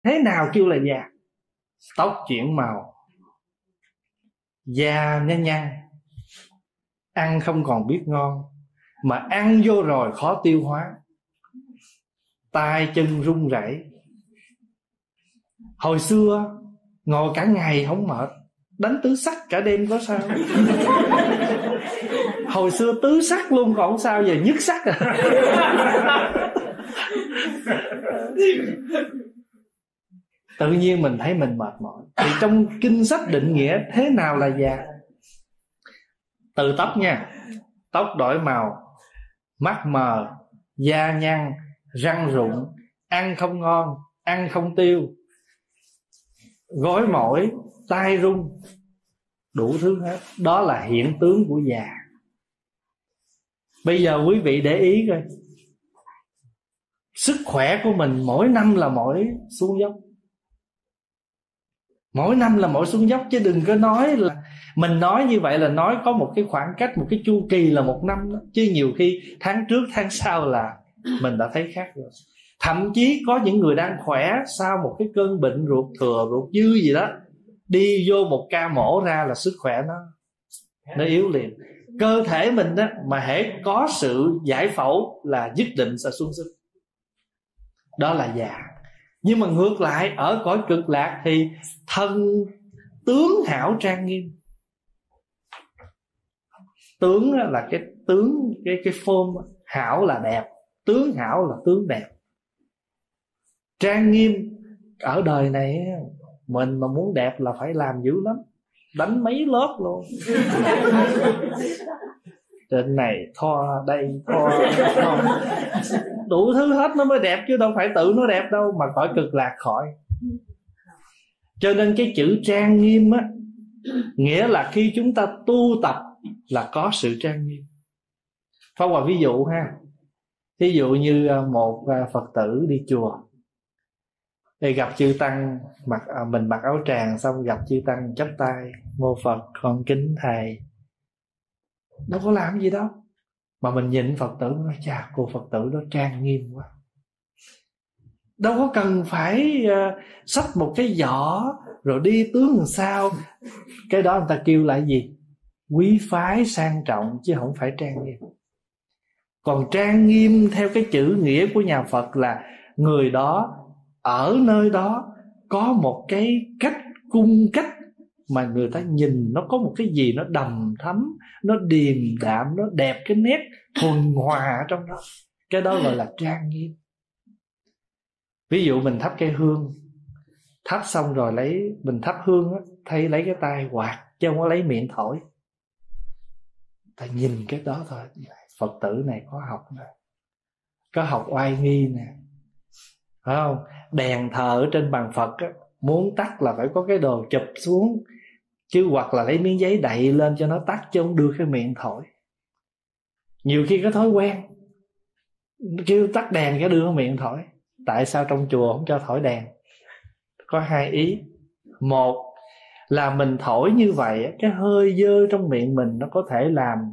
Thế nào kêu là già? Tóc chuyển màu, da nhăn nhăn, ăn không còn biết ngon, mà ăn vô rồi khó tiêu hóa, tay chân run rẩy. Hồi xưa ngồi cả ngày không mệt, đánh tứ sắc cả đêm có sao? Hồi xưa tứ sắc luôn còn không sao, giờ nhất sắc à. Tự nhiên mình thấy mình mệt mỏi. Thì trong kinh sách định nghĩa thế nào là già? Từ tóc nha, tóc đổi màu, mắt mờ, da nhăn, răng rụng, ăn không ngon, ăn không tiêu, gối mỏi, tay run, đủ thứ hết. Đó là hiện tướng của già. Bây giờ quý vị để ý coi, sức khỏe của mình mỗi năm là mỗi xuống dốc. Mỗi năm là mỗi xuống dốc, chứ đừng có nói là mình nói như vậy là nói có một cái khoảng cách, một cái chu kỳ là một năm đó. Chứ nhiều khi tháng trước tháng sau là mình đã thấy khác rồi. Thậm chí có những người đang khỏe, sau một cái cơn bệnh ruột thừa, ruột dư gì đó, đi vô một ca mổ ra là sức khỏe nó yếu liền. Cơ thể mình đó mà hễ có sự giải phẫu là nhất định sẽ xuống sức. Đó là già. Nhưng mà ngược lại, ở cõi cực lạc thì thân tướng hảo trang nghiêm. Tướng là cái tướng, cái form. Hảo là đẹp, tướng hảo là tướng đẹp. Trang nghiêm ở đời này mình mà muốn đẹp là phải làm dữ lắm, đánh mấy lớp luôn. Trên này thoa, đây thoa, đủ thứ hết nó mới đẹp, chứ đâu phải tự nó đẹp đâu. Mà cõi cực lạc khỏi. Cho nên cái chữ trang nghiêm á, nghĩa là khi chúng ta tu tập là có sự trang nghiêm. Pháp Hòa ví dụ ha. Ví dụ như một Phật tử đi chùa, thì gặp chư tăng, mình mặc áo tràng, xong gặp chư tăng chắp tay: mô Phật, con kính thầy. Đâu có làm gì đâu, mà mình nhìn Phật tử nói: chà, cô Phật tử đó trang nghiêm quá. Đâu có cần phải xách một cái giỏ rồi đi tướng làm sao. Cái đó người ta kêu là gì? Quý phái sang trọng, chứ không phải trang nghiêm. Còn trang nghiêm theo cái chữ nghĩa của nhà Phật là người đó ở nơi đó có một cái cách cung cách mà người ta nhìn nó có một cái gì nó đầm thắm, nó điềm đạm, nó đẹp, cái nét thuần hòa ở trong đó. Cái đó gọi là trang nghiêm. Ví dụ mình thắp cây hương, thắp xong rồi mình thắp hương á, thay lấy cái tay quạt, chứ không có lấy miệng thổi. Ta nhìn cái đó thôi. Phật tử này có học nè, có học oai nghi nè, phải không? Đèn thờ ở trên bàn Phật á, muốn tắt là phải có cái đồ chụp xuống, chứ hoặc là lấy miếng giấy đậy lên cho nó tắt, chứ không đưa cái miệng thổi. Nhiều khi có thói quen kêu tắt đèn cái đưa cái miệng thổi. Tại sao trong chùa không cho thổi đèn? Có hai ý. Một là mình thổi như vậy, cái hơi dơ trong miệng mình nó có thể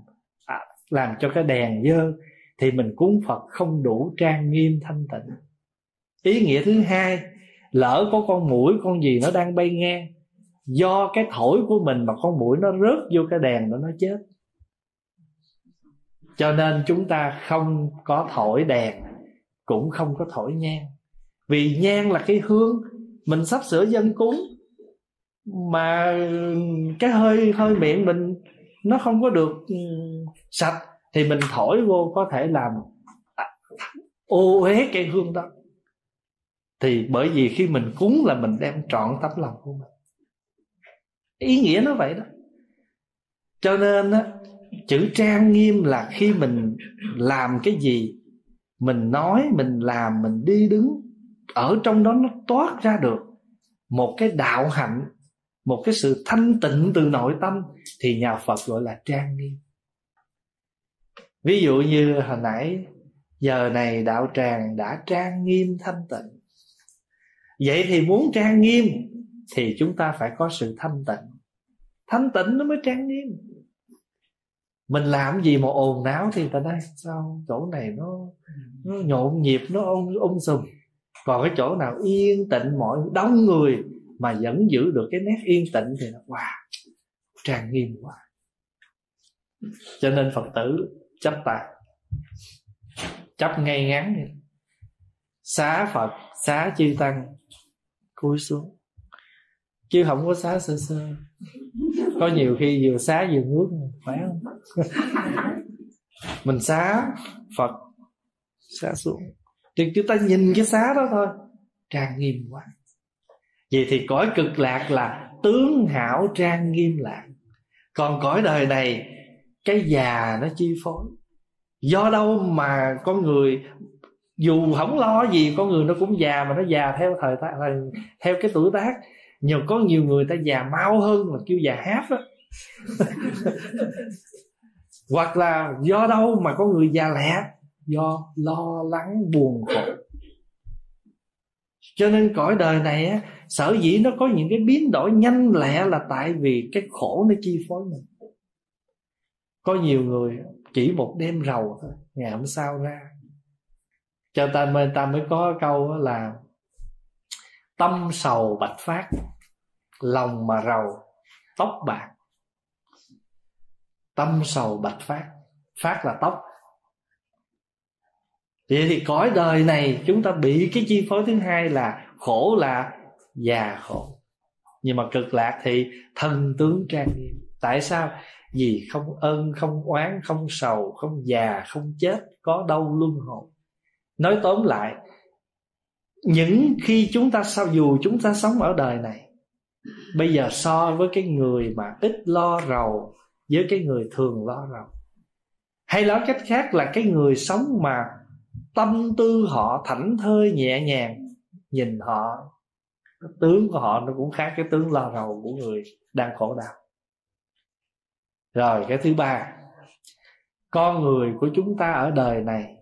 làm cho cái đèn dơ, thì mình cúng Phật không đủ trang nghiêm thanh tịnh. Ý nghĩa thứ hai, lỡ có con muỗi con gì nó đang bay ngang, do cái thổi của mình mà con muỗi nó rớt vô cái đèn đó nó chết. Cho nên chúng ta không có thổi đèn, cũng không có thổi nhang. Vì nhang là cái hương mình sắp sửa dâng cúng, mà cái hơi miệng mình nó không có được sạch, thì mình thổi vô có thể làm ô uế cây hương đó. Thì bởi vì khi mình cúng là mình đem trọn tấm lòng của mình. Ý nghĩa nó vậy đó. Cho nên á, chữ trang nghiêm là khi mình làm cái gì, mình nói, mình làm, mình đi đứng, ở trong đó nó toát ra được một cái đạo hạnh, một cái sự thanh tịnh từ nội tâm, thì nhà Phật gọi là trang nghiêm. Ví dụ như hồi nãy, giờ này đạo tràng đã trang nghiêm thanh tịnh. Vậy thì muốn trang nghiêm thì chúng ta phải có sự thanh tịnh. Thanh tịnh nó mới trang nghiêm. Mình làm gì mà ồn náo thì ta nói sao chỗ này nó nhộn nhịp, nó sùm. Còn cái chỗ nào yên tịnh, mọi đông người mà vẫn giữ được cái nét yên tịnh thì wow, trang nghiêm quá. Cho nên Phật tử chấp tay, chấp ngay ngắn vậy. Xá Phật, xá chư Tăng, cúi xuống. Chứ không có xá sơ sơ. Có nhiều khi vừa xá vừa ngước, phải không? Mình xá Phật, xá xuống thì chúng ta nhìn cái xá đó thôi, trang nghiêm quá. Vậy thì cõi cực lạc là tướng hảo trang nghiêm lạc. Còn cõi đời này cái già nó chi phối. Do đâu mà con người dù không lo gì, con người nó cũng già, mà nó già theo theo cái tuổi tác. Có nhiều người ta già mau hơn mà kêu già háp đó. Hoặc là do đâu mà con người già lẹ? Do lo lắng buồn khổ. Cho nên cõi đời này á, sở dĩ nó có những cái biến đổi nhanh lẹ là tại vì cái khổ nó chi phối mình. Có nhiều người chỉ một đêm rầu thôi, ngày hôm sau ra. Cho ta mới có câu là tâm sầu bạch phát, lòng mà rầu tóc bạc. Tâm sầu bạch phát, phát là tóc. Vậy thì cõi đời này chúng ta bị cái chi phối thứ hai là khổ, là già khổ. Nhưng mà cực lạc thì thân tướng trang nghiêm. Tại sao? Vì không ân, không oán, không sầu, không già, không chết, có đâu luân hồi. Nói tóm lại, những khi chúng ta dù chúng ta sống ở đời này, bây giờ so với cái người mà ít lo rầu với cái người thường lo rầu, hay nói cách khác là cái người sống mà tâm tư họ thảnh thơi nhẹ nhàng, nhìn họ, tướng của họ nó cũng khác cái tướng lo rầu của người đang khổ đau. Rồi cái thứ ba, con người của chúng ta ở đời này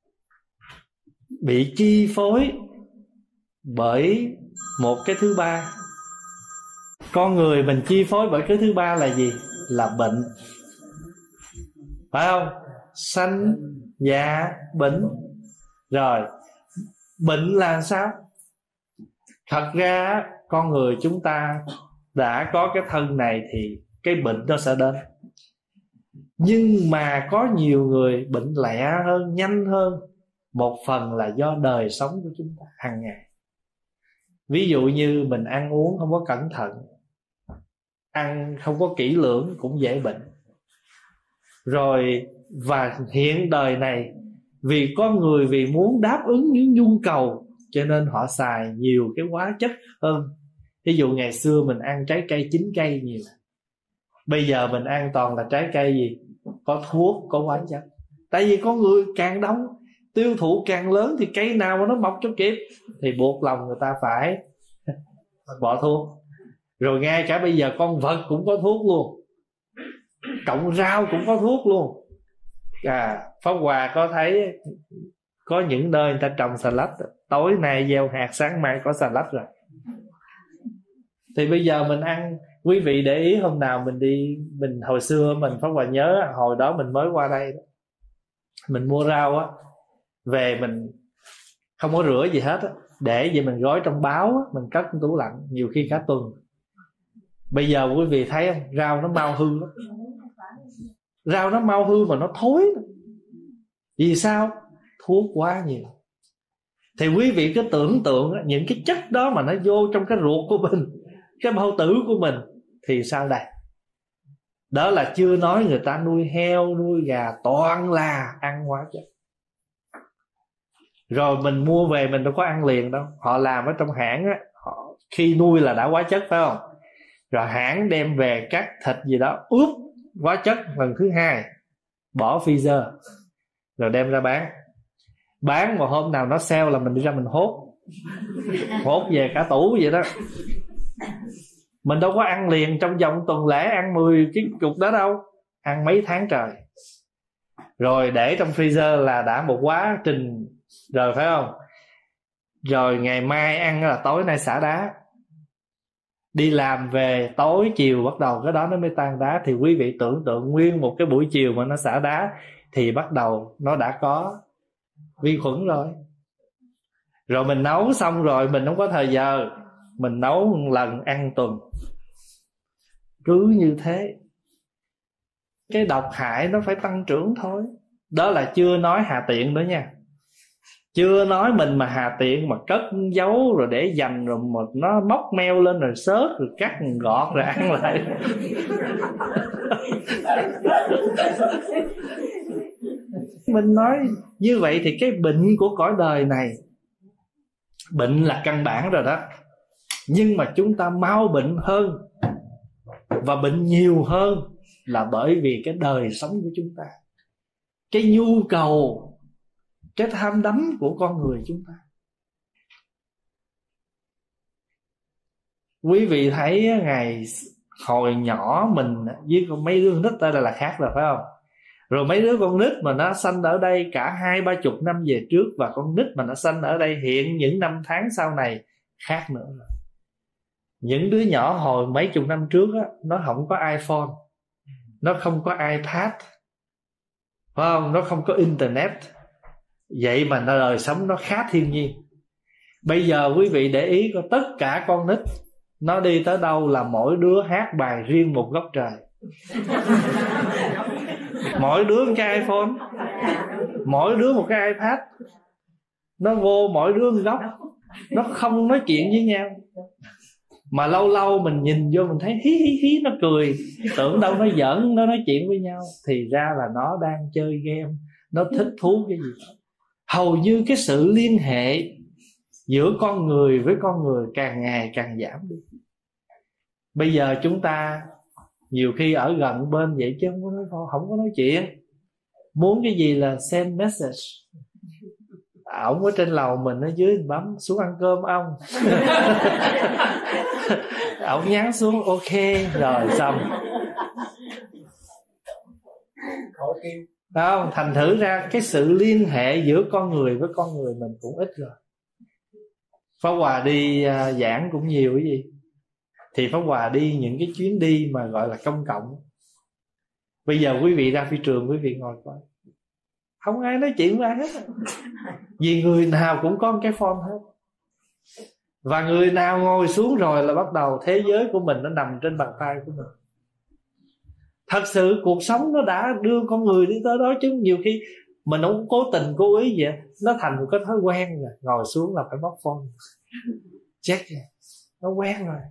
bị chi phối bởi một cái thứ ba. Con người mình chi phối bởi cái thứ ba là gì? Là bệnh. Phải không? Sanh, già, bệnh. Rồi, bệnh là sao? Thật ra con người chúng ta đã có cái thân này thì cái bệnh nó sẽ đến. Nhưng mà có nhiều người bệnh lẹ hơn, nhanh hơn. Một phần là do đời sống của chúng ta hàng ngày. Ví dụ như mình ăn uống không có cẩn thận, ăn không có kỹ lưỡng cũng dễ bệnh. Rồi và hiện đời này, vì con người vì muốn đáp ứng những nhu cầu cho nên họ xài nhiều cái hóa chất hơn. Ví dụ ngày xưa mình ăn trái cây chín cây nhiều, bây giờ mình ăn toàn là trái cây gì? Có thuốc, có hóa chất. Tại vì con người càng đông, tiêu thụ càng lớn thì cây nào mà nó mọc cho kịp thì buộc lòng người ta phải bỏ thuốc. Rồi ngay cả bây giờ con vật cũng có thuốc luôn, cộng rau cũng có thuốc luôn. Pháp Hòa có thấy có những nơi người ta trồng xà lách, tối nay gieo hạt sáng mai có xà lách rồi. Thì bây giờ mình ăn, quý vị để ý hôm nào mình đi, hồi xưa mình Pháp Hòa nhớ hồi đó mình mới qua đây đó, mình mua rau á về mình không có rửa gì hết á, để vậy mình gói trong báo á, mình cất trong tủ lạnh nhiều khi cả tuần. Bây giờ quý vị thấy không, rau nó mau hư lắm. Rau nó mau hư mà nó thối. Vì sao? Thuốc quá nhiều. Thì quý vị cứ tưởng tượng những cái chất đó mà nó vô trong cái ruột của mình, cái bao tử của mình thì sao đây? Đó là chưa nói người ta nuôi heo, nuôi gà toàn là ăn hóa chất. Rồi mình mua về mình đâu có ăn liền đâu. Họ làm ở trong hãng á, họ khi nuôi là đã hóa chất phải không? Rồi hãng đem về cắt thịt gì đó, ướp hóa chất lần thứ hai, bỏ freezer, rồi đem ra bán mà hôm nào nó sale là mình đi ra mình hốt về cả tủ vậy đó. Mình đâu có ăn liền trong vòng tuần lễ, ăn 10 cái cục đó đâu, ăn mấy tháng trời. Rồi để trong freezer là đã một quá trình rồi phải không? Rồi ngày mai ăn là tối nay xả đá, đi làm về tối chiều bắt đầu cái đó nó mới tan đá. Thì quý vị tưởng tượng nguyên một cái buổi chiều mà nó xả đá thì bắt đầu nó đã có vi khuẩn rồi. Rồi mình nấu xong rồi mình không có thời giờ, mình nấu một lần ăn tuần. Cứ như thế, cái độc hại nó phải tăng trưởng thôi. Đó là chưa nói hà tiện nữa nha. Chưa nói mình mà hà tiện mà cất giấu rồi để dành, rồi một nó móc meo lên rồi xớt rồi cắt gọt rồi ăn lại. Mình nói như vậy thì cái bệnh của cõi đời này, bệnh là căn bản rồi đó, nhưng mà chúng ta mau bệnh hơn và bệnh nhiều hơn là bởi vì cái đời sống của chúng ta, cái nhu cầu, cái tham đắm của con người chúng ta. Quý vị thấy ngày hồi nhỏ mình với mấy đứa nít đây là khác rồi phải không? Rồi mấy đứa con nít mà nó sanh ở đây cả 20-30 năm về trước, và con nít mà nó sanh ở đây hiện những năm tháng sau này khác nữa rồi. Những đứa nhỏ hồi mấy chục năm trước á, nó không có iPhone, nó không có iPad, phải không? Nó không có Internet. Vậy mà đời sống nó khá thiên nhiên. Bây giờ quý vị để ý coi, tất cả con nít nó đi tới đâu là mỗi đứa hát bài riêng một góc trời. Mỗi đứa một cái iPhone, mỗi đứa một cái iPad, nó vô mỗi đứa một góc, nó không nói chuyện với nhau. Mà lâu lâu mình nhìn vô mình thấy hí hí hí, nó cười, tưởng đâu nó giỡn, nó nói chuyện với nhau, thì ra là nó đang chơi game, nó thích thú cái gì đó. Hầu như cái sự liên hệ giữa con người với con người càng ngày càng giảm đi. Bây giờ chúng ta nhiều khi ở gần bên vậy chứ không có nói chuyện. Muốn cái gì là send message. Ổng ở trên lầu, mình ở dưới, mình bấm xuống ăn cơm ông. Ổng nhắn xuống ok rồi xong. Không, thành thử ra cái sự liên hệ giữa con người với con người mình cũng ít rồi. Pháp Hòa đi giảng cũng nhiều cái gì, thì Pháp Hòa đi những cái chuyến đi mà gọi là công cộng. Bây giờ quý vị ra phi trường, quý vị ngồi coi, không ai nói chuyện với ai hết. Vì người nào cũng có một cái phone hết. Và người nào ngồi xuống rồi là bắt đầu thế giới của mình nó nằm trên bàn tay của mình. Thật sự cuộc sống nó đã đưa con người đi tới đó, chứ nhiều khi mình không cố tình cố ý vậy, nó thành một cái thói quen rồi. Ngồi xuống là phải bóc phone, check rồi. Nó quen rồi.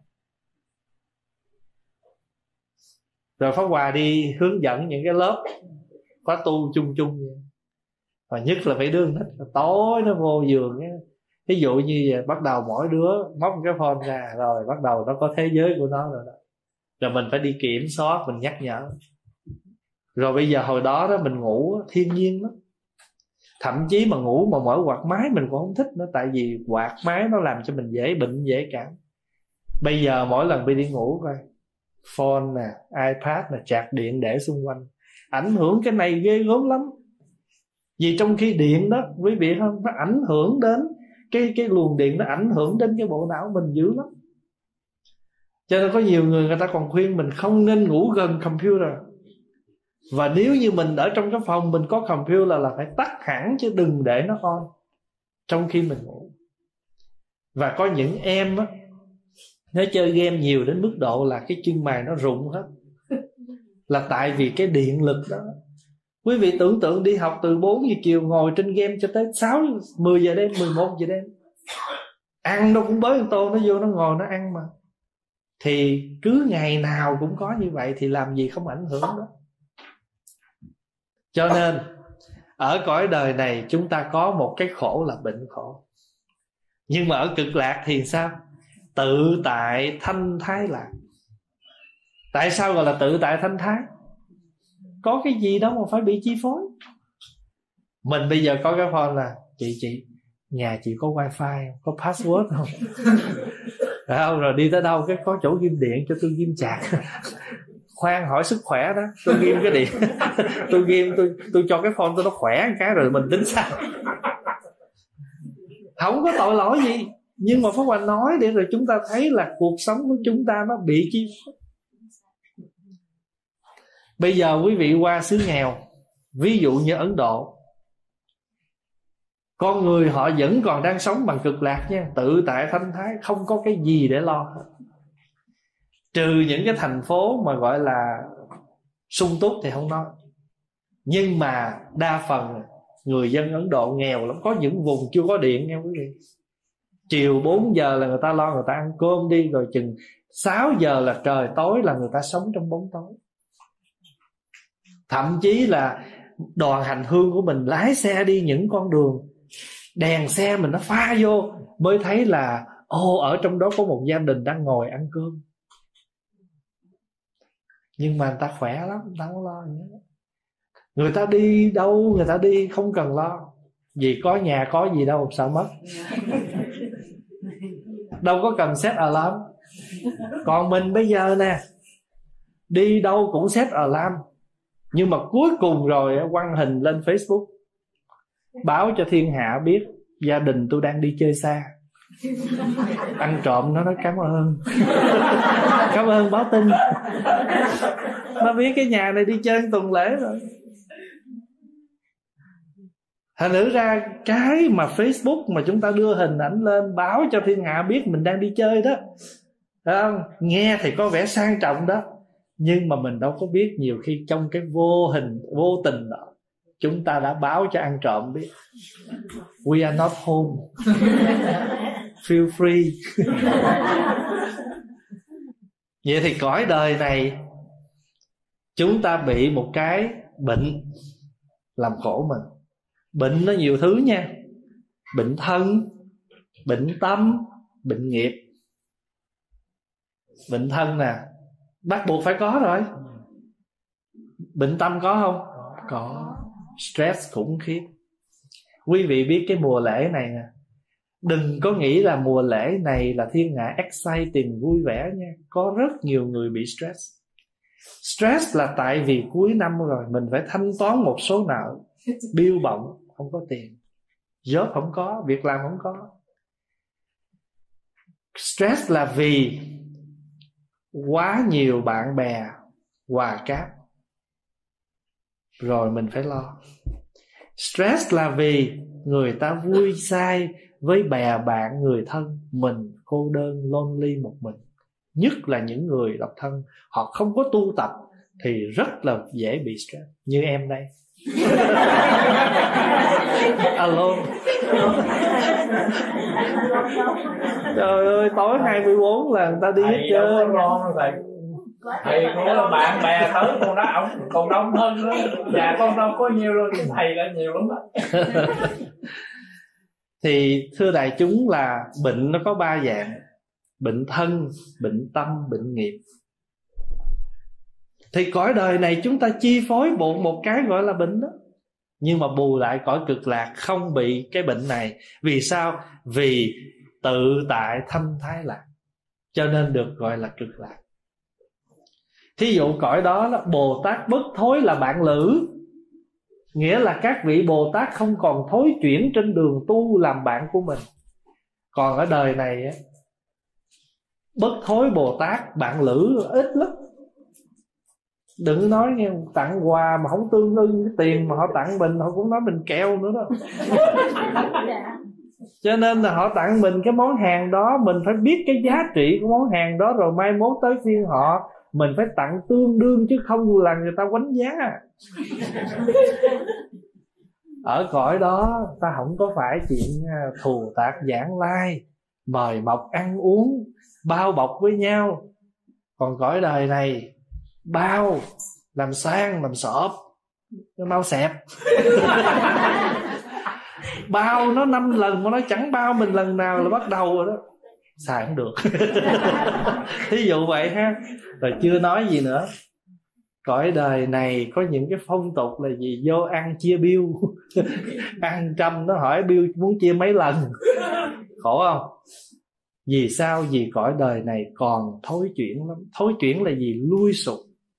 Rồi Pháp Hòa đi hướng dẫn những cái lớp khóa tu chung chung vậy. Và nhất là phải đứa nít tối nó vô giường ấy. Ví dụ như vậy, bắt đầu mỗi đứa móc cái phone ra, rồi bắt đầu nó có thế giới của nó rồi đó. Rồi mình phải đi kiểm soát, mình nhắc nhở. Rồi bây giờ hồi đó mình ngủ thiên nhiên lắm. Thậm chí mà ngủ mà mở quạt máy mình cũng không thích nữa, tại vì quạt máy nó làm cho mình dễ bệnh dễ cảm. Bây giờ mỗi lần đi ngủ coi, phone nè, iPad nè, chạc điện để xung quanh, ảnh hưởng cái này ghê gớm lắm. Vì trong khi điện đó, quý vị không, nó ảnh hưởng đến cái luồng điện, nó ảnh hưởng đến cái bộ não mình dữ lắm. Cho nên có nhiều người ta còn khuyên mình không nên ngủ gần computer. Và nếu như mình ở trong cái phòng mình có computer là phải tắt hẳn, chứ đừng để nó on trong khi mình ngủ. Và có những em á, nó chơi game nhiều đến mức độ là cái chân mày nó rụng hết, là tại vì cái điện lực đó. Quý vị tưởng tượng đi học từ 4 giờ chiều ngồi trên game cho tới 10 giờ đêm, 11 giờ đêm. Ăn nó cũng bới một tô, nó vô nó ngồi nó ăn mà. Thì cứ ngày nào cũng có như vậy thì làm gì không ảnh hưởng đó. Cho nên ở cõi đời này chúng ta có một cái khổ là bệnh khổ. Nhưng mà ở cực lạc thì sao? Tự tại thanh thái lạc. Tại sao gọi là tự tại thanh thái? Có cái gì đó mà phải bị chi phối. Mình bây giờ có cái phone là chị nhà chị có wifi không? Có password không? Rồi đi tới đâu cái có chỗ ghim điện cho tôi ghim chạc. Khoan hỏi sức khỏe đó, tôi ghim cái điện. tôi cho cái phone tôi nó khỏe một cái rồi mình tính sao. Không có tội lỗi gì. Nhưng mà Pháp Hòa nói để rồi chúng ta thấy là cuộc sống của chúng ta nó bị chi phối. Bây giờ quý vị qua xứ nghèo, ví dụ như Ấn Độ, Con người họ vẫn còn đang sống bằng cực lạc nha, tự tại thanh thái, không có cái gì để lo hết. Trừ những cái thành phố mà gọi là sung túc thì không nói. Nhưng mà đa phần người dân Ấn Độ nghèo lắm. Có những vùng chưa có điện nghe quý vị. Chiều 4 giờ là người ta lo người ta ăn cơm đi, rồi chừng 6 giờ là trời tối là người ta sống trong bóng tối. Thậm chí là đoàn hành hương của mình lái xe đi những con đường, đèn xe mình nó pha vô mới thấy là ở trong đó có một gia đình đang ngồi ăn cơm. Nhưng mà người ta khỏe lắm, người ta không lo gì hết. Người ta đi đâu người ta đi không cần lo, vì có nhà có gì đâu sợ mất. Đâu có cần set alarm. Còn mình bây giờ nè, đi đâu cũng set alarm. Nhưng mà cuối cùng rồi quăng hình lên Facebook, báo cho thiên hạ biết gia đình tôi đang đi chơi xa. Ăn trộm nó nói cảm ơn. Cảm ơn báo tin. Nó biết cái nhà này đi chơi tuần lễ rồi. Thành thử ra cái mà Facebook mà chúng ta đưa hình ảnh lên báo cho thiên hạ biết mình đang đi chơi đó, thấy không? Nghe thì có vẻ sang trọng đó, nhưng mà mình đâu có biết nhiều khi trong cái vô tình đó chúng ta đã báo cho ăn trộm biết we are not home. Feel free. Vậy thì cõi đời này chúng ta bị một cái bệnh làm khổ mình. Bệnh nó nhiều thứ nha. Bệnh thân, bệnh tâm, bệnh nghiệp. Bệnh thân nè, bắt buộc phải có rồi. Bệnh tâm có không? Có. Stress khủng khiếp. Quý vị biết cái mùa lễ này nè, đừng có nghĩ là mùa lễ này là thiên hạ exciting vui vẻ nha. Có rất nhiều người bị stress. Stress là tại vì cuối năm rồi mình phải thanh toán một số nợ, bill bổng, không có tiền, job không có, việc làm không có. Stress là vì quá nhiều bạn bè quà cáp, rồi mình phải lo. Stress là vì người ta vui say với bè bạn người thân, mình cô đơn lonely một mình. Nhất là những người độc thân, họ không có tu tập thì rất là dễ bị stress. Như em đây. Alone. Trời ơi, tối 24 là người ta đi hết trơn. Thầy có bạn bè tới con đó, ông còn đông hơn nữa. Nhà con đâu có nhiều rồi, chứ thầy là nhiều lắm đó. Thì thưa đại chúng là bệnh nó có 3 dạng: bệnh thân, bệnh tâm, bệnh nghiệp. Thì cõi đời này chúng ta chi phối một cái gọi là bệnh đó. Nhưng mà bù lại cõi cực lạc không bị cái bệnh này. Vì sao? Vì tự tại thanh thái lạc, cho nên được gọi là cực lạc. Thí dụ cõi đó là Bồ Tát bất thối là bạn lữ, nghĩa là các vị Bồ Tát không còn thối chuyển trên đường tu làm bạn của mình. Còn ở đời này bất thối Bồ Tát bạn lữ ít lắm. Đừng nói nghe, tặng quà mà không tương ưng cái tiền mà họ tặng mình, họ cũng nói mình keo nữa đó. Cho nên là họ tặng mình cái món hàng đó, mình phải biết cái giá trị của món hàng đó, rồi mai mốt tới phiên họ mình phải tặng tương đương, chứ không là người ta quánh giá. Ở cõi đó ta không có phải chuyện thù tạc giảng lai, mời mọc ăn uống, bao bọc với nhau. Còn cõi đời này bao, làm sang, làm xộp, nó mau xẹp. Bao nó 5 lần mà nó chẳng bao mình lần nào là bắt đầu rồi đó. Xài không được. Thí dụ vậy ha. Rồi chưa nói gì nữa. Cõi đời này có những cái phong tục là gì? Vô ăn chia bill. Ăn 100 nó hỏi bill muốn chia mấy lần. Khổ không? Vì sao? Vì cõi đời này còn thối chuyển lắm. Thối chuyển là gì? Lui sụp.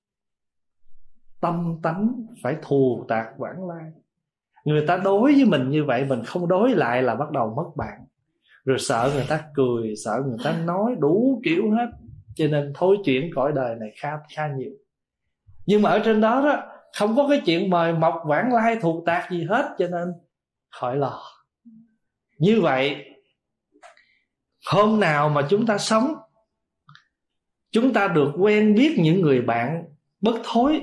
Tâm tánh phải thù tạc vãng lai. Người ta đối với mình như vậy, mình không đối lại là bắt đầu mất bạn. Rồi sợ người ta cười, sợ người ta nói, đủ kiểu hết. Cho nên thối chuyển cõi đời này khá nhiều. Nhưng mà ở trên đó đó không có cái chuyện mời mọc vãng lai thù tạc gì hết, cho nên khỏi lo. Như vậy hôm nào mà chúng ta sống, chúng ta được quen biết những người bạn bất thối.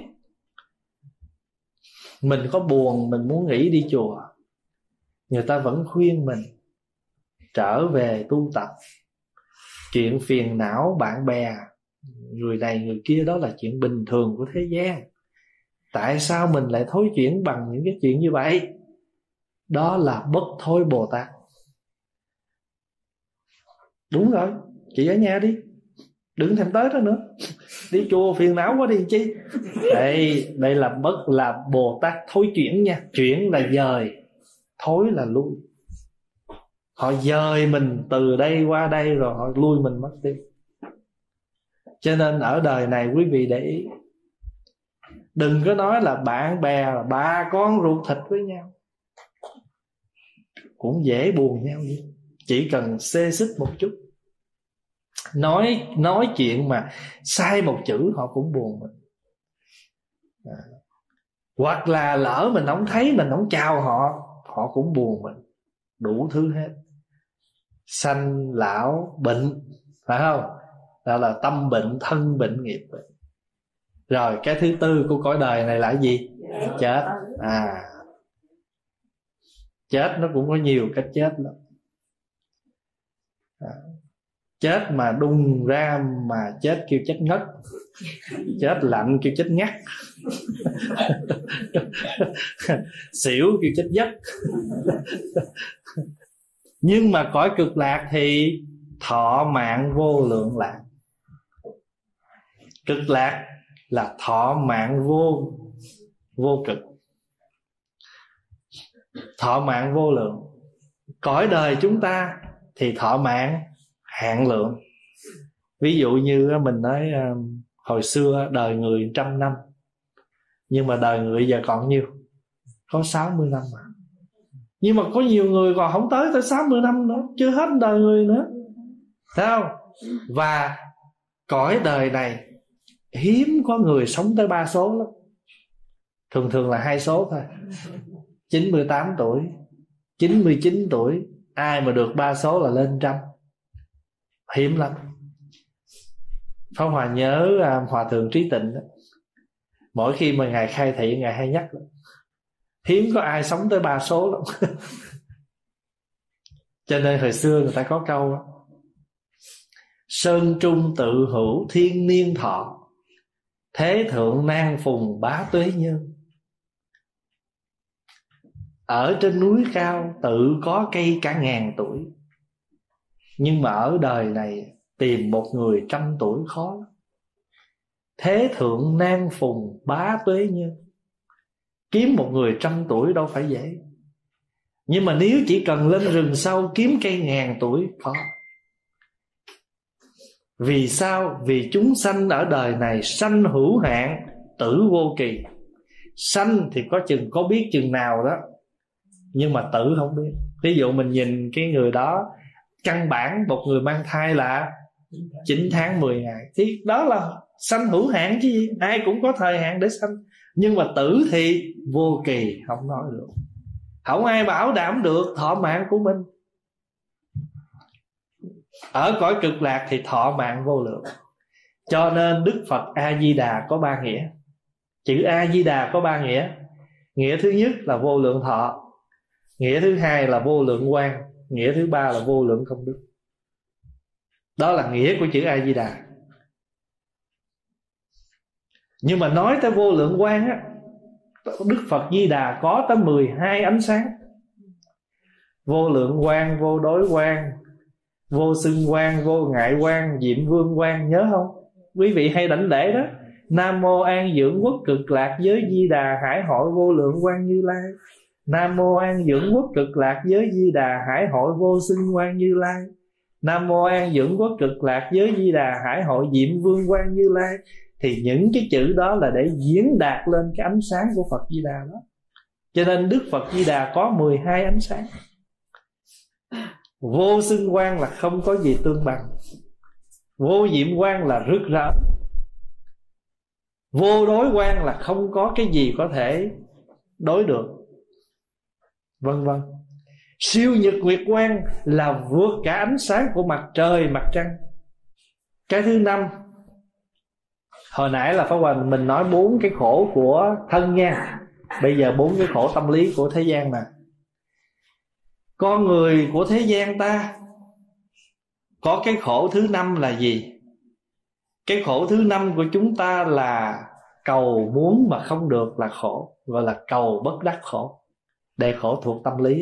Mình có buồn, mình muốn nghỉ đi chùa, người ta vẫn khuyên mình trở về tu tập. Chuyện phiền não bạn bè, người này người kia, đó là chuyện bình thường của thế gian. Tại sao mình lại thối chuyển bằng những cái chuyện như vậy? Đó là bất thối Bồ Tát. Đúng rồi, chị ở nhà đi, đừng thèm tới đó nữa. Đi chùa phiền não quá đi chi. Đây là là Bồ Tát thối chuyển nha. Chuyển là dời, thối là lui. Họ dời mình từ đây qua đây, rồi họ lui mình mất đi. Cho nên ở đời này quý vị để ý, đừng có nói là bạn bè, là bà con ruột thịt với nhau, cũng dễ buồn nhau đi. Chỉ cần xê xích một chút, nói chuyện mà sai một chữ họ cũng buồn mình. Hoặc là lỡ mình không thấy, mình không chào họ, họ cũng buồn mình. Đủ thứ hết. Sanh lão bệnh, phải không? Đó là tâm bệnh, thân bệnh, nghiệp bệnh. Rồi cái thứ tư của cõi đời này là gì? Chết. Chết nó cũng có nhiều cách chết lắm. Chết mà đùng ra mà chết kêu chết ngất, chết lạnh kêu chết ngắt, xỉu kêu chết giấc. Nhưng mà cõi cực lạc thì thọ mạng vô lượng lạc. Cực lạc là thọ mạng vô cực, thọ mạng vô lượng. Cõi đời chúng ta thì thọ mạng hạn lượng. Ví dụ như mình nói hồi xưa đời người 100 năm, nhưng mà đời người giờ còn nhiêu? Có 60 năm mà. Nhưng mà có nhiều người còn không tới 60 năm nữa, chưa hết đời người nữa, thấy không? Và cõi đời này hiếm có người sống tới 3 số lắm. Thường là 2 số thôi. 98 tuổi, 99 tuổi, ai mà được 3 số là lên trăm. Hiếm lắm. Pháp Hòa nhớ Hòa thượng Trí Tịnh đó, mỗi khi mà Ngài khai thị, Ngài hay nhắc đó, hiếm có ai sống tới 3 số lắm. Cho nên hồi xưa người ta có câu đó: sơn trung tự hữu thiên niên thọ, thế thượng nan phùng bá tuế nhân. Ở trên núi cao tự có cây cả ngàn tuổi, nhưng mà ở đời này tìm một người 100 tuổi khó. Thế thượng nan phùng bá tuế nhân, kiếm một người 100 tuổi đâu phải dễ. Nhưng mà nếu chỉ cần lên rừng sâu kiếm cây ngàn tuổi khó. Vì sao? Vì chúng sanh ở đời này sanh hữu hạn, tử vô kỳ. Sanh thì có biết chừng nào đó, nhưng mà tử không biết. Ví dụ mình nhìn cái người đó, căn bản một người mang thai là 9 tháng 10 ngày, thì đó là sanh hữu hạn chứ gì. Ai cũng có thời hạn để sanh. Nhưng mà tử thì vô kỳ, không nói được. Không ai bảo đảm được thọ mạng của mình. Ở cõi cực lạc thì thọ mạng vô lượng. Cho nên Đức Phật A-di-đà có 3 nghĩa. Chữ A-di-đà có 3 nghĩa. Nghĩa thứ nhất là vô lượng thọ, nghĩa thứ hai là vô lượng quang, nghĩa thứ ba là vô lượng công đức. Đó là nghĩa của chữ A-di-đà. Nhưng mà nói tới vô lượng quang á, Đức Phật Di Đà có tới 12 ánh sáng. Vô lượng quang, vô đối quang, vô xưng quang, vô ngại quang, diệm vương quang. Nhớ không? Quý vị hay đảnh lễ đó: Nam mô An Dưỡng Quốc Cực Lạc Giới Di Đà Hải Hội Vô Lượng Quang Như Lai. Nam mô An Dưỡng Quốc Cực Lạc Giới Di Đà Hải Hội Vô Xưng Quang Như Lai. Nam mô An Dưỡng Quốc Cực Lạc Giới Di Đà Hải Hội Diệm Vương Quang Như Lai. Thì những cái chữ đó là để diễn đạt lên cái ánh sáng của Phật Di Đà đó. Cho nên Đức Phật Di Đà có 12 ánh sáng. Vô xưng quang là không có gì tương bằng, vô diệm quang là rực rỡ, vô đối quang là không có cái gì có thể đối được, vân vân. Siêu nhật nguyệt quang là vượt cả ánh sáng của mặt trời mặt trăng. Cái thứ năm, hồi nãy là Pháp Hòa mình nói 4 cái khổ của thân nha, bây giờ 4 cái khổ tâm lý của thế gian nè. Con người của thế gian ta có cái khổ thứ năm là gì? Cái khổ thứ năm của chúng ta là cầu muốn mà không được là khổ, gọi là cầu bất đắc khổ. Đây khổ thuộc tâm lý.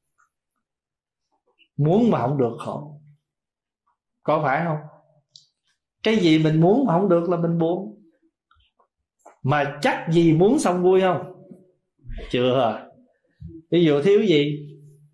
Muốn mà không được khổ, có phải không? Cái gì mình muốn mà không được là mình buồn. Mà chắc gì muốn xong vui không? Chưa. Ví dụ thiếu gì,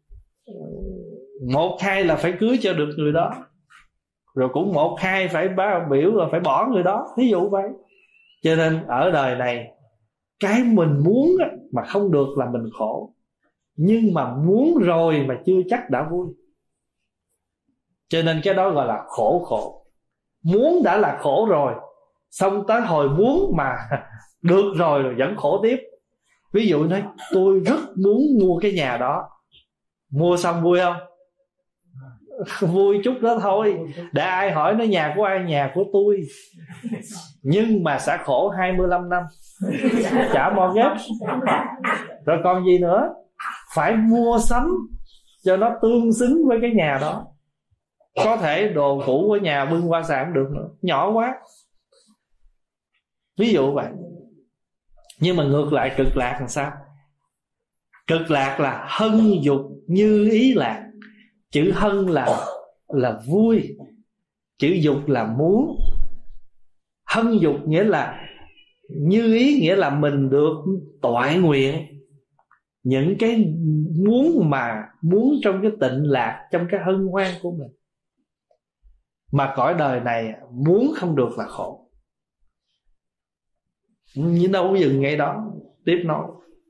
1-2 là phải cưới cho được người đó, rồi cũng 1-2 phải báo biểu rồi phải bỏ người đó, ví dụ vậy. Cho nên ở đời này, cái mình muốn mà không được là mình khổ. Nhưng mà muốn rồi mà chưa chắc đã vui. Cho nên cái đó gọi là khổ. Muốn đã là khổ rồi, xong tới hồi muốn mà được rồi vẫn khổ tiếp. Ví dụ nói tôi rất muốn mua cái nhà đó, mua xong vui không? Vui chút đó thôi. Để ai hỏi nó nhà của ai? Nhà của tôi. Nhưng mà sẽ khổ 25 năm trả mortgage. Rồi còn gì nữa? Phải mua sắm cho nó tương xứng với cái nhà đó. Có thể đồ cũ của nhà bưng qua xài không được nữa, nhỏ quá. Ví dụ vậy. Nhưng mà ngược lại cực lạc làm sao? Cực lạc là hân dục như ý lạc. Chữ hân là vui, chữ dục là muốn. Hân dục nghĩa là như ý, nghĩa là mình được toại nguyện những cái muốn trong cái tịnh lạc, trong cái hân hoan của mình. Mà cõi đời này muốn không được là khổ. Nhưng đâu có dừng ngay đó, tiếp nói.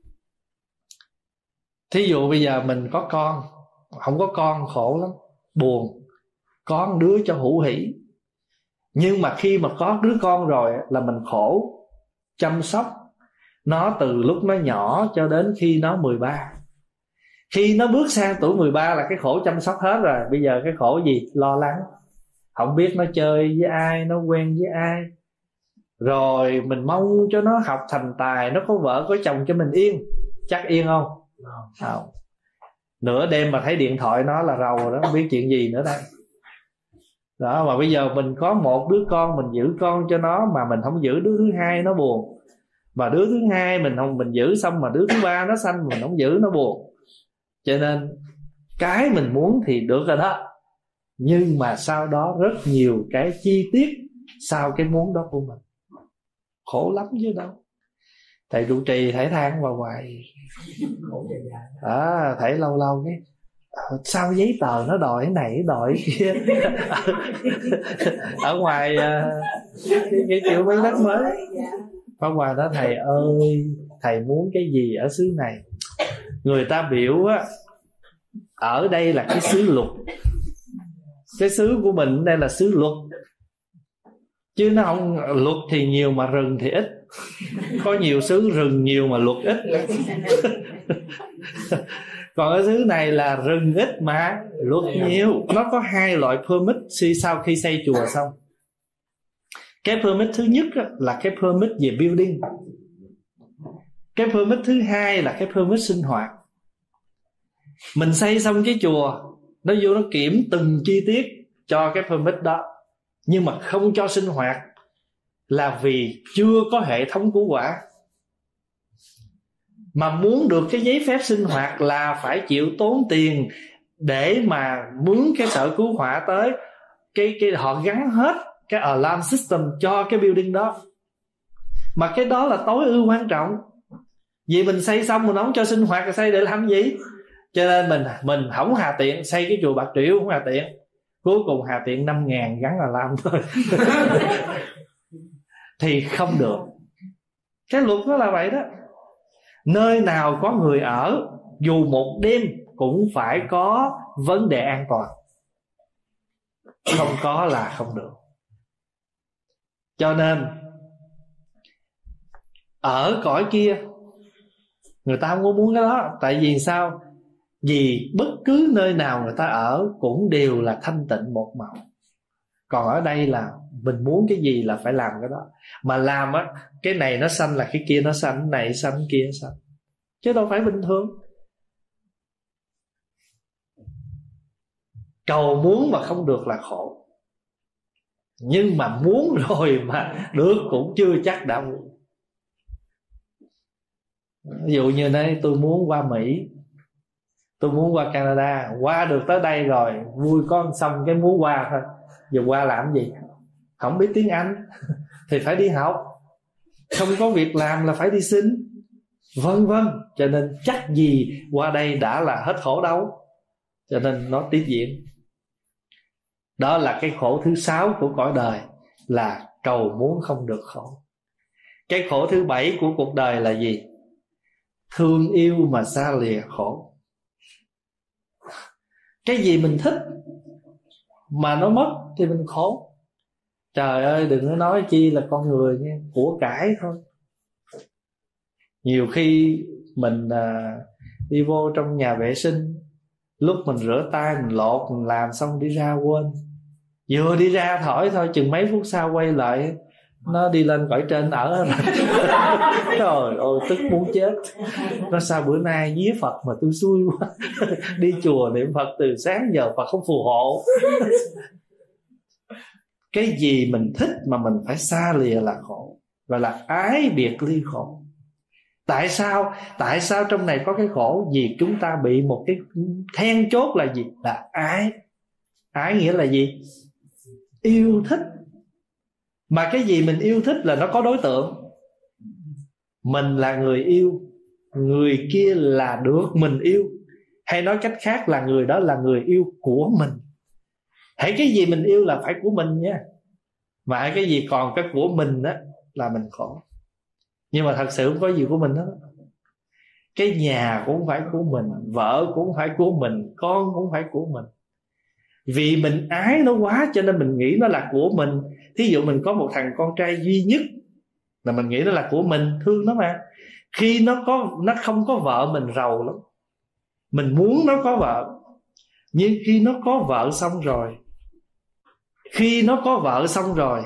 Thí dụ bây giờ mình có con, không có con khổ lắm, buồn. Có một đứa cho hữu hỷ. Nhưng mà khi mà có đứa con rồi là mình khổ, chăm sóc nó từ lúc nó nhỏ cho đến khi nó 13. Khi nó bước sang tuổi 13 là cái khổ chăm sóc hết rồi. Bây giờ cái khổ gì? Lo lắng, không biết nó chơi với ai, nó quen với ai. Rồi mình mong cho nó học thành tài, nó có vợ có chồng cho mình yên. Chắc yên không? Không. Nửa đêm mà thấy điện thoại nó là rầu rồi đó, không biết chuyện gì nữa đây. Đó, mà bây giờ mình có một đứa con, mình giữ con cho nó mà mình không giữ đứa thứ hai nó buồn. Mà đứa thứ hai mình giữ xong mà đứa thứ ba nó sanh mình không giữ nó buồn. Cho nên cái mình muốn thì được rồi đó, nhưng mà sau đó rất nhiều cái chi tiết sau cái muốn đó của mình. Khổ lắm chứ đâu. Thầy trụ trì thầy than vào hoài. Thầy lâu lâu cái sao giấy tờ nó đòi cái này đòi cái kia. Ở ngoài cái kiểu mấy đất mới Pháp Hòa đó, thầy ơi, thầy muốn cái gì ở xứ này? Người ta biểu á, ở đây là cái xứ luật. Cái xứ của mình đây là xứ luật. Chứ nó không, luật thì nhiều mà rừng thì ít. Có nhiều xứ rừng nhiều mà luật ít. Còn ở xứ này là rừng ít mà luật nhiều. Nó có 2 loại permit sau khi xây chùa xong. Cái permit thứ nhất là cái permit về building. Cái permit thứ hai là cái permit sinh hoạt. Mình xây xong cái chùa, nó vô nó kiểm từng chi tiết cho cái permit đó, nhưng mà không cho sinh hoạt là vì chưa có hệ thống cứu hỏa. Mà muốn được cái giấy phép sinh hoạt là phải chịu tốn tiền để mà mướn cái sở cứu hỏa tới. Cái họ gắn hết cái alarm system cho cái building đó. Mà cái đó là tối ưu quan trọng. Vì mình xây xong mình không cho sinh hoạt thì xây để làm gì? Cho nên mình không hà tiện xây cái chùa Bạc Triệu, không hà tiện. Cuối cùng hà tiện 5.000 gắn alarm thôi. Thì không được. Cái luật nó là vậy đó. Nơi nào có người ở, dù một đêm cũng phải có vấn đề an toàn. Không có là không được. Cho nên ở cõi kia người ta không có muốn cái đó. Tại vì sao? Vì bất cứ nơi nào người ta ở cũng đều là thanh tịnh một màu. Còn ở đây là mình muốn cái gì là phải làm cái đó. Mà làm á, cái này nó xanh là cái kia nó xanh, cái này xanh cái kia xanh, chứ đâu phải bình thường. Cầu muốn mà không được là khổ. Nhưng mà muốn rồi mà được cũng chưa chắc đã muốn. Ví dụ như đây, tôi muốn qua Mỹ, tôi muốn qua Canada, qua được tới đây rồi, vui con xong cái muốn qua thôi. Giờ qua làm gì? Không biết tiếng Anh thì phải đi học, không có việc làm là phải đi xin, vân vân. Cho nên chắc gì qua đây đã là hết khổ đâu. Cho nên nó tiếp diễn. Đó là cái khổ thứ 6 của cõi đời, là cầu muốn không được khổ. Cái khổ thứ 7 của cuộc đời là gì? Thương yêu mà xa lìa khổ. Cái gì mình thích mà nó mất thì mình khổ. Trời ơi, đừng có nói chi là con người nha, của cải thôi. Nhiều khi mình đi vô trong nhà vệ sinh, lúc mình rửa tay, mình lột, mình làm xong đi ra quên. Vừa đi ra thổi thôi, chừng mấy phút sau quay lại, nó đi lên cõi trên ở. Trời ơi, tức muốn chết. Nó sao bữa nay vía Phật mà tôi xui quá. Đi chùa niệm Phật từ sáng giờ Phật không phù hộ. Cái gì mình thích mà mình phải xa lìa là khổ, gọi là ái biệt ly khổ. Tại sao? Tại sao trong này có cái khổ? Vì chúng ta bị một cái then chốt là gì? Là ái. Ái nghĩa là gì? Yêu thích. Mà cái gì mình yêu thích là nó có đối tượng. Mình là người yêu, người kia là được mình yêu. Hay nói cách khác là người đó là người yêu của mình. Hãy cái gì mình yêu là phải của mình nha. Mà cái gì còn cái của mình đó là mình khổ. Nhưng mà thật sự không có gì của mình hết. Cái nhà cũng phải của mình, vợ cũng phải của mình, con cũng phải của mình. Vì mình ái nó quá cho nên mình nghĩ nó là của mình. Thí dụ mình có một thằng con trai duy nhất là mình nghĩ nó là của mình, thương nó mà. Khi nó không có vợ mình rầu lắm. Mình muốn nó có vợ. Nhưng khi nó có vợ xong rồi,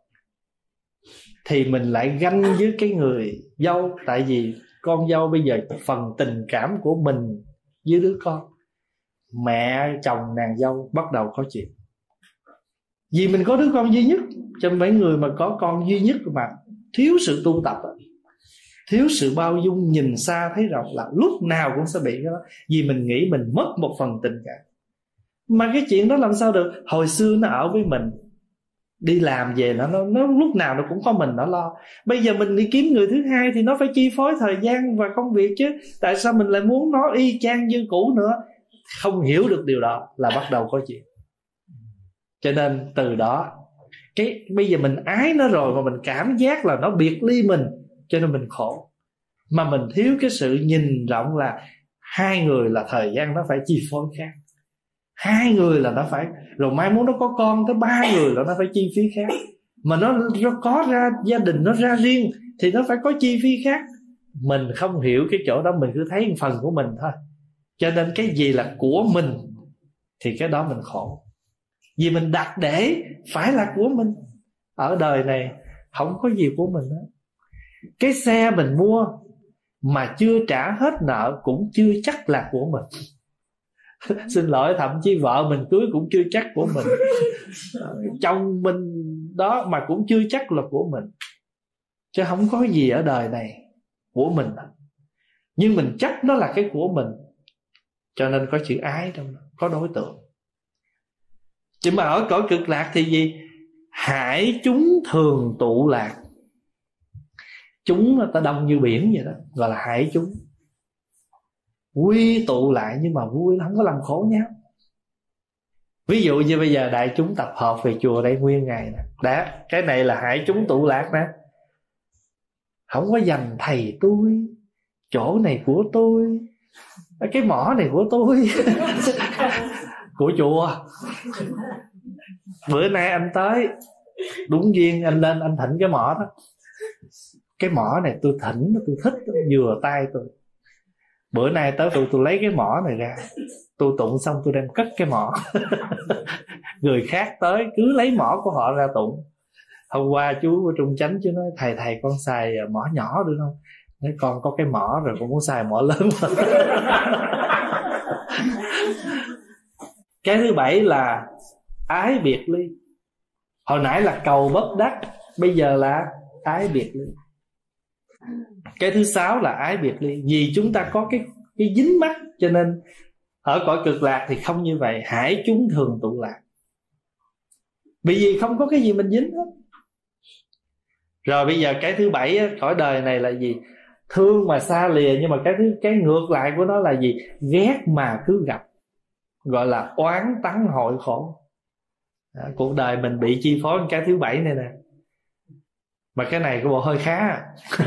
thì mình lại ganh với cái người dâu. Tại vì con dâu bây giờ phần tình cảm của mình với đứa con, mẹ chồng nàng dâu bắt đầu có chuyện. Vì mình có đứa con duy nhất. Cho mấy người mà có con duy nhất mà thiếu sự tu tập, thiếu sự bao dung, nhìn xa thấy rộng, là lúc nào cũng sẽ bị cái đó. Vì mình nghĩ mình mất một phần tình cảm. Mà cái chuyện đó làm sao được? Hồi xưa nó ở với mình, đi làm về nó lúc nào nó cũng có mình nó lo. Bây giờ mình đi kiếm người thứ hai thì nó phải chi phối thời gian và công việc chứ. Tại sao mình lại muốn nó y chang như cũ nữa? Không hiểu được điều đó là bắt đầu có chuyện. Cho nên từ đó bây giờ mình ái nó rồi mà mình cảm giác là nó biệt ly mình, cho nên mình khổ. Mà mình thiếu cái sự nhìn rộng là hai người là thời gian nó phải chi phối khác. Hai người là nó phải, rồi mai muốn nó có con tới 3 người là nó phải chi phí khác. Mà nó có ra gia đình nó ra riêng thì nó phải có chi phí khác. Mình không hiểu cái chỗ đó, mình cứ thấy phần của mình thôi. Cho nên cái gì là của mình thì cái đó mình khổ. Vì mình đặt để phải là của mình. Ở đời này không có gì của mình hết. Cái xe mình mua mà chưa trả hết nợ cũng chưa chắc là của mình. Xin lỗi, thậm chí vợ mình cưới cũng chưa chắc của mình. Chồng mình đó mà cũng chưa chắc là của mình. Chứ không có gì ở đời này của mình. Nhưng mình chắc nó là cái của mình. Cho nên có chữ ái trong đó, có đối tượng. Chứ mà ở cõi cực lạc thì gì? Hải chúng thường tụ lạc. Chúng ta đông như biển vậy đó, gọi là hải chúng. Quy tụ lại nhưng mà vui, không có làm khổ nhau. Ví dụ như bây giờ đại chúng tập hợp về chùa đây nguyên ngày nè. Đó, cái này là hải chúng tụ lạc nè. Không có dành thầy tôi, chỗ này của tôi, cái mỏ này của tôi. Của chùa. Bữa nay anh tới, đúng duyên anh lên anh thỉnh cái mỏ đó. Cái mỏ này tôi thỉnh, tôi thích, vừa tay tôi. Bữa nay tới tôi lấy cái mỏ này ra, tôi tụng xong tôi đem cất cái mỏ. Người khác tới cứ lấy mỏ của họ ra tụng. Hôm qua chú Trung Chánh chú nói thầy con xài mỏ nhỏ được không? Nói con có cái mỏ rồi, con muốn xài mỏ lớn. Cái thứ 7 là ái biệt ly. Hồi nãy là cầu bất đắc, bây giờ là ái biệt ly. Cái thứ 6 là ái biệt ly. Vì chúng ta có cái dính mắc, cho nên ở cõi cực lạc thì không như vậy. Hải chúng thường tụ lạc, vì không có cái gì mình dính hết. Rồi bây giờ cái thứ 7 cõi đời này là gì? Thương mà xa lìa. Nhưng mà cái ngược lại của nó là gì? Ghét mà cứ gặp, gọi là oán tắng hội khổ. Cuộc đời mình bị chi phối cái thứ 7 này nè. Mà cái này của bộ hơi khá.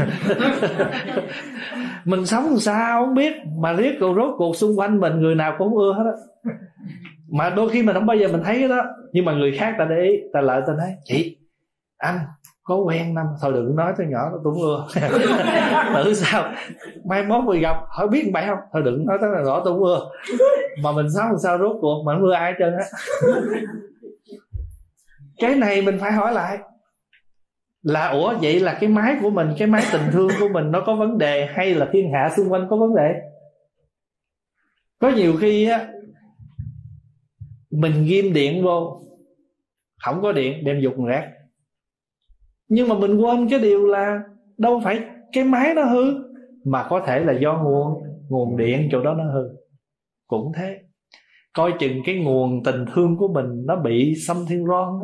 Mình sống làm sao không biết, mà riết rồi rốt cuộc xung quanh mình người nào cũng không ưa hết á. Mà đôi khi mình không bao giờ mình thấy cái đó, nhưng mà người khác ta để ý, ta lại ta nói chị, anh có quen năm, thôi đừng nói tới nhỏ nó cũng ưa. Tự sao mai mốt mình gặp hỏi biết bạn không, thôi đừng nói tới là rõ tôi cũng ưa. Mà mình sống làm sao rốt cuộc mà không ưa ai trơn á. Cái này mình phải hỏi lại là ủa vậy là cái máy của mình, cái máy tình thương của mình nó có vấn đề, hay là thiên hạ xung quanh có vấn đề? Có nhiều khi á mình ghim điện vô, không có điện đem dục rác, nhưng mà mình quên cái điều là đâu phải cái máy nó hư, mà có thể là do nguồn điện chỗ đó nó hư. Cũng thế, coi chừng cái nguồn tình thương của mình nó bị something wrong.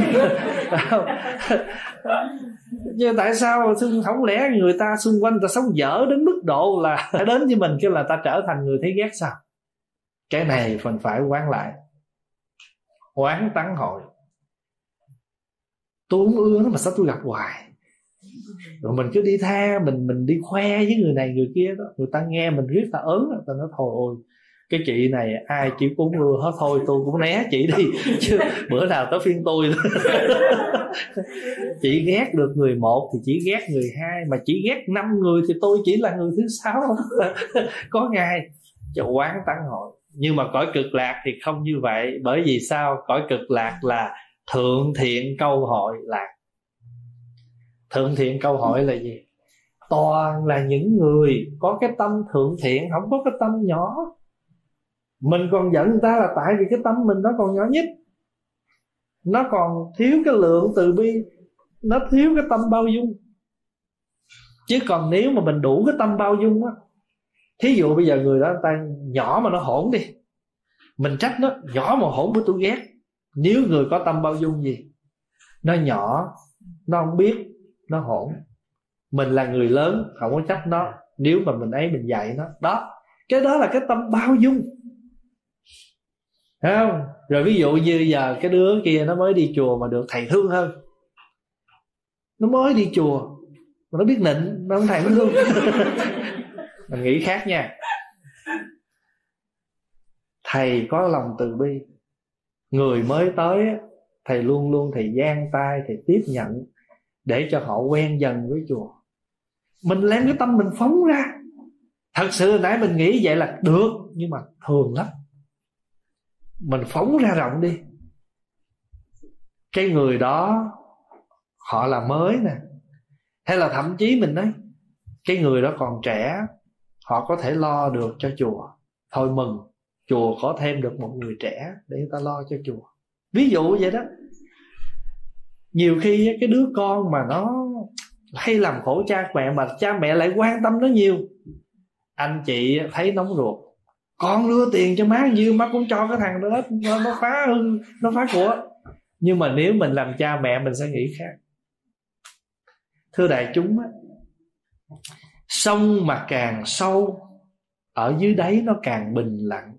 Nhưng tại sao không lẽ người ta xung quanh người ta sống dở đến mức độ là đến với mình kêu là ta trở thành người thấy ghét sao? Cái này mình phải quán lại, quán tắng hội. Tôi không ưa nó mà sao tôi gặp hoài. Rồi mình cứ đi tha, mình đi khoe với người này người kia đó, người ta nghe mình riết ta ớn, ta nói thôi ôi cái chị này ai chỉ cũng ưa hết, thôi tôi cũng né chị đi chứ bữa nào tới phiên tôi. Chị ghét được người một thì chỉ ghét người hai, mà chỉ ghét 5 người thì tôi chỉ là người thứ 6. Có ngày cho quán tắng hội. Nhưng mà cõi cực lạc thì không như vậy. Bởi vì sao? Cõi cực lạc là thượng thiện câu hội lạc. Thượng thiện câu hội là gì? Toàn là những người có cái tâm thượng thiện, không có cái tâm nhỏ. Mình còn giận người ta là tại vì cái tâm mình nó còn nhỏ nhất, nó còn thiếu cái lượng từ bi, nó thiếu cái tâm bao dung. Chứ còn nếu mà mình đủ cái tâm bao dung á, thí dụ bây giờ người đó ta nhỏ mà nó hỗn đi, mình trách nó nhỏ mà hỗn với tôi ghét. Nếu người có tâm bao dung gì, nó nhỏ, nó không biết, nó hỗn, mình là người lớn không có trách nó. Nếu mà mình ấy mình dạy nó đó, cái đó là cái tâm bao dung, thấy không? Rồi ví dụ như giờ cái đứa kia nó mới đi chùa mà được thầy thương hơn, nó mới đi chùa mà nó biết nịnh, nó không thầy mới thương. Mình nghĩ khác nha. Thầy có lòng từ bi, người mới tới thầy luôn luôn thầy giang tay, thầy tiếp nhận để cho họ quen dần với chùa. Mình đem cái tâm mình phóng ra. Thật sự nãy mình nghĩ vậy là được, nhưng mà thường lắm. Mình phóng ra rộng đi, cái người đó họ là mới nè, hay là thậm chí mình nói cái người đó còn trẻ, họ có thể lo được cho chùa, thôi mừng, chùa có thêm được một người trẻ để người ta lo cho chùa. Ví dụ vậy đó. Nhiều khi cái đứa con mà nó hay làm khổ cha mẹ, mà cha mẹ lại quan tâm nó nhiều, anh chị thấy nóng ruột, con đưa tiền cho má nhiêu má cũng cho cái thằng đó hết, nó phá hưng, nó phá của. Nhưng mà nếu mình làm cha mẹ mình sẽ nghĩ khác. Thưa đại chúng á, sông mà càng sâu, ở dưới đáy nó càng bình lặng.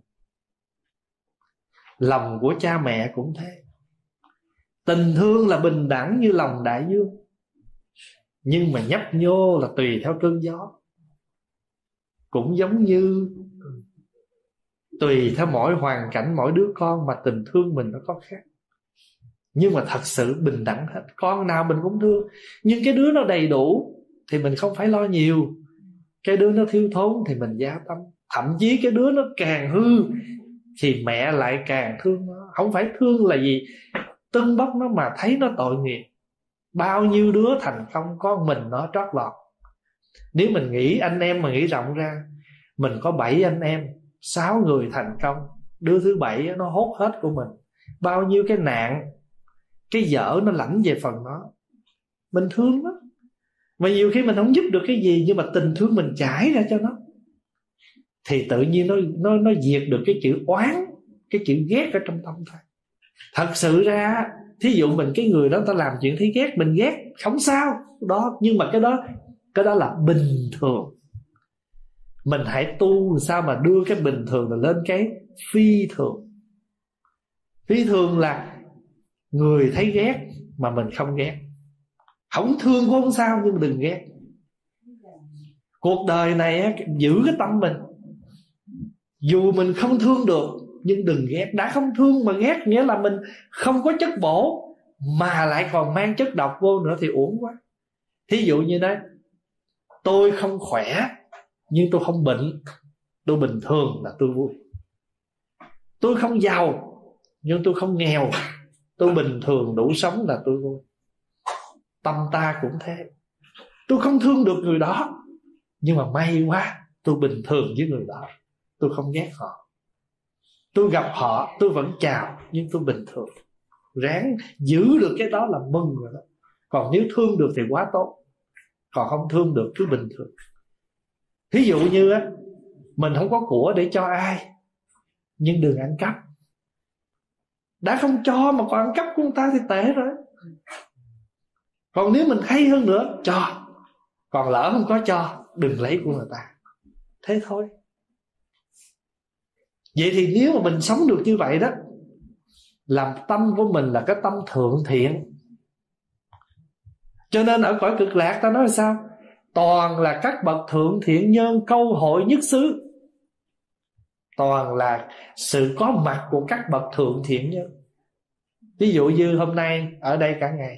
Lòng của cha mẹ cũng thế. Tình thương là bình đẳng như lòng đại dương, nhưng mà nhấp nhô là tùy theo cơn gió. Cũng giống như tùy theo mỗi hoàn cảnh, mỗi đứa con mà tình thương mình nó có khác. Nhưng mà thật sự bình đẳng hết, con nào mình cũng thương. Nhưng cái đứa nó đầy đủ thì mình không phải lo nhiều, cái đứa nó thiếu thốn thì mình gia tâm. Thậm chí cái đứa nó càng hư thì mẹ lại càng thương nó. Không phải thương là gì, tưng bốc nó mà thấy nó tội nghiệp. Bao nhiêu đứa thành công có mình nó trót lọt. Nếu mình nghĩ anh em mà nghĩ rộng ra, mình có 7 anh em, 6 người thành công, đứa thứ 7 nó hốt hết của mình. Bao nhiêu cái nạn, cái dở nó lãnh về phần nó. Mình thương nó. Mà nhiều khi mình không giúp được cái gì, nhưng mà tình thương mình trải ra cho nó, thì tự nhiên nó diệt được cái chữ oán, cái chữ ghét ở trong tâm thôi. Thật sự ra thí dụ mình cái người đó ta làm chuyện thấy ghét, mình ghét không sao đó, nhưng mà cái đó là bình thường. Mình hãy tu sao mà đưa cái bình thường là lên cái phi thường. Phi thường là người thấy ghét mà mình không ghét. Không thương cũng không sao, nhưng mà đừng ghét. Cuộc đời này á, giữ cái tâm mình. Dù mình không thương được, nhưng đừng ghét. Đã không thương mà ghét nghĩa là mình không có chất bổ, mà lại còn mang chất độc vô nữa thì uổng quá. Thí dụ như đấy, tôi không khỏe nhưng tôi không bệnh, tôi bình thường là tôi vui. Tôi không giàu nhưng tôi không nghèo, tôi bình thường đủ sống là tôi vui. Tâm ta cũng thế. Tôi không thương được người đó, nhưng mà may quá tôi bình thường với người đó, tôi không ghét họ. Tôi gặp họ tôi vẫn chào, nhưng tôi bình thường. Ráng giữ được cái đó là mừng rồi đó. Còn nếu thương được thì quá tốt, còn không thương được cứ bình thường. Thí dụ như á, mình không có của để cho ai, nhưng đừng ăn cắp. Đã không cho mà còn ăn cắp của người ta thì tệ rồi. Còn nếu mình hay hơn nữa, cho. Còn lỡ không có cho, đừng lấy của người ta. Thế thôi. Vậy thì nếu mà mình sống được như vậy đó, làm tâm của mình là cái tâm thượng thiện. Cho nên ở cõi cực lạc ta nói sao? Toàn là các bậc thượng thiện nhân câu hội nhất xứ. Toàn là sự có mặt của các bậc thượng thiện nhân. Ví dụ như hôm nay ở đây cả ngày,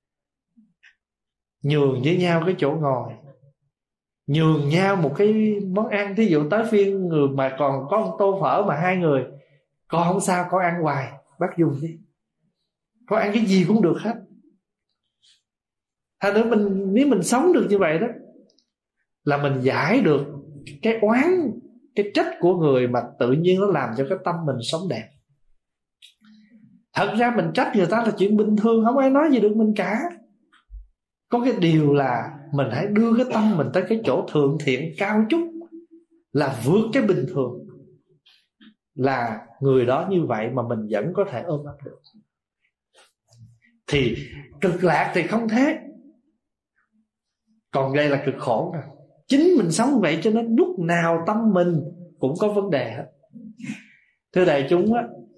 nhường với nhau cái chỗ ngồi, nhường nhau một cái món ăn. Thí dụ tới phiên người mà còn có một tô phở mà 2 người, con không sao, con ăn hoài, bác dùng đi, con ăn cái gì cũng được hết. Thành nữa nếu mình sống được như vậy đó, là mình giải được cái oán, cái trách của người, mà tự nhiên nó làm cho cái tâm mình sống đẹp. Thật ra mình trách người ta là chuyện bình thường, không ai nói gì được mình cả. Có cái điều là mình hãy đưa cái tâm mình tới cái chỗ thượng thiện cao chút, là vượt cái bình thường. Là người đó như vậy mà mình vẫn có thể ôm ấp được. Thì cực lạc thì không thế. Còn đây là cực khổ nè. Chính mình sống vậy cho nên lúc nào tâm mình cũng có vấn đề hết. Thưa đại chúng á,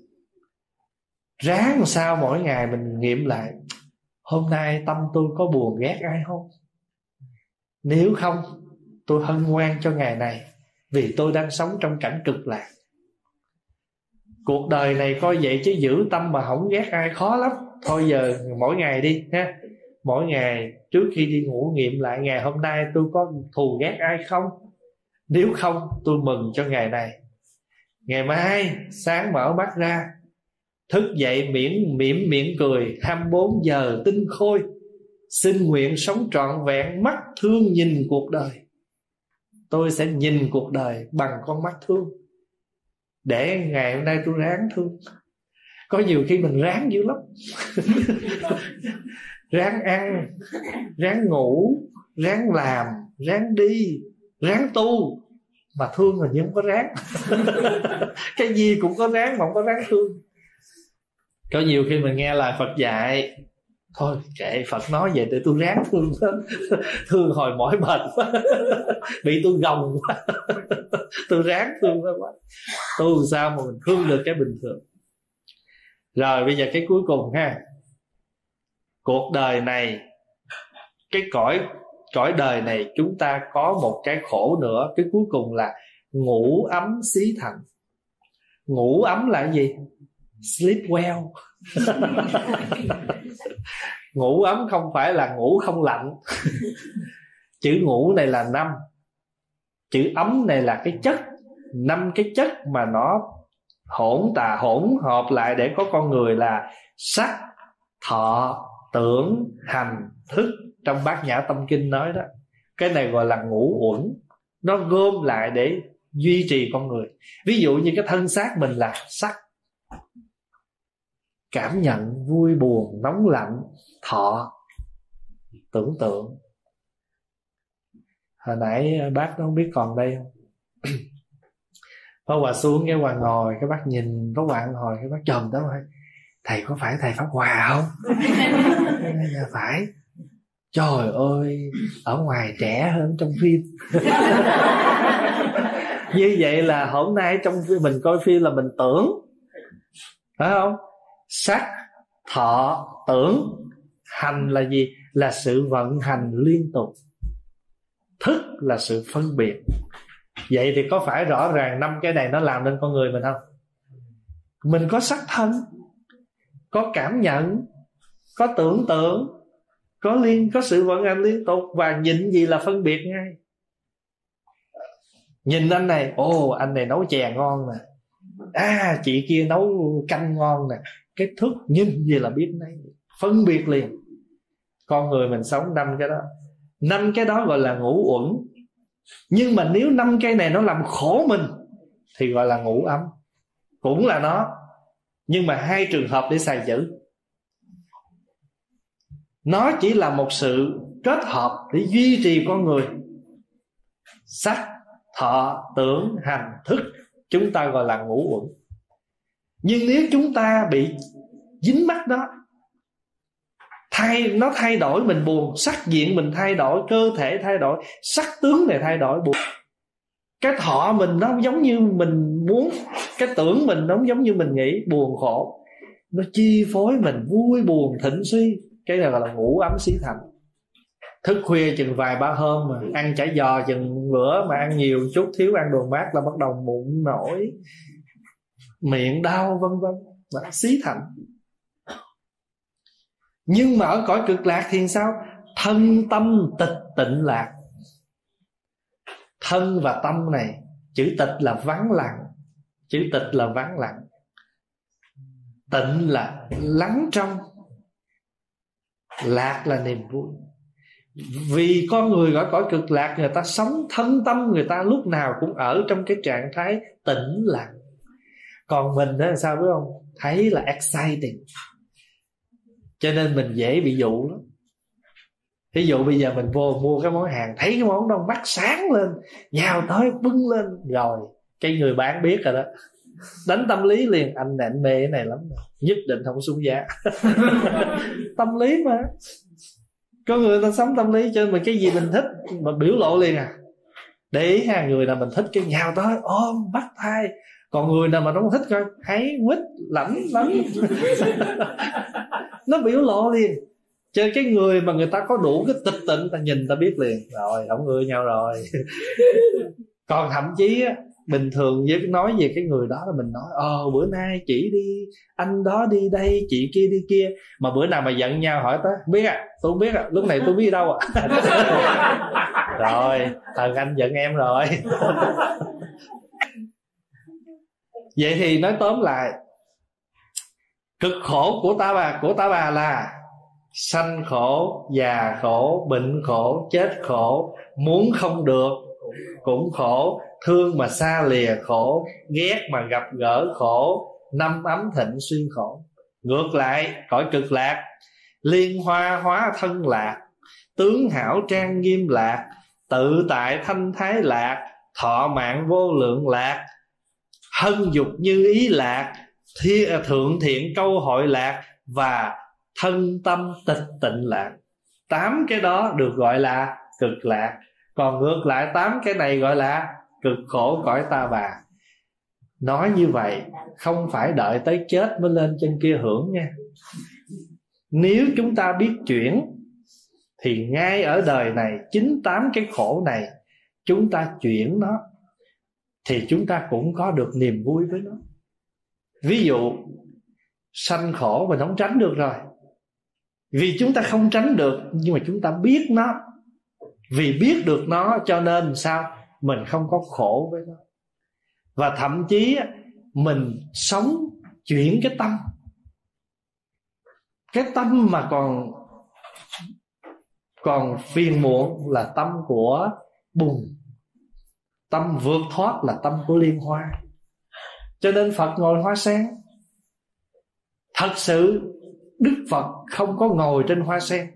ráng làm sao mỗi ngày mình nghiệm lại, hôm nay tâm tôi có buồn ghét ai không? Nếu không, tôi hân hoan cho ngày này, vì tôi đang sống trong cảnh cực lạc. Cuộc đời này coi vậy chứ giữ tâm mà không ghét ai khó lắm. Thôi giờ mỗi ngày đi ha, mỗi ngày trước khi đi ngủ nghiệm lại ngày hôm nay tôi có thù ghét ai không? Nếu không, tôi mừng cho ngày này. Ngày mai sáng mở mắt ra, thức dậy mỉm miệng cười, 24 giờ tinh khôi, xin nguyện sống trọn vẹn mắt thương nhìn cuộc đời. Tôi sẽ nhìn cuộc đời bằng con mắt thương, để ngày hôm nay tôi ráng thương. Có nhiều khi mình ráng dữ lắm ráng ăn, ráng ngủ, ráng làm, ráng đi, ráng tu, mà thương là như không có ráng cái gì cũng có ráng mà không có ráng thương. Có nhiều khi mình nghe lời Phật dạy, thôi kệ Phật nói vậy để tôi ráng thương thương hồi mỏi mệt quá bị tôi gồng quá tôi ráng thương nó quá. Tu sao mà mình thương được cái bình thường. Rồi bây giờ cái cuối cùng ha, cuộc đời này, cái cõi đời này chúng ta có một cái khổ nữa. Cái cuối cùng là ngủ ấm xí thành. Ngủ ấm là gì? Sleep well ngủ ấm không phải là ngủ không lạnh chữ ngủ này là 5, chữ ấm này là cái chất 5 cái chất mà nó hỗn hợp lại để có con người là sắc, thọ, tưởng, hành, thức. Trong Bát Nhã Tâm Kinh nói đó, cái này gọi là ngũ uẩn. Nó gom lại để duy trì con người. Ví dụ như cái thân xác mình là sắc, cảm nhận vui buồn nóng lạnh. Thọ, tưởng tượng. Hồi nãy bác nó không biết còn đây không? Pháp Hòa xuống cái Hòa ngồi, cái bác nhìn Pháp Hòa ngồi, cái bác chồm tới hỏi: thầy có phải thầy Pháp Hòa không? Dạ phải. Trời ơi, ở ngoài trẻ hơn trong phim. Như vậy là hôm nay trong phim mình coi phim là mình tưởng, phải không? Sắc, thọ, tưởng. Hành là gì? Là sự vận hành liên tục. Thức là sự phân biệt. Vậy thì có phải rõ ràng 5 cái này nó làm nên con người mình không? Mình có sắc thân, có cảm nhận, có tưởng tượng, có sự vận hành liên tục. Và nhìn gì là phân biệt ngay. Nhìn anh này, anh này nấu chè ngon nè, chị kia nấu canh ngon nè. Cái thức nhìn gì là biết ngay, phân biệt liền. Con người mình sống 5 cái đó. 5 cái đó gọi là ngũ uẩn. Nhưng mà nếu 5 cái này nó làm khổ mình thì gọi là ngũ ấm. Cũng là nó, nhưng mà 2 trường hợp để xài chữ. Nó chỉ là một sự kết hợp để duy trì con người. Sắc, thọ, tưởng, hành, thức, chúng ta gọi là ngũ uẩn. Nhưng nếu chúng ta bị dính mắc đó, nó thay đổi mình buồn, sắc diện mình thay đổi, cơ thể thay đổi, sắc tướng này thay đổi, buồn. Cái thọ mình nó không giống như mình muốn, cái tưởng mình nó không giống như mình nghĩ, buồn khổ. Nó chi phối mình vui buồn thịnh suy. Cái này gọi là ngũ ấm xí thành. Thức khuya chừng vài ba hôm mà ăn chả giò chừng bữa, mà ăn nhiều chút thiếu ăn đồ mát là bắt đầu mụn nổi, miệng đau vân vân, là xí thành. Nhưng mà ở cõi cực lạc thì sao? Thân tâm tịch tịnh lạc. Thân và tâm này, chữ tịch là vắng lặng, chữ tịch là vắng lặng, tịnh là lắng trong, lạc là niềm vui. Vì con người ở cõi cực lạc, người ta sống thân tâm người ta lúc nào cũng ở trong cái trạng thái tĩnh lặng. Còn mình đó là sao biết không? Thấy là exciting, cho nên mình dễ bị dụ lắm. Ví dụ bây giờ mình vô mua cái món hàng, thấy cái món đó mắt sáng lên, nhào tới bưng lên, rồi cái người bán biết rồi đó, đánh tâm lý liền. Anh này anh mê cái này lắm rồi, nhất định không xuống giá. Tâm lý mà, có người ta sống tâm lý, cho nên mình cái gì mình thích mà biểu lộ liền à. Để ý ha, người nào mình thích cái nhào tới ôm bắt tay. Còn người nào mà nó không thích coi thấy quýt lẫm lắm. Nó biểu lộ liền. Cho cái người mà người ta có đủ cái tịch tịnh, ta nhìn ta biết liền, rồi không ưa nhau rồi. Còn thậm chí á, bình thường với nói về cái người đó là mình nói bữa nay chị đi, anh đó đi đây, chị kia đi kia. Mà bữa nào mà giận nhau hỏi tới, biết tôi không biết lúc này tôi biết đâu rồi thần anh giận em rồi. Vậy thì nói tóm lại, cực khổ của ta bà là sanh khổ, già khổ, bệnh khổ, chết khổ, muốn không được cũng khổ, thương mà xa lìa khổ, ghét mà gặp gỡ khổ, năm ấm thịnh xuyên khổ. Ngược lại cõi cực lạc, liên hoa hóa thân lạc, tướng hảo trang nghiêm lạc, tự tại thanh thái lạc, thọ mạng vô lượng lạc, hân dục như ý lạc, thượng thiện câu hội lạc, và thân tâm tịch tịnh lạc. 8 cái đó được gọi là cực lạc. Còn ngược lại 8 cái này gọi là cực khổ cõi ta bà. Nói như vậy không phải đợi tới chết mới lên trên kia hưởng nha. Nếu chúng ta biết chuyển thì ngay ở đời này, 9-8 cái khổ này chúng ta chuyển nó, thì chúng ta cũng có được niềm vui với nó. Ví dụ sanh khổ mình không tránh được rồi, vì chúng ta không tránh được, nhưng mà chúng ta biết nó. Vì biết được nó cho nên sao? Mình không có khổ với nó. Và thậm chí mình sống chuyển cái tâm. Cái tâm mà còn phiền muộn là tâm của bùn. Tâm vượt thoát là tâm của liên hoa. Cho nên Phật ngồi hoa sen. Thật sự Đức Phật không có ngồi trên hoa sen,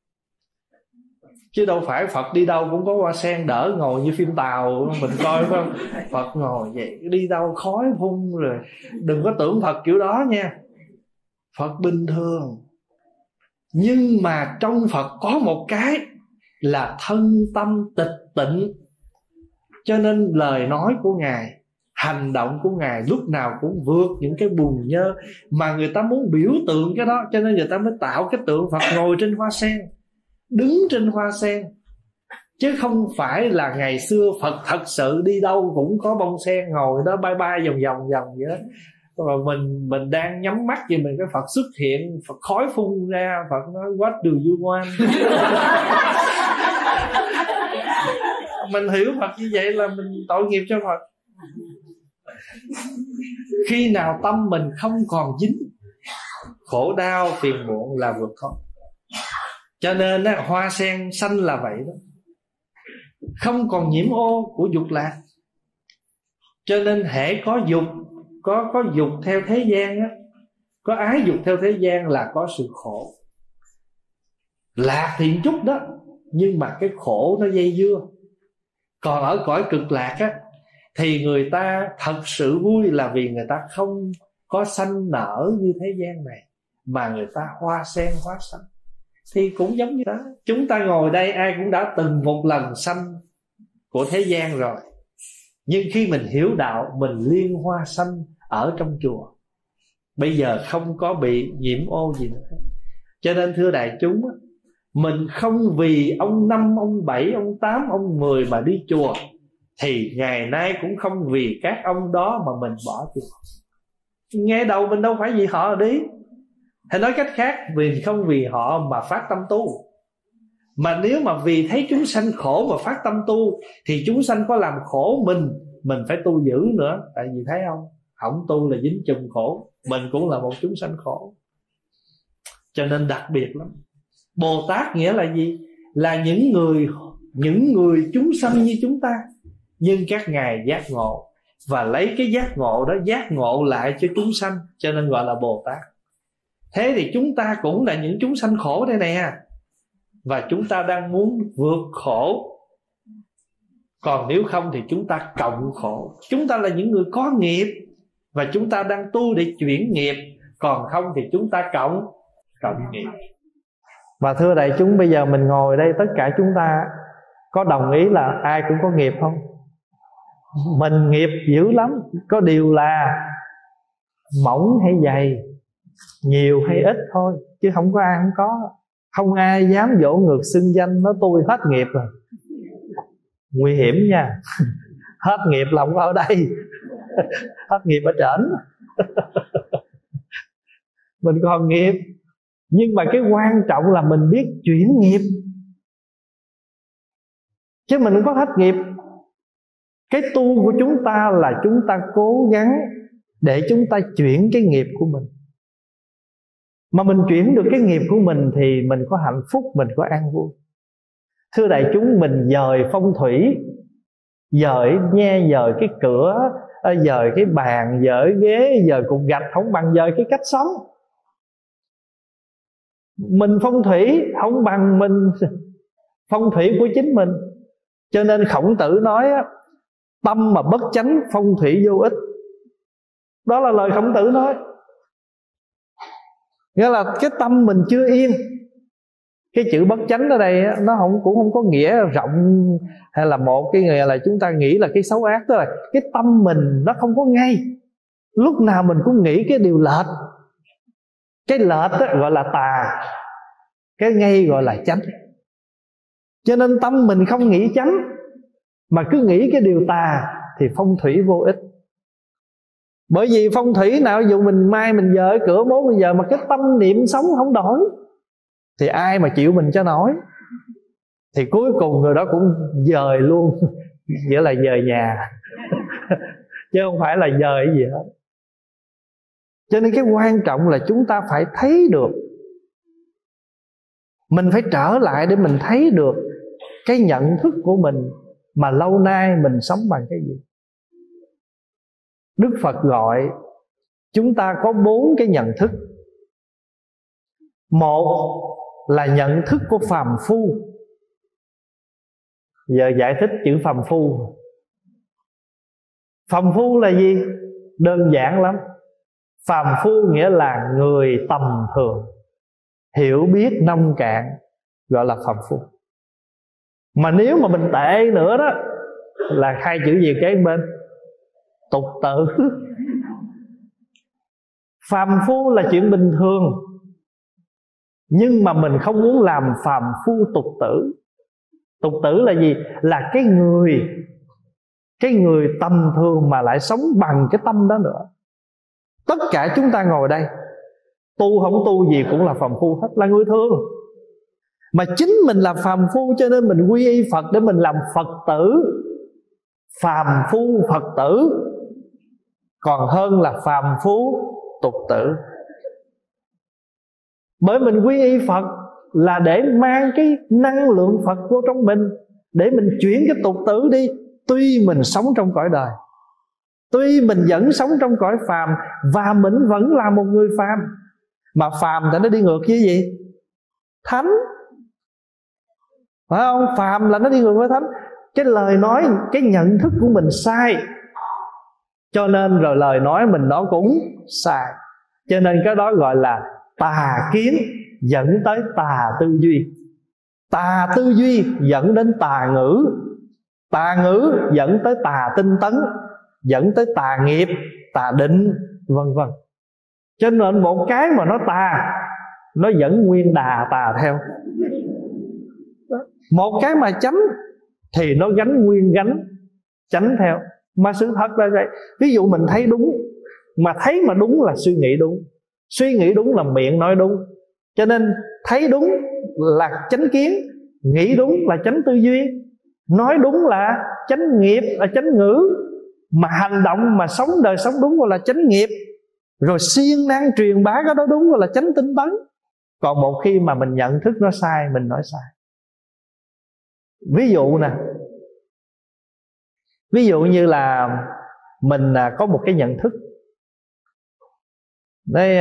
chứ đâu phải Phật đi đâu cũng có hoa sen đỡ ngồi như phim Tàu mình coi, phải không? Phật ngồi vậy đi đâu khói phun rồi. Đừng có tưởng Phật kiểu đó nha. Phật bình thường. Nhưng mà trong Phật có một cái là thân tâm tịch tịnh. Cho nên lời nói của Ngài, hành động của Ngài lúc nào cũng vượt những cái bùn nhơ. Mà người ta muốn biểu tượng cái đó, cho nên người ta mới tạo cái tượng Phật ngồi trên hoa sen, đứng trên hoa sen. Chứ không phải là ngày xưa Phật thật sự đi đâu cũng có bông sen ngồi đó bay bay vòng vòng vậy đó. Rồi mình đang nhắm mắt vậy, mình cái Phật xuất hiện, Phật khói phun ra, Phật nói what do you want? Mình hiểu Phật như vậy là mình tội nghiệp cho Phật. Khi nào tâm mình không còn dính khổ đau phiền muộn là vượt thoát. Cho nên hoa sen xanh là vậy đó, không còn nhiễm ô của dục lạc. Cho nên hễ có dục, có dục theo thế gian á, có ái dục theo thế gian là có sự khổ. Lạc thì chút đó, nhưng mà cái khổ nó dây dưa. Còn ở cõi cực lạc á, thì người ta thật sự vui là vì người ta không có sanh nở như thế gian này, mà người ta hoa sen hoa xanh. Thì cũng giống như đó, chúng ta ngồi đây ai cũng đã từng một lần sanh của thế gian rồi. Nhưng khi mình hiểu đạo, mình liên hoa xanh ở trong chùa, bây giờ không có bị nhiễm ô gì nữa. Cho nên thưa đại chúng, mình không vì ông 5, ông 7, ông 8, ông 10 mà đi chùa, thì ngày nay cũng không vì các ông đó mà mình bỏ chùa. Nghe đầu mình đâu phải vì họ đi. Hay nói cách khác, mình không vì họ mà phát tâm tu. Mà nếu mà vì thấy chúng sanh khổ mà phát tâm tu, thì chúng sanh có làm khổ mình phải tu dữ nữa. Tại vì thấy không, không tu là dính chùm khổ, mình cũng là một chúng sanh khổ. Cho nên đặc biệt lắm. Bồ Tát nghĩa là gì? Là những người chúng sanh như chúng ta, nhưng các ngài giác ngộ, và lấy cái giác ngộ đó giác ngộ lại cho chúng sanh, cho nên gọi là Bồ Tát. Thế thì chúng ta cũng là những chúng sanh khổ đây nè, và chúng ta đang muốn vượt khổ. Còn nếu không thì chúng ta cộng khổ. Chúng ta là những người có nghiệp, và chúng ta đang tu để chuyển nghiệp. Còn không thì chúng ta cộng nghiệp. Và thưa đại chúng, bây giờ mình ngồi đây, tất cả chúng ta có đồng ý là ai cũng có nghiệp không? Mình nghiệp dữ lắm. Có điều là mỏng hay dày, nhiều hay ít thôi, chứ không có ai không có. Không ai dám dỗ ngược xưng danh nói tôi hết nghiệp rồi. Nguy hiểm nha. Hết nghiệp là không có ở đây. Hết nghiệp ở trển. Mình còn nghiệp. Nhưng mà cái quan trọng là mình biết chuyển nghiệp, chứ mình không có hết nghiệp. Cái tu của chúng ta là chúng ta cố gắng để chúng ta chuyển cái nghiệp của mình. Mà mình chuyển được cái nghiệp của mình thì mình có hạnh phúc, mình có an vui. Thưa đại chúng, mình dời phong thủy, dời nhe, dời cái cửa, dời cái bàn, dời ghế, dời cục gạch, không bằng dời cái cách sống. Mình phong thủy không bằng mình phong thủy của chính mình. Cho nên Khổng Tử nói tâm mà bất chánh, phong thủy vô ích. Đó là lời Khổng Tử nói. Nghĩa là cái tâm mình chưa yên. Cái chữ bất chánh ở đây nó cũng không có nghĩa rộng, hay là một cái nghĩa là chúng ta nghĩ là cái xấu ác. Tức là cái tâm mình nó không có ngay. Lúc nào mình cũng nghĩ cái điều lệch. Cái lệch gọi là tà, cái ngay gọi là chánh. Cho nên tâm mình không nghĩ chánh, mà cứ nghĩ cái điều tà, thì phong thủy vô ích. Bởi vì phong thủy nào dù mình mai mình dời cửa mốt bây giờ, mà cái tâm niệm sống không đổi, thì ai mà chịu mình cho nổi. Thì cuối cùng người đó cũng dời luôn. Nghĩa là dời nhà. chứ không phải là dời gì hết. Cho nên cái quan trọng là chúng ta phải thấy được, mình phải trở lại để mình thấy được cái nhận thức của mình mà lâu nay mình sống bằng cái gì. Đức Phật gọi chúng ta có 4 cái nhận thức. Một là nhận thức của phàm phu. Giờ giải thích chữ phàm phu. Phàm phu là gì? Đơn giản lắm. Phàm phu nghĩa là người tầm thường, hiểu biết nông cạn, gọi là phàm phu. Mà nếu mà mình tệ nữa đó là 2 chữ gì kế bên? Tục tử. Phàm phu là chuyện bình thường, nhưng mà mình không muốn làm phàm phu tục tử. Tục tử là gì? Là cái người tầm thường mà lại sống bằng cái tâm đó nữa. Tất cả chúng ta ngồi đây, tu không tu gì cũng là phàm phu hết, là người thường. Mà chính mình là phàm phu cho nên mình quy y Phật để mình làm Phật tử. Phàm phu Phật tử còn hơn là phàm phu tục tử. Bởi mình quy y Phật là để mang cái năng lượng Phật vô trong mình, để mình chuyển cái tục tử đi. Tuy mình sống trong cõi đời, tuy mình vẫn sống trong cõi phàm, và mình vẫn là một người phàm. Mà phàm thì nó đi ngược với gì? Thánh, phải không? Phàm là nó đi ngược với thánh. Cái lời nói, cái nhận thức của mình sai, cho nên rồi lời nói mình nó cũng sai. Cho nên cái đó gọi là tà kiến dẫn tới tà tư duy. Tà tư duy dẫn đến tà ngữ, tà ngữ dẫn tới tà tinh tấn, dẫn tới tà nghiệp, tà định, vân vân. Cho nên một cái mà nó tà, nó dẫn nguyên đà tà theo. Một cái mà chánh thì nó gánh nguyên gánh chánh theo. Mà sự thật là vậy. Ví dụ mình thấy đúng, mà thấy mà đúng là suy nghĩ đúng, suy nghĩ đúng là miệng nói đúng. Cho nên thấy đúng là chánh kiến, nghĩ đúng là chánh tư duy, nói đúng là chánh nghiệp, là chánh ngữ. Mà hành động mà sống đời sống đúng gọi là chánh nghiệp. Rồi siêng năng truyền bá cái đó đúng gọi là chánh tinh tấn. Còn một khi mà mình nhận thức nó sai, mình nói sai. Ví dụ nè, ví dụ như là mình có một cái nhận thức đây,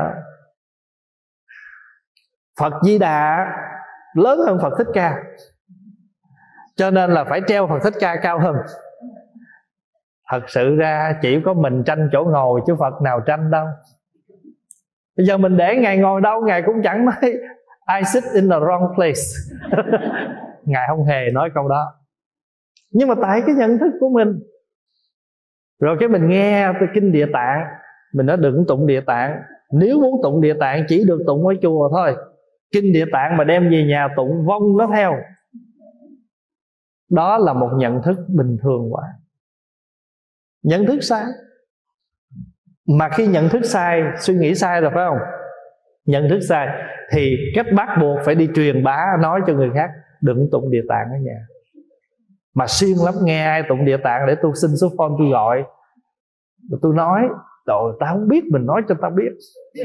Phật Di Đà lớn hơn Phật Thích Ca, cho nên là phải treo Phật Thích Ca cao hơn. Thật sự ra chỉ có mình tranh chỗ ngồi chứ Phật nào tranh đâu. Bây giờ mình để Ngài ngồi đâu, Ngài cũng chẳng nói I sit in the wrong place. Ngài không hề nói câu đó. Nhưng mà tại cái nhận thức của mình. Rồi cái mình nghe kinh Địa Tạng, mình nói đừng tụng Địa Tạng. Nếu muốn tụng Địa Tạng chỉ được tụng ở chùa thôi. Kinh Địa Tạng mà đem về nhà tụng vong nó theo. Đó là một nhận thức bình thường quá. Nhận thức sai. Mà khi nhận thức sai, suy nghĩ sai rồi phải không? Nhận thức sai thì cách bắt buộc phải đi truyền bá, nói cho người khác đừng tụng Địa Tạng ở nhà. Mà siêng lắm, nghe ai tụng Địa Tạng để tôi xin số phone tôi gọi, rồi tôi nói, rồi tao không biết, mình nói cho tao biết.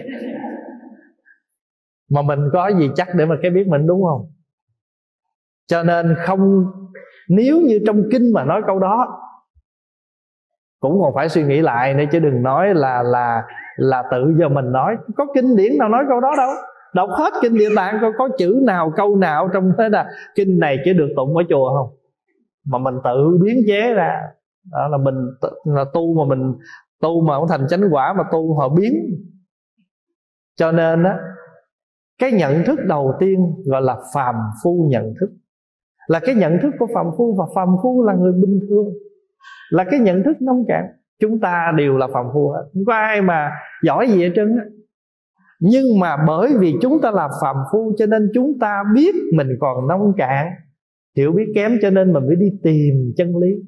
Mà mình có gì chắc để mà cái biết mình, đúng không? Cho nên không, nếu như trong kinh mà nói câu đó cũng còn phải suy nghĩ lại nữa, chứ đừng nói là tự giờ mình nói. Có kinh điển nào nói câu đó đâu. Đọc hết kinh Địa Tạng có chữ nào, câu nào trong thế là kinh này chỉ được tụng ở chùa không? Mà mình tự biến chế ra. Đó là mình là tu mà mình tu mà không thành chánh quả, mà tu họ biến. Cho nên á, cái nhận thức đầu tiên gọi là phàm phu nhận thức, là cái nhận thức của phàm phu. Và phàm phu là người bình thường, là cái nhận thức nông cạn. Chúng ta đều là phàm phu hết, không có ai mà giỏi gì hết trơn á. Nhưng mà bởi vì chúng ta là phàm phu, cho nên chúng ta biết mình còn nông cạn, hiểu biết kém, cho nên mình mới đi tìm chân lý.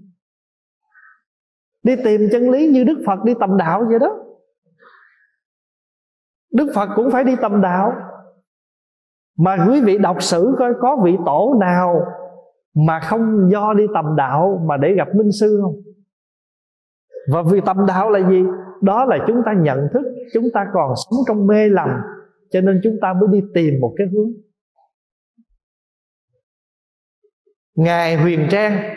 Đi tìm chân lý như Đức Phật đi tầm đạo vậy đó. Đức Phật cũng phải đi tầm đạo. Mà quý vị đọc sử coi có vị tổ nào mà không do đi tầm đạo mà để gặp minh sư không? Và vì tâm đạo là gì? Đó là chúng ta nhận thức chúng ta còn sống trong mê lầm, cho nên chúng ta mới đi tìm một cái hướng. Ngài Huyền Trang,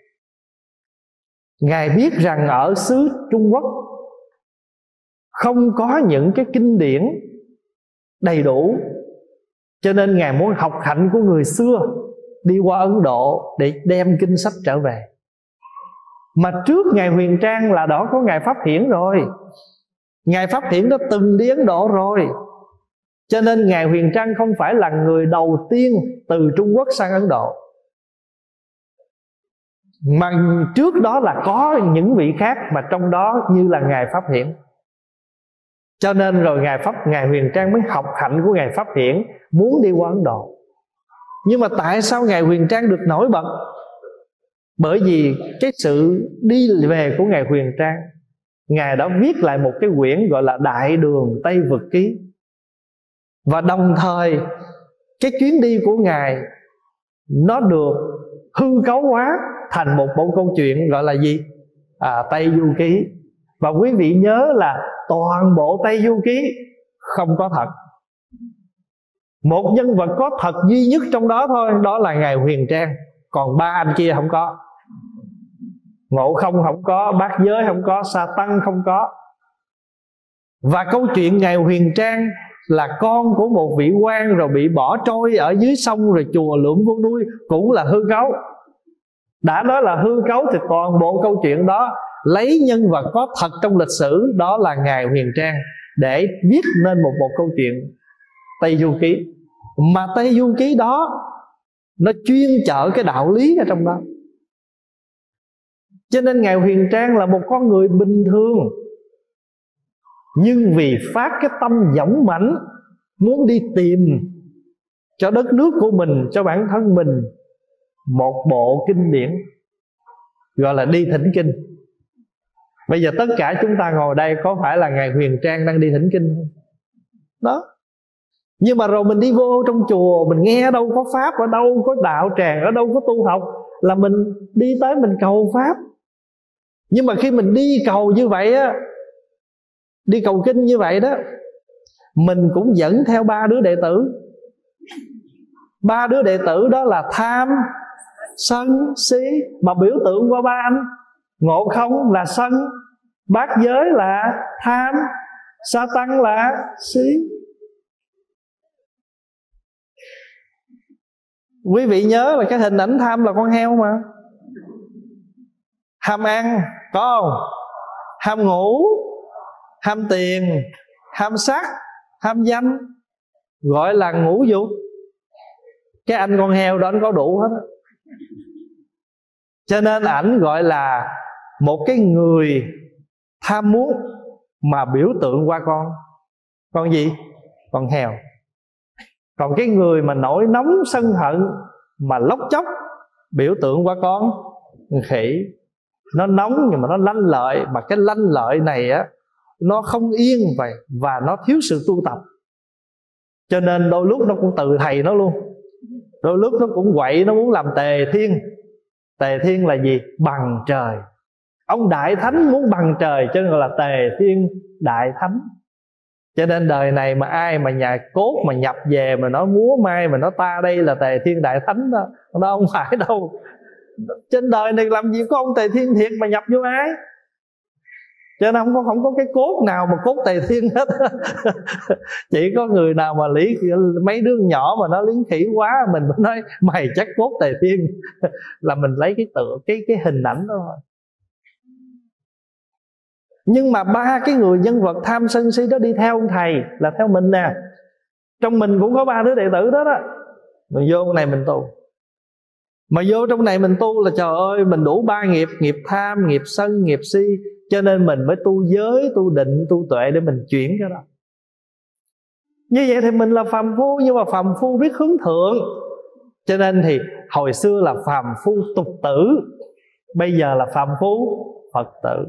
Ngài biết rằng ở xứ Trung Quốc không có những cái kinh điển đầy đủ, cho nên Ngài muốn học hạnh của người xưa, đi qua Ấn Độ để đem kinh sách trở về. Mà trước Ngài Huyền Trang là đó có Ngài Pháp Hiển rồi. Ngài Pháp Hiển đã từng đi Ấn Độ rồi, cho nên Ngài Huyền Trang không phải là người đầu tiên từ Trung Quốc sang Ấn Độ, mà trước đó là có những vị khác, mà trong đó như là Ngài Pháp Hiển. Cho nên rồi Ngài Huyền Trang mới học hạnh của Ngài Pháp Hiển, muốn đi qua Ấn Độ. Nhưng mà tại sao Ngài Huyền Trang được nổi bật? Bởi vì cái sự đi về của Ngài Huyền Trang, Ngài đã viết lại một cái quyển gọi là Đại Đường Tây Vực Ký. Và đồng thời cái chuyến đi của Ngài nó được hư cấu hóa thành một bộ câu chuyện gọi là gì? Tây Du Ký. Và quý vị nhớ là toàn bộ Tây Du Ký không có thật. Một nhân vật có thật duy nhất trong đó thôi, đó là Ngài Huyền Trang. Còn ba anh kia không có. Ngộ Không không có, Bát Giới không có, Sa Tăng không có. Và câu chuyện Ngài Huyền Trang là con của một vị quan rồi bị bỏ trôi ở dưới sông, rồi chùa lượm vô nuôi, cũng là hư cấu. Đã nói là hư cấu thì toàn bộ câu chuyện đó lấy nhân vật có thật trong lịch sử, đó là Ngài Huyền Trang, để viết nên một bộ câu chuyện Tây Du Ký. Mà Tây Du Ký đó nó chuyên chở cái đạo lý ở trong đó. Cho nên Ngài Huyền Trang là một con người bình thường, nhưng vì phát cái tâm dũng mãnh, muốn đi tìm cho đất nước của mình, cho bản thân mình một bộ kinh điển, gọi là đi thỉnh kinh. Bây giờ tất cả chúng ta ngồi đây có phải là Ngài Huyền Trang đang đi thỉnh kinh không? Đó. Nhưng mà rồi mình đi vô trong chùa, mình nghe ở đâu có pháp, ở đâu có đạo tràng, ở đâu có tu học, là mình đi tới mình cầu pháp. Nhưng mà khi mình đi cầu như vậy á, đi cầu kinh như vậy đó, mình cũng dẫn theo ba đứa đệ tử. Ba đứa đệ tử đó là tham, sân, si, mà biểu tượng qua ba anh. Ngộ Không là sân, Bát Giới là tham, Sa Tăng là si. Quý vị nhớ là cái hình ảnh tham là con heo mà. Ham ăn, có không? Ham ngủ, ham tiền, ham sắc, ham danh, gọi là ngũ dục. Cái anh con heo đó anh có đủ hết á. Cho nên ảnh gọi là một cái người tham muốn, mà biểu tượng qua con gì? Con heo. Còn cái người mà nổi nóng sân hận mà lóc chóc, biểu tượng qua con khỉ. Nó nóng nhưng mà nó lanh lợi, mà cái lanh lợi này á, nó không yên vậy, và nó thiếu sự tu tập. Cho nên đôi lúc nó cũng từ thầy nó luôn. Đôi lúc nó cũng quậy, nó muốn làm tề thiên. Tề thiên là gì? Bằng trời. Ông Đại Thánh muốn bằng trời, cho nên gọi là tề thiên Đại Thánh. Cho nên đời này mà ai mà nhà cốt mà nhập về mà nó múa mai mà nó ta đây là tề thiên Đại Thánh đó, nó không phải đâu. Trên đời này làm gì có ông tề thiên thiệt mà nhập vô ai. Cho nên không có cái cốt nào mà cốt tề thiên hết. Chỉ có người nào mà mấy đứa nhỏ mà nó liếng khỉ quá, mình mới nói mày chắc cốt tề thiên. Là mình lấy cái hình ảnh đó thôi. Nhưng mà ba cái người nhân vật tham sân si đó đi theo ông thầy, là theo mình nè. Trong mình cũng có ba đứa đệ tử đó đó. Mình vô trong này mình tu. Mà vô trong này mình tu là trời ơi, mình đủ ba nghiệp: nghiệp tham, nghiệp sân, nghiệp si. Cho nên mình mới tu giới, tu định, tu tuệ để mình chuyển cái đó. Như vậy thì mình là phàm phu, nhưng mà phàm phu biết hướng thượng. Cho nên thì hồi xưa là phàm phu tục tử, bây giờ là phàm phu Phật tử.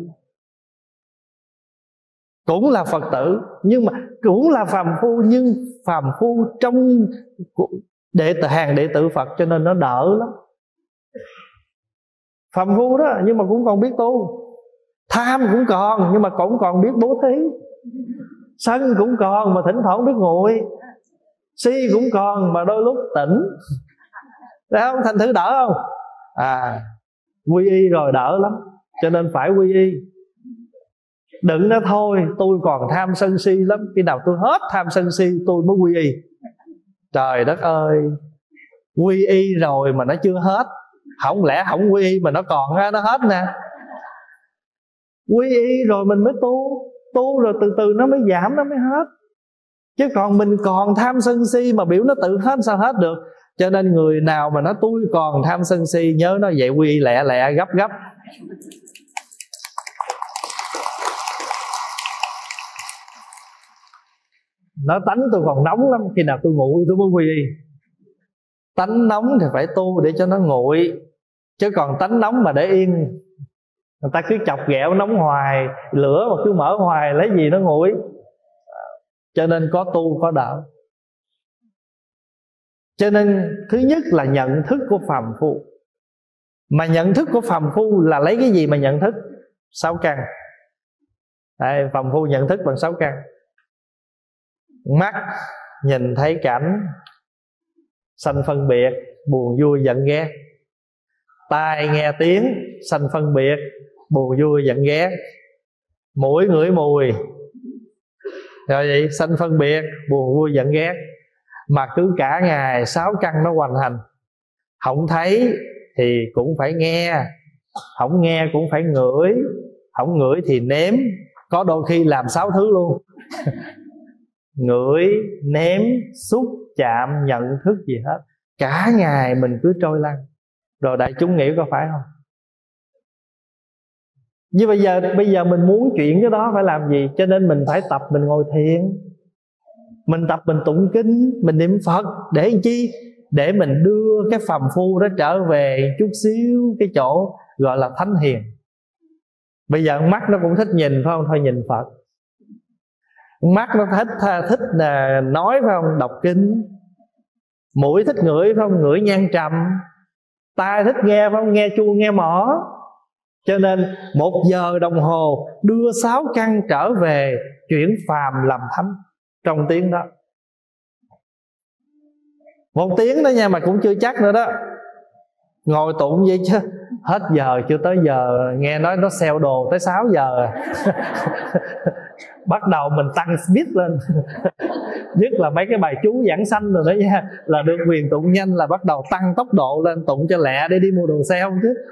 Cũng là Phật tử, nhưng mà cũng là phàm phu, nhưng phàm phu trong hàng đệ tử Phật, cho nên nó đỡ lắm. Phàm phu đó nhưng mà cũng còn biết tu. Tham cũng còn, nhưng mà cũng còn biết bố thí. Sân cũng còn, mà thỉnh thoảng biết nguội. Si cũng còn, mà đôi lúc tỉnh. Thấy không? Thành thử đỡ không? Quy y rồi đỡ lắm. Cho nên phải quy y. Đừng nói thôi tôi còn tham sân si lắm, khi nào tôi hết tham sân si tôi mới quy y. Trời đất ơi, quy y rồi mà nó chưa hết. Không lẽ không quy y mà nó còn nó hết nè. Quy y rồi mình mới tu rồi từ từ nó mới giảm, nó mới hết. Chứ còn mình còn tham sân si mà biểu nó tự hết, sao hết được. Cho nên người nào mà nói tôi còn tham sân si, nhớ nó vậy quy y lẹ lẹ gấp gấp. Nó tánh tôi còn nóng lắm, khi nào tôi nguội tôi mới quy y. Tánh nóng thì phải tu để cho nó nguội. Chứ còn tánh nóng mà để yên, người ta cứ chọc ghẹo nóng hoài, lửa mà cứ mở hoài lấy gì nó nguội. Cho nên có tu có đỡ. Cho nên thứ nhất là nhận thức của phàm phu. Mà nhận thức của phàm phu là lấy cái gì mà nhận thức? 6 căn. Đây, phàm phu nhận thức bằng 6 căn. Mắt nhìn thấy cảnh sanh phân biệt, buồn vui giận ghét. Tai nghe tiếng sanh phân biệt, buồn vui giận ghét. Mũi ngửi mùi, rồi vậy sanh phân biệt, buồn vui giận ghét. Mà cứ cả ngày 6 căn nó hoành hành. Không thấy thì cũng phải nghe, không nghe cũng phải ngửi, không ngửi thì nếm. Có đôi khi làm 6 thứ luôn. Ngửi, nếm, xúc, chạm, nhận thức gì hết. Cả ngày mình cứ trôi lăn. Rồi đại chúng nghĩ có phải không? Nhưng bây giờ mình muốn chuyện cái đó phải làm gì? Cho nên mình phải tập, mình ngồi thiền, mình tập mình tụng kinh, mình niệm Phật. Để làm chi? Để mình đưa cái phàm phu đó trở về chút xíu cái chỗ gọi là thánh hiền. Bây giờ mắt nó cũng thích nhìn phải không? Thôi nhìn Phật. Mắt nó thích là nói phải không? Đọc kinh. Mũi thích ngửi phải không? Ngửi nhang trầm. Tai thích nghe phải không? Nghe chuông nghe mõ. Cho nên 1 giờ đồng hồ đưa 6 căn trở về, chuyển phàm làm thánh trong tiếng đó. 1 tiếng đó nha, mà cũng chưa chắc nữa đó. Ngồi tụng vậy chứ hết giờ chưa tới giờ. Nghe nói nó sell đồ tới 6 giờ. Bắt đầu mình tăng speed lên. Nhất là mấy cái bài chú giảng sanh rồi đó nha, là được quyền tụng nhanh là bắt đầu tăng tốc độ lên, tụng cho lẹ để đi mua đồ sale không chứ.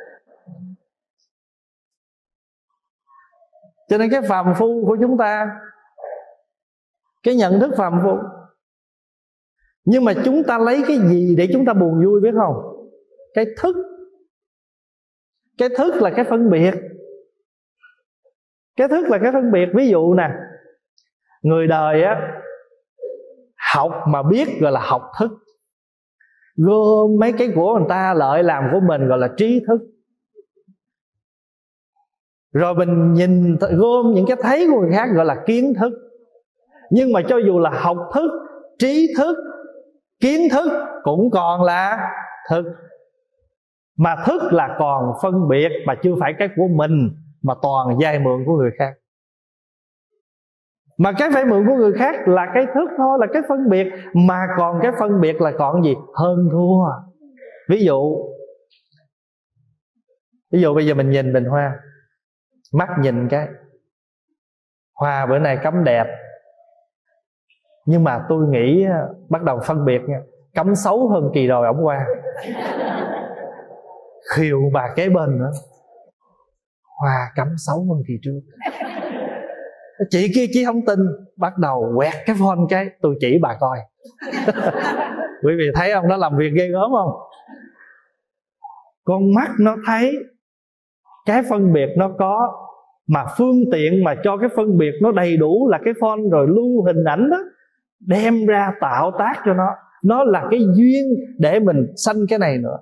Cho nên cái phàm phu của chúng ta, cái nhận thức phàm phu. Nhưng mà chúng ta lấy cái gì để chúng ta buồn vui biết không? Cái thức. Cái thức là cái phân biệt. Cái thức là cái phân biệt. Ví dụ nè, người đời á, học mà biết gọi là học thức. Gom mấy cái của người ta lợi làm của mình gọi là trí thức. Rồi mình nhìn gom những cái thấy của người khác gọi là kiến thức. Nhưng mà cho dù là học thức, trí thức, kiến thức cũng còn là thức. Mà thức là còn phân biệt, mà chưa phải cái của mình, mà toàn vay mượn của người khác. Mà cái vay mượn của người khác là cái thức thôi, là cái phân biệt. Mà còn cái phân biệt là còn gì? Hơn thua. Ví dụ bây giờ mình nhìn bình hoa, mắt nhìn cái hoa bữa nay cắm đẹp, nhưng mà tôi nghĩ bắt đầu phân biệt nha, cắm xấu hơn kỳ rồi ổng qua. Khiều bà kế bên nữa, hoa cắm xấu hơn kỳ trước. Chị kia chỉ không tin, bắt đầu quẹt cái phone cái, tôi chỉ bà coi. Quý vị thấy không, nó làm việc ghê gớm không? Con mắt nó thấy cái phân biệt nó có, mà phương tiện mà cho cái phân biệt nó đầy đủ là cái phone, rồi lưu hình ảnh đó, đem ra tạo tác cho nó là cái duyên để mình sanh cái này nữa.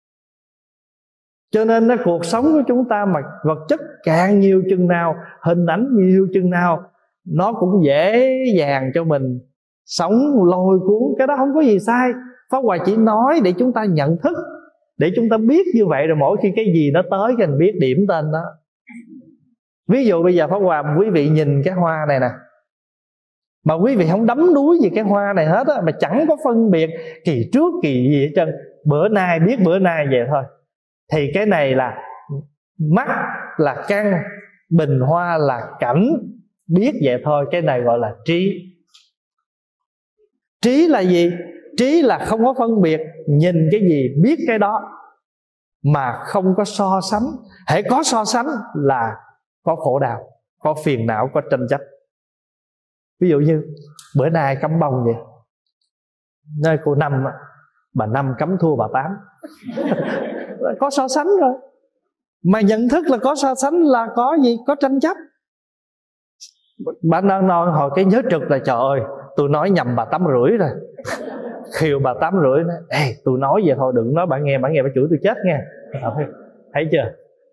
Cho nên cuộc sống của chúng ta mà vật chất càng nhiều chừng nào, hình ảnh nhiều chừng nào, nó cũng dễ dàng cho mình sống lôi cuốn. Cái đó không có gì sai. Pháp Hòa chỉ nói để chúng ta nhận thức, để chúng ta biết như vậy, rồi mỗi khi cái gì nó tới thì mình biết điểm tên đó. Ví dụ bây giờ Pháp Hòa, quý vị nhìn cái hoa này nè, mà quý vị không đắm đuối gì cái hoa này hết á, mà chẳng có phân biệt kỳ trước kỳ gì hết trơn, bữa nay biết bữa nay vậy thôi, thì cái này là mắt là căn, bình hoa là cảnh, biết vậy thôi. Cái này gọi là trí. Trí là gì? Trí là không có phân biệt, nhìn cái gì biết cái đó, mà không có so sánh. Hễ có so sánh là có khổ đau, có phiền não, có tranh chấp. Ví dụ như bữa nay cắm bông vậy, nơi cô Năm, bà Năm cắm thua bà Tám. Có so sánh rồi. Mà nhận thức là có so sánh là có gì? Có tranh chấp. Bà đang nói hồi cái nhớ trực là trời ơi, tôi nói nhầm bà 8,5 rồi. Khiều bà 8,5 nói, ê tôi nói vậy thôi, đừng nói bà nghe bà chửi tôi chết nghe. Thấy chưa?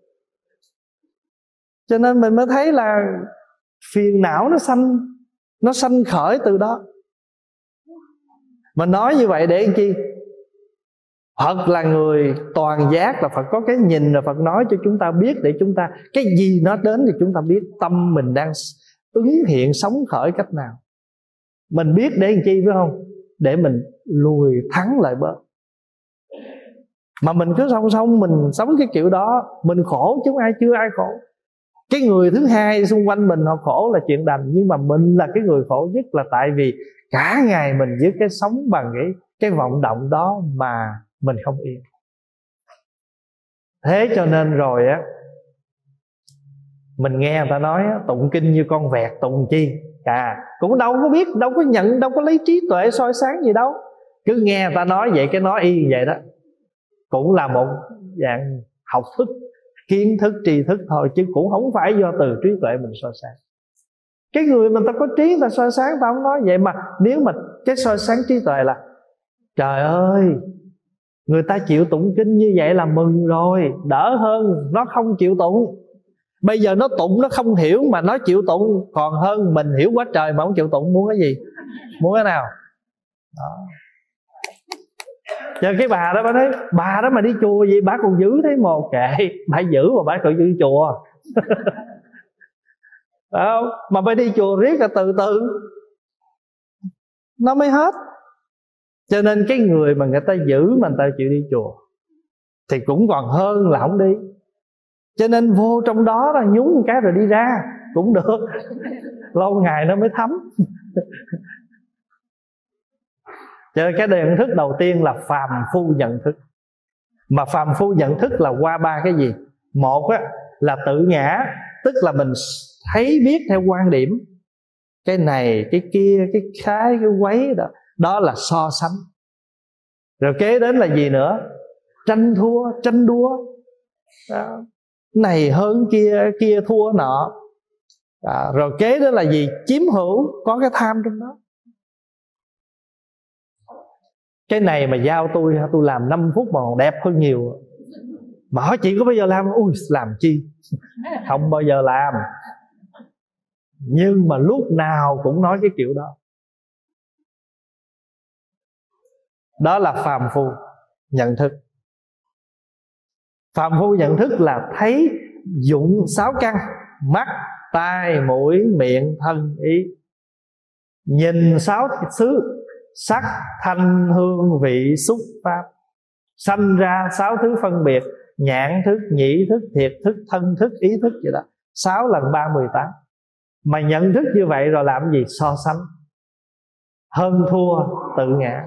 Cho nên mình mới thấy là phiền não nó sanh khởi từ đó. Mà nói như vậy để làm chi? Phật là người toàn giác, là Phật có cái nhìn, là Phật nói cho chúng ta biết, để chúng ta cái gì nó đến thì chúng ta biết tâm mình đang ứng hiện sống khởi cách nào. Mình biết để làm chi phải không? Để mình lùi thắng lại bớt. Mà mình cứ song song mình sống cái kiểu đó, mình khổ chứ chưa ai khổ. Cái người thứ hai xung quanh mình họ khổ là chuyện đành, nhưng mà mình là cái người khổ nhất, là tại vì cả ngày mình với cái sống bằng cái vọng động đó mà mình không yên. Thế cho nên rồi á, mình nghe người ta nói á, tụng kinh như con vẹt tụng chi, cũng đâu có biết, đâu có nhận, đâu có lấy trí tuệ soi sáng gì đâu. Cứ nghe người ta nói vậy, cái nói y vậy đó, cũng là một dạng học thức, kiến thức, tri thức thôi, chứ cũng không phải do từ trí tuệ mình soi sáng. Cái người mà ta có trí người ta soi sáng, ta không nói vậy. Mà nếu mà cái soi sáng trí tuệ là trời ơi, người ta chịu tụng kinh như vậy là mừng rồi, đỡ hơn nó không chịu tụng. Bây giờ nó tụng nó không hiểu mà nó chịu tụng, còn hơn mình hiểu quá trời mà không chịu tụng. Muốn cái gì? Muốn cái nào? Đó. Cho cái bà đó, bà nói bà đó mà đi chùa gì bà còn giữ thấy một kệ, bà giữ mà bà còn đi chùa. Không? Mà bà đi chùa riết là từ từ nó mới hết. Cho nên cái người mà người ta giữ mà người ta chịu đi chùa thì cũng còn hơn là không đi. Cho nên vô trong đó là nhúng một cái rồi đi ra cũng được. Lâu ngày nó mới thấm. Cho nên cái nhận thức đầu tiên là phàm phu nhận thức. Mà phàm phu nhận thức là qua ba cái gì? Một á, là tự ngã, tức là mình thấy biết theo quan điểm, cái này, cái kia, cái khái, cái quấy đó. Đó là so sánh. Rồi kế đến là gì nữa? Tranh thua, tranh đua đó. Này hơn kia, kia thua nọ đó. Rồi kế đến là gì? Chiếm hữu, có cái tham trong đó. Cái này mà giao tôi làm 5 phút mà còn đẹp hơn nhiều. Mà hỏi chị có bao giờ làm? Ui làm chi? Không bao giờ làm. Nhưng mà lúc nào cũng nói cái kiểu đó. Đó là phàm phu nhận thức. Phàm phu nhận thức là thấy dụng 6 căn: mắt, tai, mũi, miệng, thân, ý. Nhìn 6 xứ: sắc, thanh, hương, vị, xúc, pháp. Sanh ra 6 thứ phân biệt: nhãn thức, nhĩ thức, thiệt thức, thân thức, ý thức vậy đó. 6 lần 3 18. Mà nhận thức như vậy rồi làm gì? So sánh, hơn thua, tự ngã.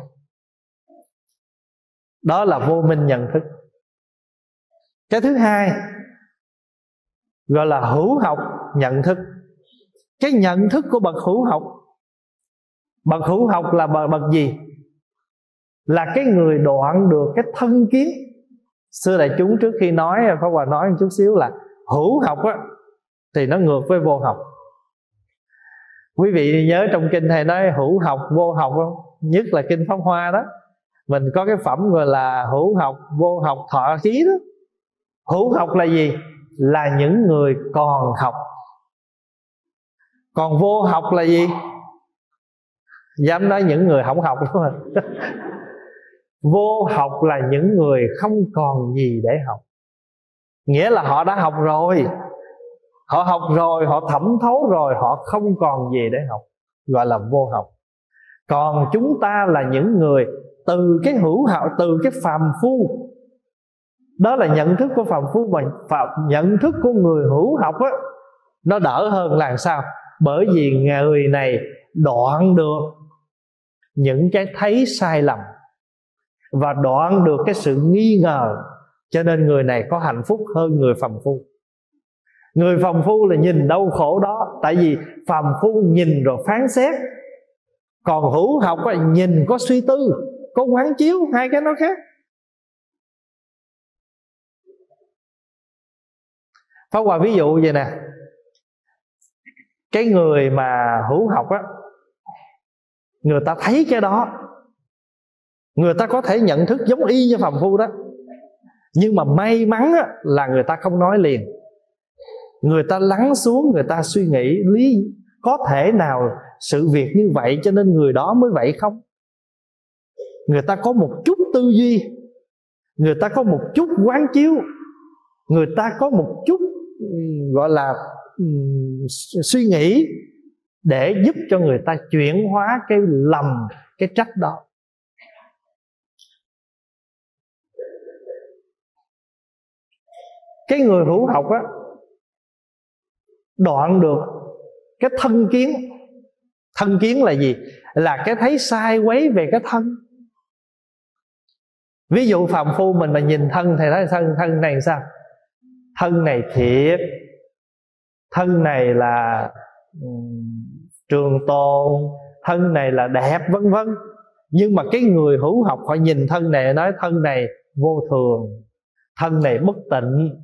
Đó là vô minh nhận thức. Cái thứ hai gọi là hữu học nhận thức. Cái nhận thức của bậc hữu học. Bậc hữu học là bậc gì? Là cái người đoạn được cái thân kiến. Xưa đại chúng trước khi nói, Pháp Hòa nói một chút xíu là hữu học á, thì nó ngược với vô học. Quý vị nhớ trong kinh thầy nói hữu học, vô học không? Nhất là kinh Pháp Hoa đó, mình có cái phẩm gọi là hữu học, vô học, thọ ký đó. Hữu học là gì? Là những người còn học. Còn vô học là gì? Dám nói những người không học đúng không? Vô học là những người không còn gì để học. Nghĩa là họ đã học rồi, Họ học rồi, họ thẩm thấu rồi, họ không còn gì để học, gọi là vô học. Còn chúng ta là những người từ cái hữu học, từ cái phàm phu. Đó là nhận thức của phàm phu. Mà nhận thức của người hữu học á, nó đỡ hơn là sao? Bởi vì người này đoạn được những cái thấy sai lầm và đoạn được cái sự nghi ngờ, cho nên người này có hạnh phúc hơn người phàm phu. Người phàm phu là nhìn đau khổ đó, tại vì phàm phu nhìn rồi phán xét, còn hữu học là nhìn có suy tư, có quán chiếu, hai cái nó khác. Pháp Hòa ví dụ vậy nè, cái người mà hữu học á, người ta thấy cái đó, người ta có thể nhận thức giống y như phàm phu đó, nhưng mà may mắn á, là người ta không nói liền. Người ta lắng xuống, người ta suy nghĩ có thể nào sự việc như vậy cho nên người đó mới vậy không? Người ta có một chút tư duy, người ta có một chút quán chiếu, người ta có một chút gọi là suy nghĩ để giúp cho người ta chuyển hóa cái lầm, cái trách đó. Cái người hữu học á, đoạn được cái thân kiến. Thân kiến là gì? Là cái thấy sai quấy về cái thân. Ví dụ phàm phu mình mà nhìn thân thì thấy thân này sao? Thân này thiệt, thân này là trường tồn, thân này là đẹp, vân vân. Nhưng mà cái người hữu học họ nhìn thân này, nói thân này vô thường, thân này bất tịnh.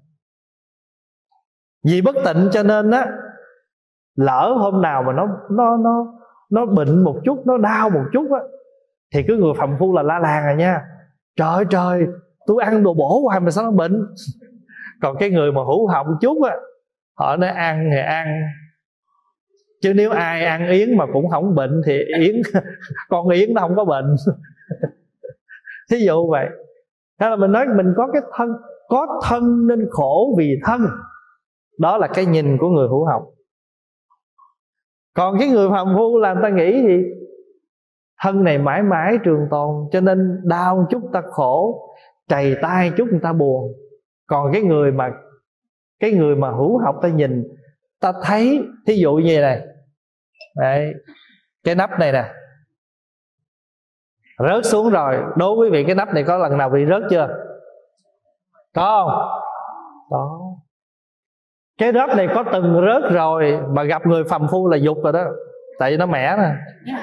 Vì bất tịnh cho nên á, lỡ hôm nào mà nó bệnh một chút, nó đau một chút á, thì cái người phàm phu là la làng rồi nha. Trời, tôi ăn đồ bổ hoài mà sao nó bệnh. Còn cái người mà hữu học một chút á, họ nói ăn thì ăn, chứ nếu ai ăn yến mà cũng không bệnh thì yến con yến nó không có bệnh. Thí dụ vậy. Thế là mình nói mình có cái thân, có thân nên khổ vì thân. Đó là cái nhìn của người hữu học. Còn cái người phàm phu là người ta nghĩ thì thân này mãi mãi trường tồn, cho nên đau một chút ta khổ, trầy tay chút người ta buồn. Còn cái người mà hữu học ta nhìn, ta thấy, thí dụ như này. Đấy, cái nắp này nè, rớt xuống rồi. Đố quý vị cái nắp này có lần nào bị rớt chưa? Có không? Có. Cái nắp này có từng rớt rồi, mà gặp người phàm phu là dục rồi đó, tại vì nó mẻ nè.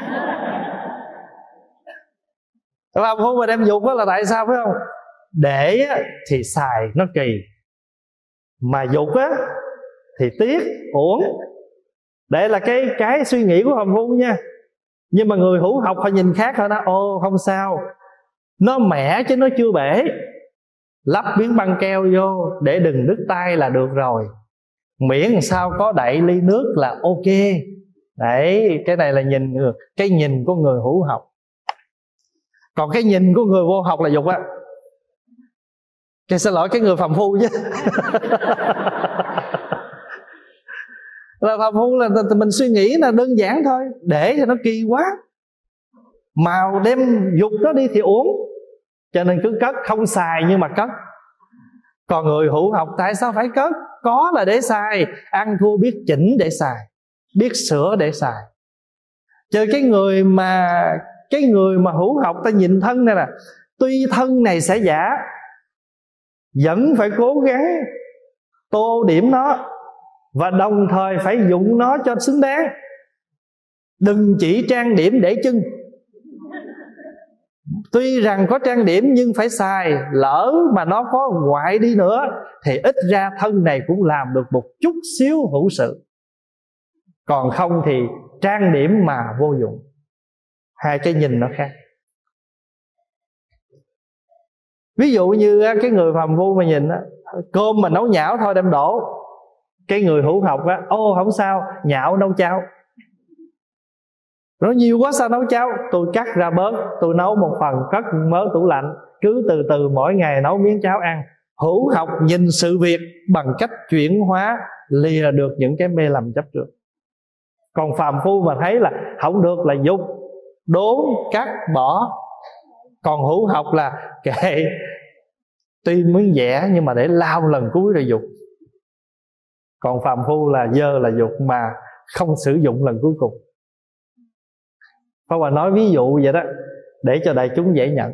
Phàm phu mà đem dục đó là tại sao phải không? Để thì xài nó kỳ, mà dục á thì tiếc, uổng. Đây là cái suy nghĩ của phàm phu nha. Nhưng mà người hữu học họ nhìn khác, họ nói ô không sao, nó mẻ chứ nó chưa bể, lắp miếng băng keo vô để đừng đứt tay là được rồi, miễn làm sao có đậy ly nước là ok. Đấy, cái này là cái nhìn của người hữu học. Còn cái nhìn của người vô học là dục á. Xin lỗi, cái người phàm phu chứ. Là phàm phu là mình suy nghĩ là đơn giản thôi, để cho nó kỳ quá, màu đem dục nó đi thì uổng, cho nên cứ cất, không xài nhưng mà cất. Còn người hữu học tại sao phải cất? Có là để xài, ăn thua biết chỉnh để xài, biết sửa để xài. Chứ cái người mà hữu học ta nhìn thân này nè, tuy thân này sẽ giả, vẫn phải cố gắng tô điểm nó, và đồng thời phải dụng nó cho xứng đáng. Đừng chỉ trang điểm để chân. Tuy rằng có trang điểm nhưng phải xài. Lỡ mà nó có ngoại đi nữa thì ít ra thân này cũng làm được một chút xíu hữu sự. Còn không thì trang điểm mà vô dụng. Hai cái nhìn nó khác. Ví dụ như cái người phàm phu mà nhìn cơm mà nấu nhão thôi đem đổ. Cái người hữu học á, ô không sao, nhạo nấu cháo. Nó nhiều quá sao nấu cháo? Tôi cắt ra bớt, tôi nấu một phần, cất mớ tủ lạnh, cứ từ từ mỗi ngày nấu miếng cháo ăn. Hữu học nhìn sự việc bằng cách chuyển hóa lìa được những cái mê lầm chấp trước. Còn phàm phu mà thấy là không được là dục, đốn, cắt, bỏ. Còn hữu học là kệ, tuy muốn vẽ nhưng mà để lao lần cuối rồi dục. Còn phàm phu là dơ là dục mà không sử dụng lần cuối cùng. Pháp Hòa nói ví dụ vậy đó để cho đại chúng dễ nhận.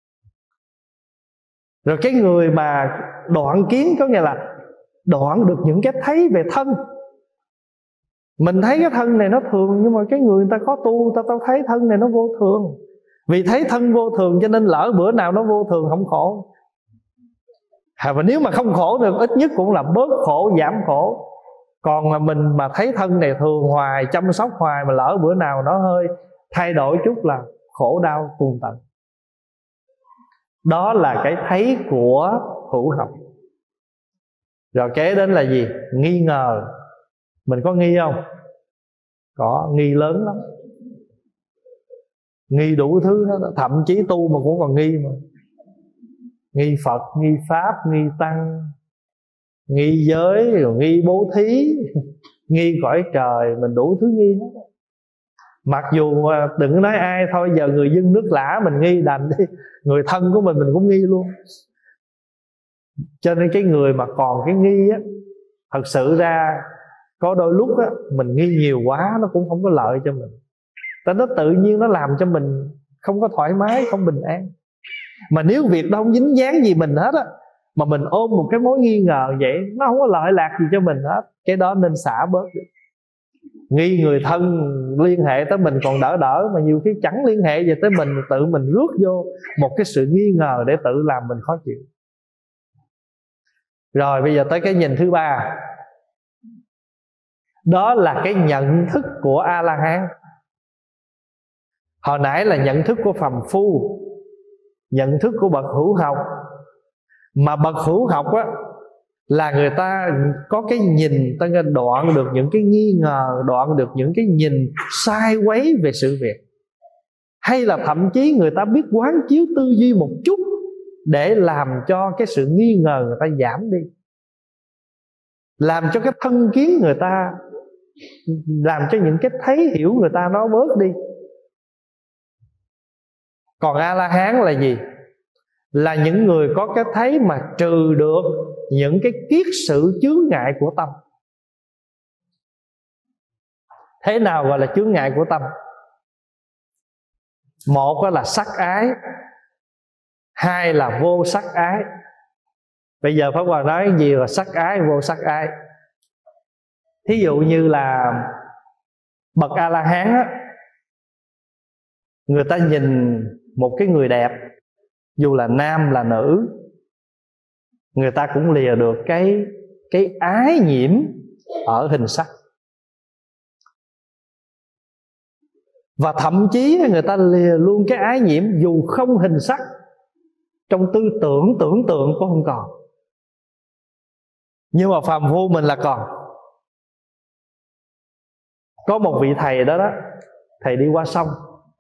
Rồi cái người mà đoạn kiến có nghĩa là đoạn được những cái thấy về thân. Mình thấy cái thân này nó thường, nhưng mà cái người ta có tu, tao thấy thân này nó vô thường. Vì thấy thân vô thường cho nên lỡ bữa nào nó vô thường không khổ. Và nếu mà không khổ được ít nhất cũng là bớt khổ, giảm khổ. Còn mà mình mà thấy thân này thường hoài, chăm sóc hoài, mà lỡ bữa nào nó hơi thay đổi chút là khổ đau cùng tận. Đó là cái thấy của hữu học. Rồi kế đến là gì? Nghi ngờ. Mình có nghi không? Có, nghi lớn lắm. Nghi đủ thứ đó. Thậm chí tu mà cũng còn nghi mà. Nghi Phật, nghi Pháp, nghi Tăng, nghi giới, rồi nghi bố thí, nghi cõi trời. Mình đủ thứ nghi hết. Mặc dù đừng nói ai thôi, giờ người dân nước lã mình nghi đành đi, người thân của mình cũng nghi luôn. Cho nên cái người mà còn cái nghi á, thật sự ra có đôi lúc á, mình nghi nhiều quá nó cũng không có lợi cho mình. Tại nó tự nhiên nó làm cho mình không có thoải mái, không bình an. Mà nếu việc đó không dính dáng gì mình hết á, mà mình ôm một cái mối nghi ngờ vậy, nó không có lợi lạc gì cho mình hết. Cái đó nên xả bớt đi. Nghi người thân liên hệ tới mình còn đỡ, mà nhiều khi chẳng liên hệ gì tới mình, tự mình rước vô một cái sự nghi ngờ để tự làm mình khó chịu. Rồi bây giờ tới cái nhìn thứ ba. Đó là cái nhận thức của A-la-hán. Hồi nãy là nhận thức của phàm phu, nhận thức của bậc hữu học. Mà bậc hữu học á, là người ta có cái nhìn, ta đoạn được những cái nghi ngờ, đoạn được những cái nhìn sai quấy về sự việc. Hay là thậm chí người ta biết quán chiếu tư duy một chút để làm cho cái sự nghi ngờ người ta giảm đi, làm cho cái thân kiến người ta, làm cho những cái thấy hiểu người ta nó bớt đi. Còn A-la-hán là gì? Là những người có cái thấy mà trừ được những cái kiết sự chướng ngại của tâm. Thế nào gọi là chướng ngại của tâm? Một là sắc ái, hai là vô sắc ái. Bây giờ Pháp Hòa nói gì là sắc ái, vô sắc ái. Thí dụ như là bậc A-la-hán á, người ta nhìn một cái người đẹp, dù là nam là nữ, người ta cũng lìa được cái ái nhiễm ở hình sắc. Và thậm chí người ta lìa luôn cái ái nhiễm dù không hình sắc, trong tư tưởng tưởng tượng cũng không còn. Nhưng mà phàm phu mình là còn. Có một vị thầy đó đó, thầy đi qua sông,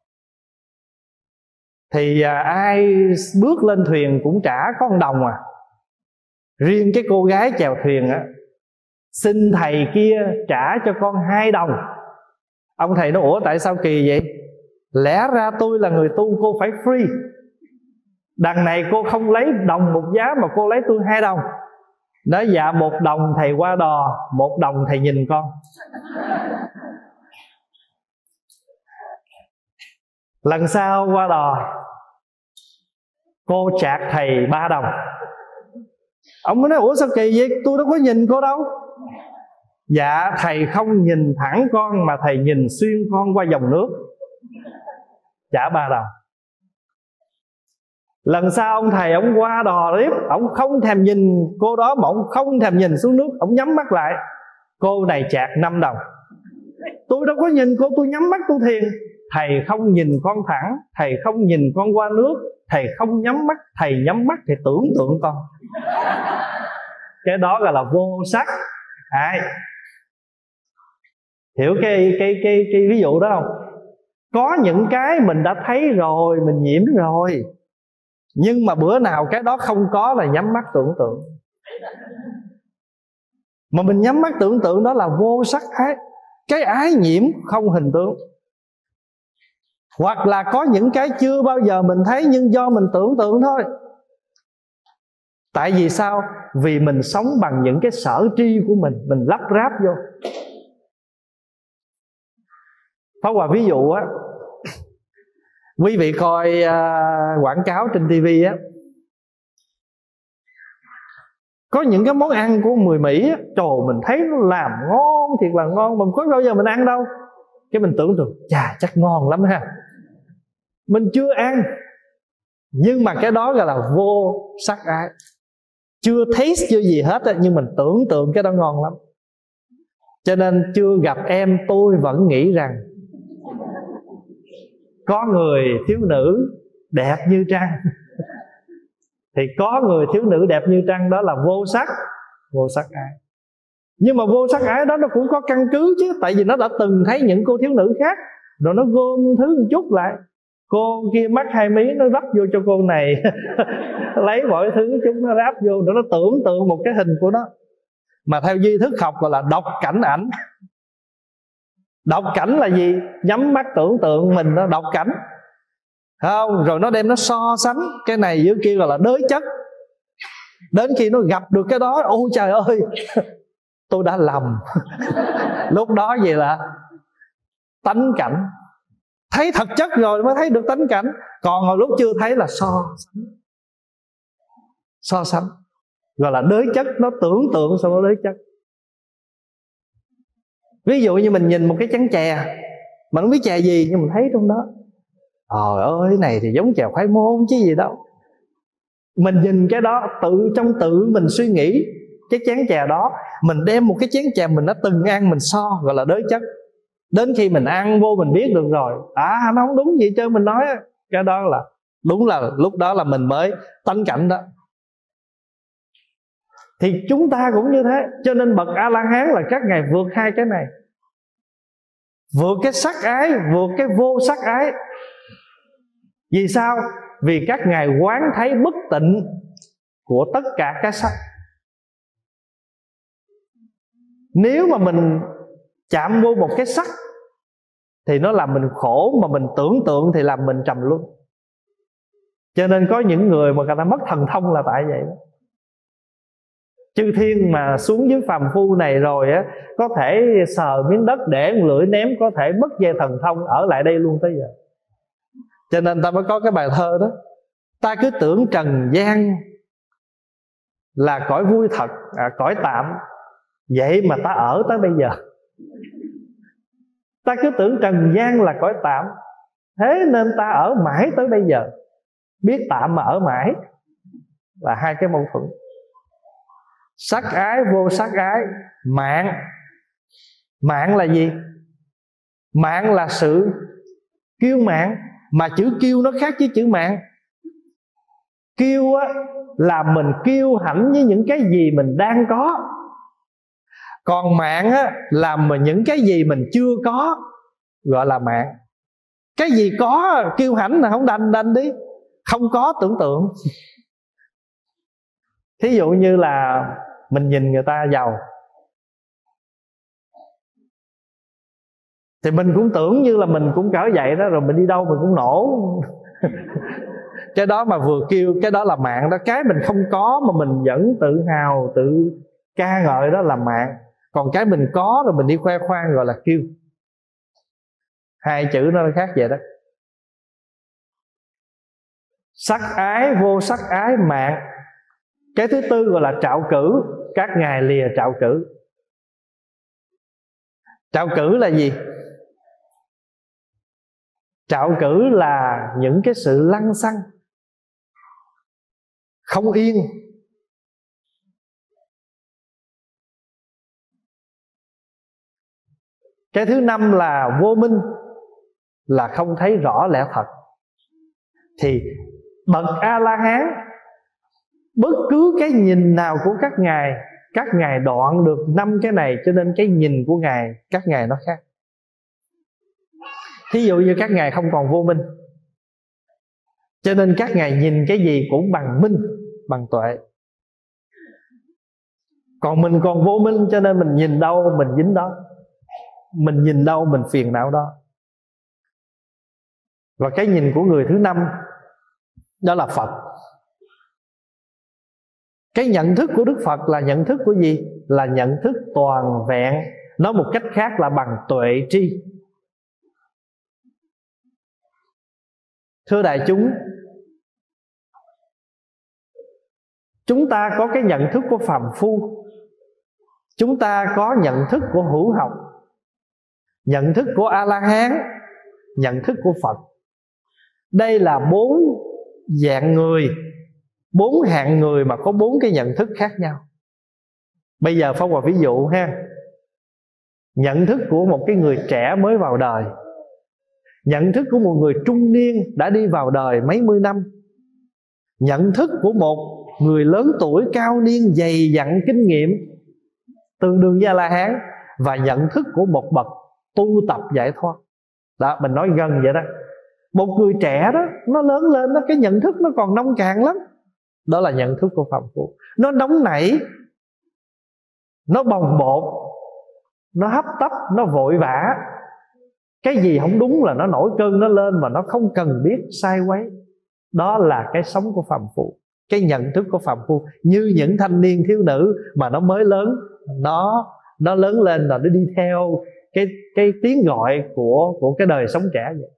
thì ai bước lên thuyền cũng trả có 1 đồng à. Riêng cái cô gái chèo thuyền á, xin thầy kia trả cho con 2 đồng. Ông thầy nói ủa tại sao kỳ vậy? Lẽ ra tôi là người tu, cô phải free. Đằng này cô không lấy đồng 1 giá mà cô lấy tôi 2 đồng. Nói dạ 1 đồng thầy qua đò, 1 đồng thầy nhìn con. Lần sau qua đò, cô chạc thầy 3 đồng. Ông mới nói ủa sao kỳ vậy? Tôi đâu có nhìn cô đâu. Dạ thầy không nhìn thẳng con mà thầy nhìn xuyên con qua dòng nước, trả 3 đồng. Lần sau ông thầy ông qua đò tiếp, ông không thèm nhìn cô đó mà ông không thèm nhìn xuống nước, ông nhắm mắt lại. Cô này chạc 5 đồng. Tôi đâu có nhìn cô, tôi nhắm mắt tôi thiền. Thầy không nhìn con thẳng, thầy không nhìn con qua nước, thầy không nhắm mắt, thầy nhắm mắt thì tưởng tượng con. Cái đó gọi là vô sắc ái. Hiểu cái ví dụ đó không? Có những cái mình đã thấy rồi, mình nhiễm rồi, nhưng mà bữa nào cái đó không có là nhắm mắt tưởng tượng. Mà mình nhắm mắt tưởng tượng đó là vô sắc ái. Cái ái nhiễm không hình tướng. Hoặc là có những cái chưa bao giờ mình thấy, nhưng do mình tưởng tượng thôi. Tại vì sao? Vì mình sống bằng những cái sở tri của mình lắp ráp vô. Pháp Hòa ví dụ á, quý vị coi quảng cáo trên TV á, có những cái món ăn của người Mỹ á, trời, mình thấy nó làm ngon thiệt là ngon, mà có bao giờ mình ăn đâu. Cái mình tưởng tượng, chà chắc ngon lắm ha. Mình chưa ăn, nhưng mà cái đó gọi là vô sắc ái. Chưa taste chưa gì hết á, nhưng mình tưởng tượng cái đó ngon lắm. Cho nên chưa gặp em tôi vẫn nghĩ rằng có người thiếu nữ đẹp như trăng. Thì có người thiếu nữ đẹp như trăng, đó là vô sắc ái. Nhưng mà vô sắc ái đó nó cũng có căn cứ chứ. Tại vì nó đã từng thấy những cô thiếu nữ khác, rồi nó gom thứ một chút lại. Cô kia mắc 2 mí, nó rắp vô cho cô này lấy mọi thứ chúng nó ráp vô, rồi nó tưởng tượng một cái hình của nó. Mà theo duy thức học gọi là đọc cảnh ảnh. Đọc cảnh là gì? Nhắm mắt tưởng tượng mình nó đọc cảnh, không? Rồi nó đem nó so sánh cái này với kia, gọi là đới chất. Đến khi nó gặp được cái đó, ôi trời ơi, tôi đã lầm. Lúc đó vậy là tánh cảnh. Thấy thật chất rồi mới thấy được tánh cảnh. Còn hồi lúc chưa thấy là so sánh, gọi là đới chất. Nó tưởng tượng xong nó đới chất. Ví dụ như mình nhìn một cái chén chè mà không biết chè gì, nhưng mình thấy trong đó, trời ơi, cái này thì giống chè khoai môn chứ gì đâu. Mình nhìn cái đó, trong tự mình suy nghĩ cái chén chè đó. Mình đem một cái chén chè mình đã từng ăn, mình so, gọi là đới chất. Đến khi mình ăn vô mình biết được rồi, nó không đúng gì chứ mình nói. Cái đó là đúng, là lúc đó là mình mới tánh cảnh đó. Thì chúng ta cũng như thế. Cho nên bậc A-la-hán là các ngài vượt hai cái này. Vượt cái sắc ái, vượt cái vô sắc ái. Vì sao? Vì các ngài quán thấy bất tịnh của tất cả các sắc. Nếu mà mình chạm vô một cái sắc thì nó làm mình khổ, mà mình tưởng tượng thì làm mình trầm luân. Cho nên có những người mà người ta mất thần thông là tại vậy đó. Chư thiên mà xuống dưới phàm phu này rồi á, có thể sờ miếng đất để một lưỡi ném, có thể mất về thần thông, ở lại đây luôn tới giờ. Cho nên ta mới có cái bài thơ đó: ta cứ tưởng trần gian là cõi vui thật, cõi tạm, vậy mà ta ở tới bây giờ. Ta cứ tưởng trần gian là cõi tạm, thế nên ta ở mãi tới bây giờ. Biết tạm mà ở mãi là hai cái mâu thuẫn. Sắc ái, vô sắc ái. Mạn là gì? Mạn là sự kiêu mạn. Mà chữ kiêu nó khác với chữ mạn. Kiêu á là mình kiêu hãnh với những cái gì mình đang có. Còn mạn á là những cái gì mình chưa có, gọi là mạn. Cái gì có kiêu hãnh là không đành đi, không có tưởng tượng. Thí dụ như là mình nhìn người ta giàu thì mình cũng tưởng như là mình cũng cỡ vậy đó, rồi mình đi đâu mình cũng nổ. Cái đó mà vừa kêu, cái đó là mạn đó. Cái mình không có mà mình vẫn tự hào, tự ca ngợi, đó là mạn. Còn cái mình có rồi mình đi khoe khoang gọi là kiêu. Hai chữ nó khác vậy đó. Sắc ái, vô sắc ái, mạn. Cái thứ tư gọi là trạo cử. Các ngài lìa trạo cử. Trạo cử là gì? Trạo cử là những cái sự lăng xăng, không yên. Cái thứ năm là vô minh, là không thấy rõ lẽ thật. Thì bậc A-la-hán, bất cứ cái nhìn nào của các ngài đoạn được 5 cái này. Cho nên cái nhìn của các ngài nó khác. Thí dụ như các ngài không còn vô minh, cho nên các ngài nhìn cái gì cũng bằng minh, bằng tuệ. Còn mình còn vô minh, cho nên mình nhìn đâu mình dính đó, mình nhìn đâu mình phiền não đó. Và cái nhìn của người thứ năm đó là Phật. Cái nhận thức của Đức Phật là nhận thức của gì? Là nhận thức toàn vẹn. Nói một cách khác là bằng tuệ tri. Thưa đại chúng, chúng ta có cái nhận thức của phàm phu, chúng ta có nhận thức của hữu học, nhận thức của A-la-hán, nhận thức của Phật. Đây là 4 dạng người, 4 hạng người mà có 4 cái nhận thức khác nhau. Bây giờ Pháp Hòa ví dụ ha. Nhận thức của một cái người trẻ mới vào đời, nhận thức của một người trung niên đã đi vào đời mấy mươi năm, nhận thức của một người lớn tuổi cao niên dày dặn kinh nghiệm tương đương với A-la-hán, và nhận thức của một bậc tu tập giải thoát. Đó, mình nói gần vậy đó. Một người trẻ đó, nó lớn lên đó, cái nhận thức nó còn nông cạn lắm. Đó là nhận thức của phàm phu. Nó nóng nảy, nó bồng bột, nó hấp tấp, nó vội vã. Cái gì không đúng là nó nổi cơn nó lên, mà nó không cần biết sai quấy. Đó là cái sống của phàm phu. Cái nhận thức của phàm phu như những thanh niên thiếu nữ mà nó mới lớn, nó lớn lên rồi nó đi theo cái tiếng gọi của cái đời sống trẻ vậy.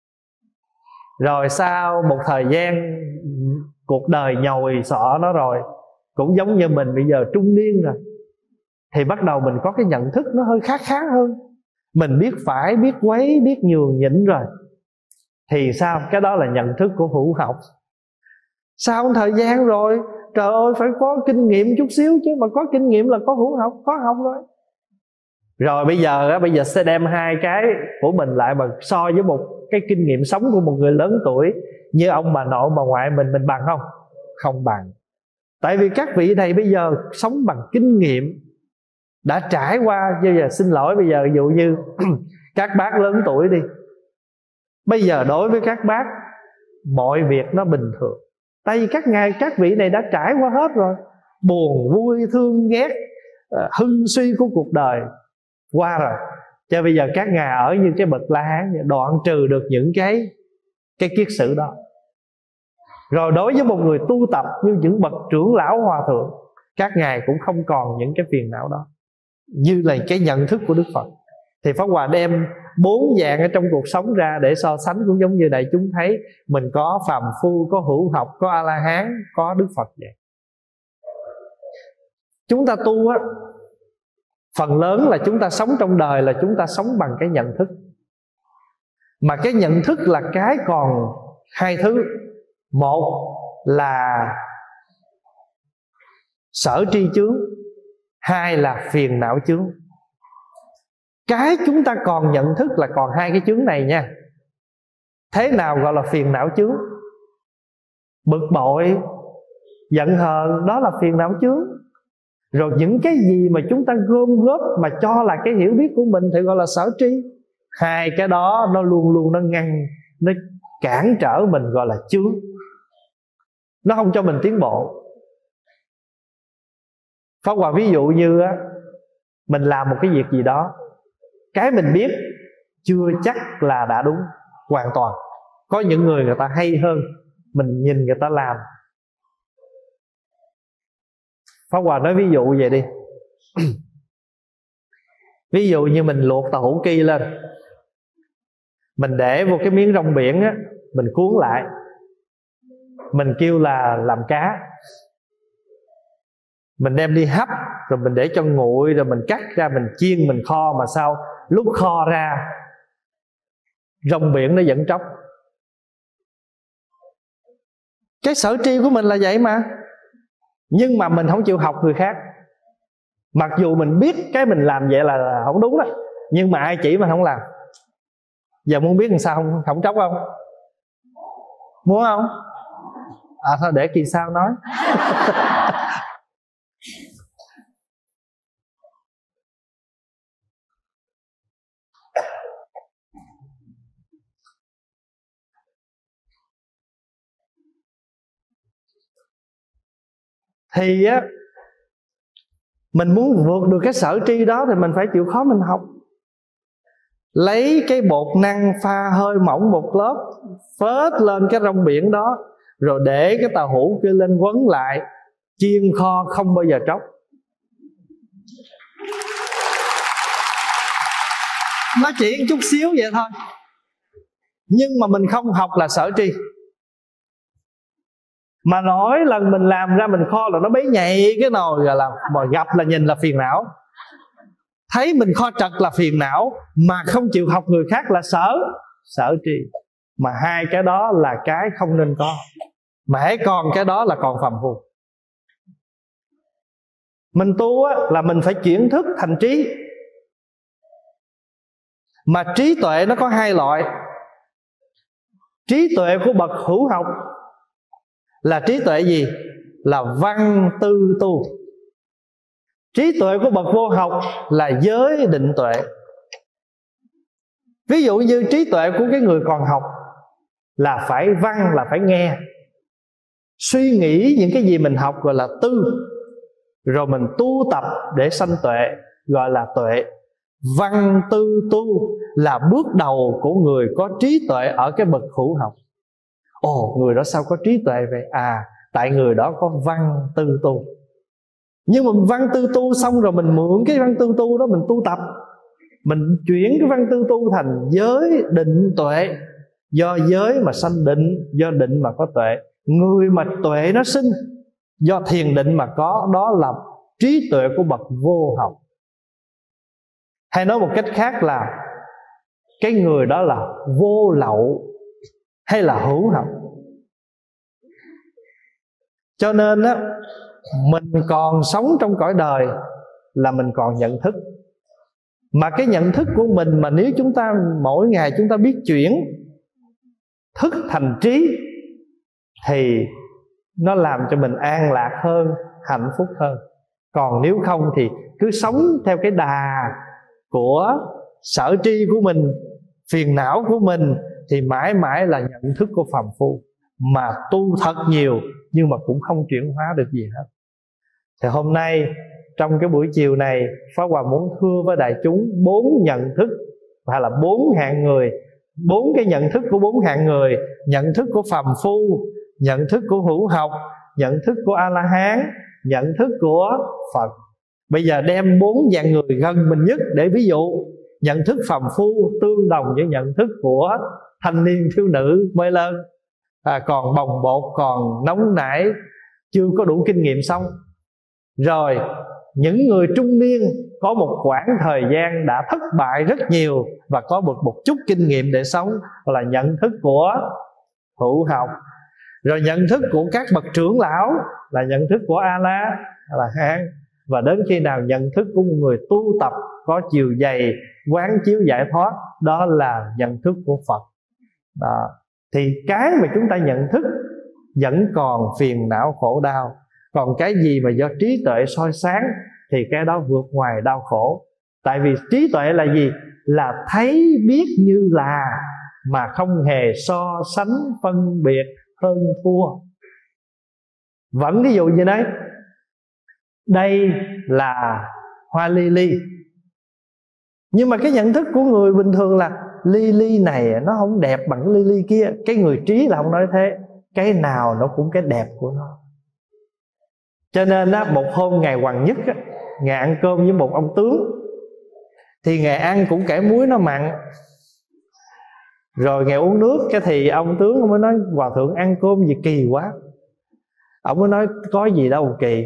Rồi sau một thời gian cuộc đời nhồi sọ nó rồi, cũng giống như mình bây giờ trung niên rồi, thì bắt đầu mình có cái nhận thức nó hơi khác hơn. Mình biết phải, biết quấy, biết nhường nhịn rồi. Thì sao? Cái đó là nhận thức của hữu học. Sau một thời gian rồi, trời ơi, phải có kinh nghiệm chút xíu chứ. Mà có kinh nghiệm là có hữu học, có học rồi. Rồi bây giờ sẽ đem hai cái của mình lại mà so với một cái kinh nghiệm sống của một người lớn tuổi như ông bà nội bà ngoại mình bằng không? Không bằng. Tại vì các vị này bây giờ sống bằng kinh nghiệm, đã trải qua. Bây giờ xin lỗi, bây giờ ví dụ như các bác lớn tuổi đi, bây giờ đối với các bác mọi việc nó bình thường. Tại vì các vị này đã trải qua hết rồi, buồn vui thương ghét, hưng suy của cuộc đời qua rồi. Cho bây giờ các ngài ở như cái bậc La Hán, đoạn trừ được những cái kiết sử đó. Rồi đối với một người tu tập như những bậc trưởng lão hòa thượng, các ngài cũng không còn những cái phiền não đó. Như là cái nhận thức của Đức Phật. Thì Pháp Hòa đem 4 dạng ở trong cuộc sống ra để so sánh, cũng giống như đại chúng thấy mình có phàm phu, có hữu học, có A-la-hán, có Đức Phật vậy. Chúng ta tu á, phần lớn là chúng ta sống trong đời là chúng ta sống bằng cái nhận thức. Mà cái nhận thức là cái còn hai thứ. Một là sở tri chướng, hai là phiền não chướng. Cái chúng ta còn nhận thức là còn hai cái chướng này nha. Thế nào gọi là phiền não chướng? Bực bội, giận hờn, đó là phiền não chướng. Rồi những cái gì mà chúng ta gom góp mà cho là cái hiểu biết của mình thì gọi là sở tri. Hai cái đó nó luôn luôn nó ngăn, nó cản trở mình, gọi là chướng. Nó không cho mình tiến bộ. Pháp Hòa ví dụ như á, mình làm một cái việc gì đó, cái mình biết chưa chắc là đã đúng hoàn toàn. Có những người ta hay hơn, mình nhìn người ta làm. Pháp Hòa nói ví dụ vậy đi. Ví dụ như mình luộc tàu hũ ki lên, mình để vô cái miếng rong biển á, mình cuốn lại, mình kêu là làm cá. Mình đem đi hấp, rồi mình để cho nguội, rồi mình cắt ra, mình chiên, mình kho. Mà sao lúc kho ra rong biển nó vẫn tróc. Cái sở tri của mình là vậy mà. Nhưng mà mình không chịu học người khác. Mặc dù mình biết cái mình làm vậy là không đúng đó, nhưng mà ai chỉ mình không làm. Giờ muốn biết làm sao không tróc không? Muốn không? Thôi để kỳ sau nói. Thì á, Mình muốn vượt được cái sở tri đó thì mình phải chịu khó mình học. Lấy cái bột năng pha hơi mỏng một lớp, phết lên cái rong biển đó, rồi để cái tàu hũ kia lên quấn lại, chiên kho không bao giờ tróc. Nó chỉ chút xíu vậy thôi, nhưng mà mình không học là sở tri. Mà mỗi lần mình làm ra mình kho là nó bấy nhạy cái nồi, rồi là mà gặp là nhìn là phiền não. Thấy mình kho trật là phiền não, mà không chịu học người khác là sở tri. Mà hai cái đó là cái không nên có. Mà hãy còn cái đó là còn phàm phu. Mình tu á, là mình phải chuyển thức thành trí. Mà trí tuệ nó có hai loại. Trí tuệ của bậc hữu học là trí tuệ gì? Là văn tư tu. Trí tuệ của bậc vô học là giới định tuệ. Ví dụ như trí tuệ của cái người còn học là phải văn, là phải nghe, suy nghĩ những cái gì mình học gọi là tư, rồi mình tu tập để sanh tuệ gọi là tuệ. Văn tư tu là bước đầu của người có trí tuệ ở cái bậc hữu học. Ồ, người đó sao có trí tuệ vậy? À, tại người đó có văn tư tu. Nhưng mà văn tư tu xong rồi mình mượn cái văn tư tu đó mình tu tập, mình chuyển cái văn tư tu thành giới định tuệ. Do giới mà sanh định, do định mà có tuệ. Người mà tuệ nó sinh do thiền định mà có, đó là trí tuệ của bậc vô học. Hay nói một cách khác là cái người đó là vô lậu hay là hữu học. Cho nên á, mình còn sống trong cõi đời là mình còn nhận thức. Mà cái nhận thức của mình mà nếu chúng ta mỗi ngày chúng ta biết chuyển thức thành trí thì nó làm cho mình an lạc hơn, hạnh phúc hơn. Còn nếu không thì cứ sống theo cái đà của sở tri của mình, phiền não của mình, thì mãi mãi là nhận thức của phàm phu. Mà tu thật nhiều nhưng mà cũng không chuyển hóa được gì hết. Thì hôm nay trong cái buổi chiều này, Pháp Hòa muốn thưa với đại chúng 4 nhận thức, hay là 4 hạng người, 4 cái nhận thức của 4 hạng người. Nhận thức của phàm phu, nhận thức của hữu học, nhận thức của A-la-hán, nhận thức của Phật. Bây giờ đem 4 dạng người gần mình nhất để ví dụ. Nhận thức phàm phu tương đồng với nhận thức của thanh niên thiếu nữ mới lớn, còn bồng bột, còn nóng nảy, chưa có đủ kinh nghiệm xong. Rồi những người trung niên có một quãng thời gian đã thất bại rất nhiều và có một chút kinh nghiệm để sống, là nhận thức của hữu học. Rồi nhận thức của các bậc trưởng lão là nhận thức của A-la-hán. Và đến khi nào nhận thức của một người tu tập có chiều dày, quán chiếu giải thoát, đó là nhận thức của Phật. Đó. Thì cái mà chúng ta nhận thức vẫn còn phiền não khổ đau. Còn cái gì mà do trí tuệ soi sáng thì cái đó vượt ngoài đau khổ. Tại vì trí tuệ là gì? Là thấy biết như là, mà không hề so sánh phân biệt hơn thua. Vẫn ví dụ như đấy, đây là hoa lily, nhưng mà cái nhận thức của người bình thường là lily này nó không đẹp bằng cái lily kia. Cái người trí là không nói thế. Cái nào nó cũng cái đẹp của nó. Cho nên á, một hôm Ngài Hoàng Nhất á, Ngài ăn cơm với một ông tướng. Thì Ngài ăn cũng kẻ muối nó mặn. Rồi Ngài uống nước, cái thì ông tướng ông mới nói: Hòa thượng ăn cơm gì kỳ quá. Ông mới nói: có gì đâu kỳ,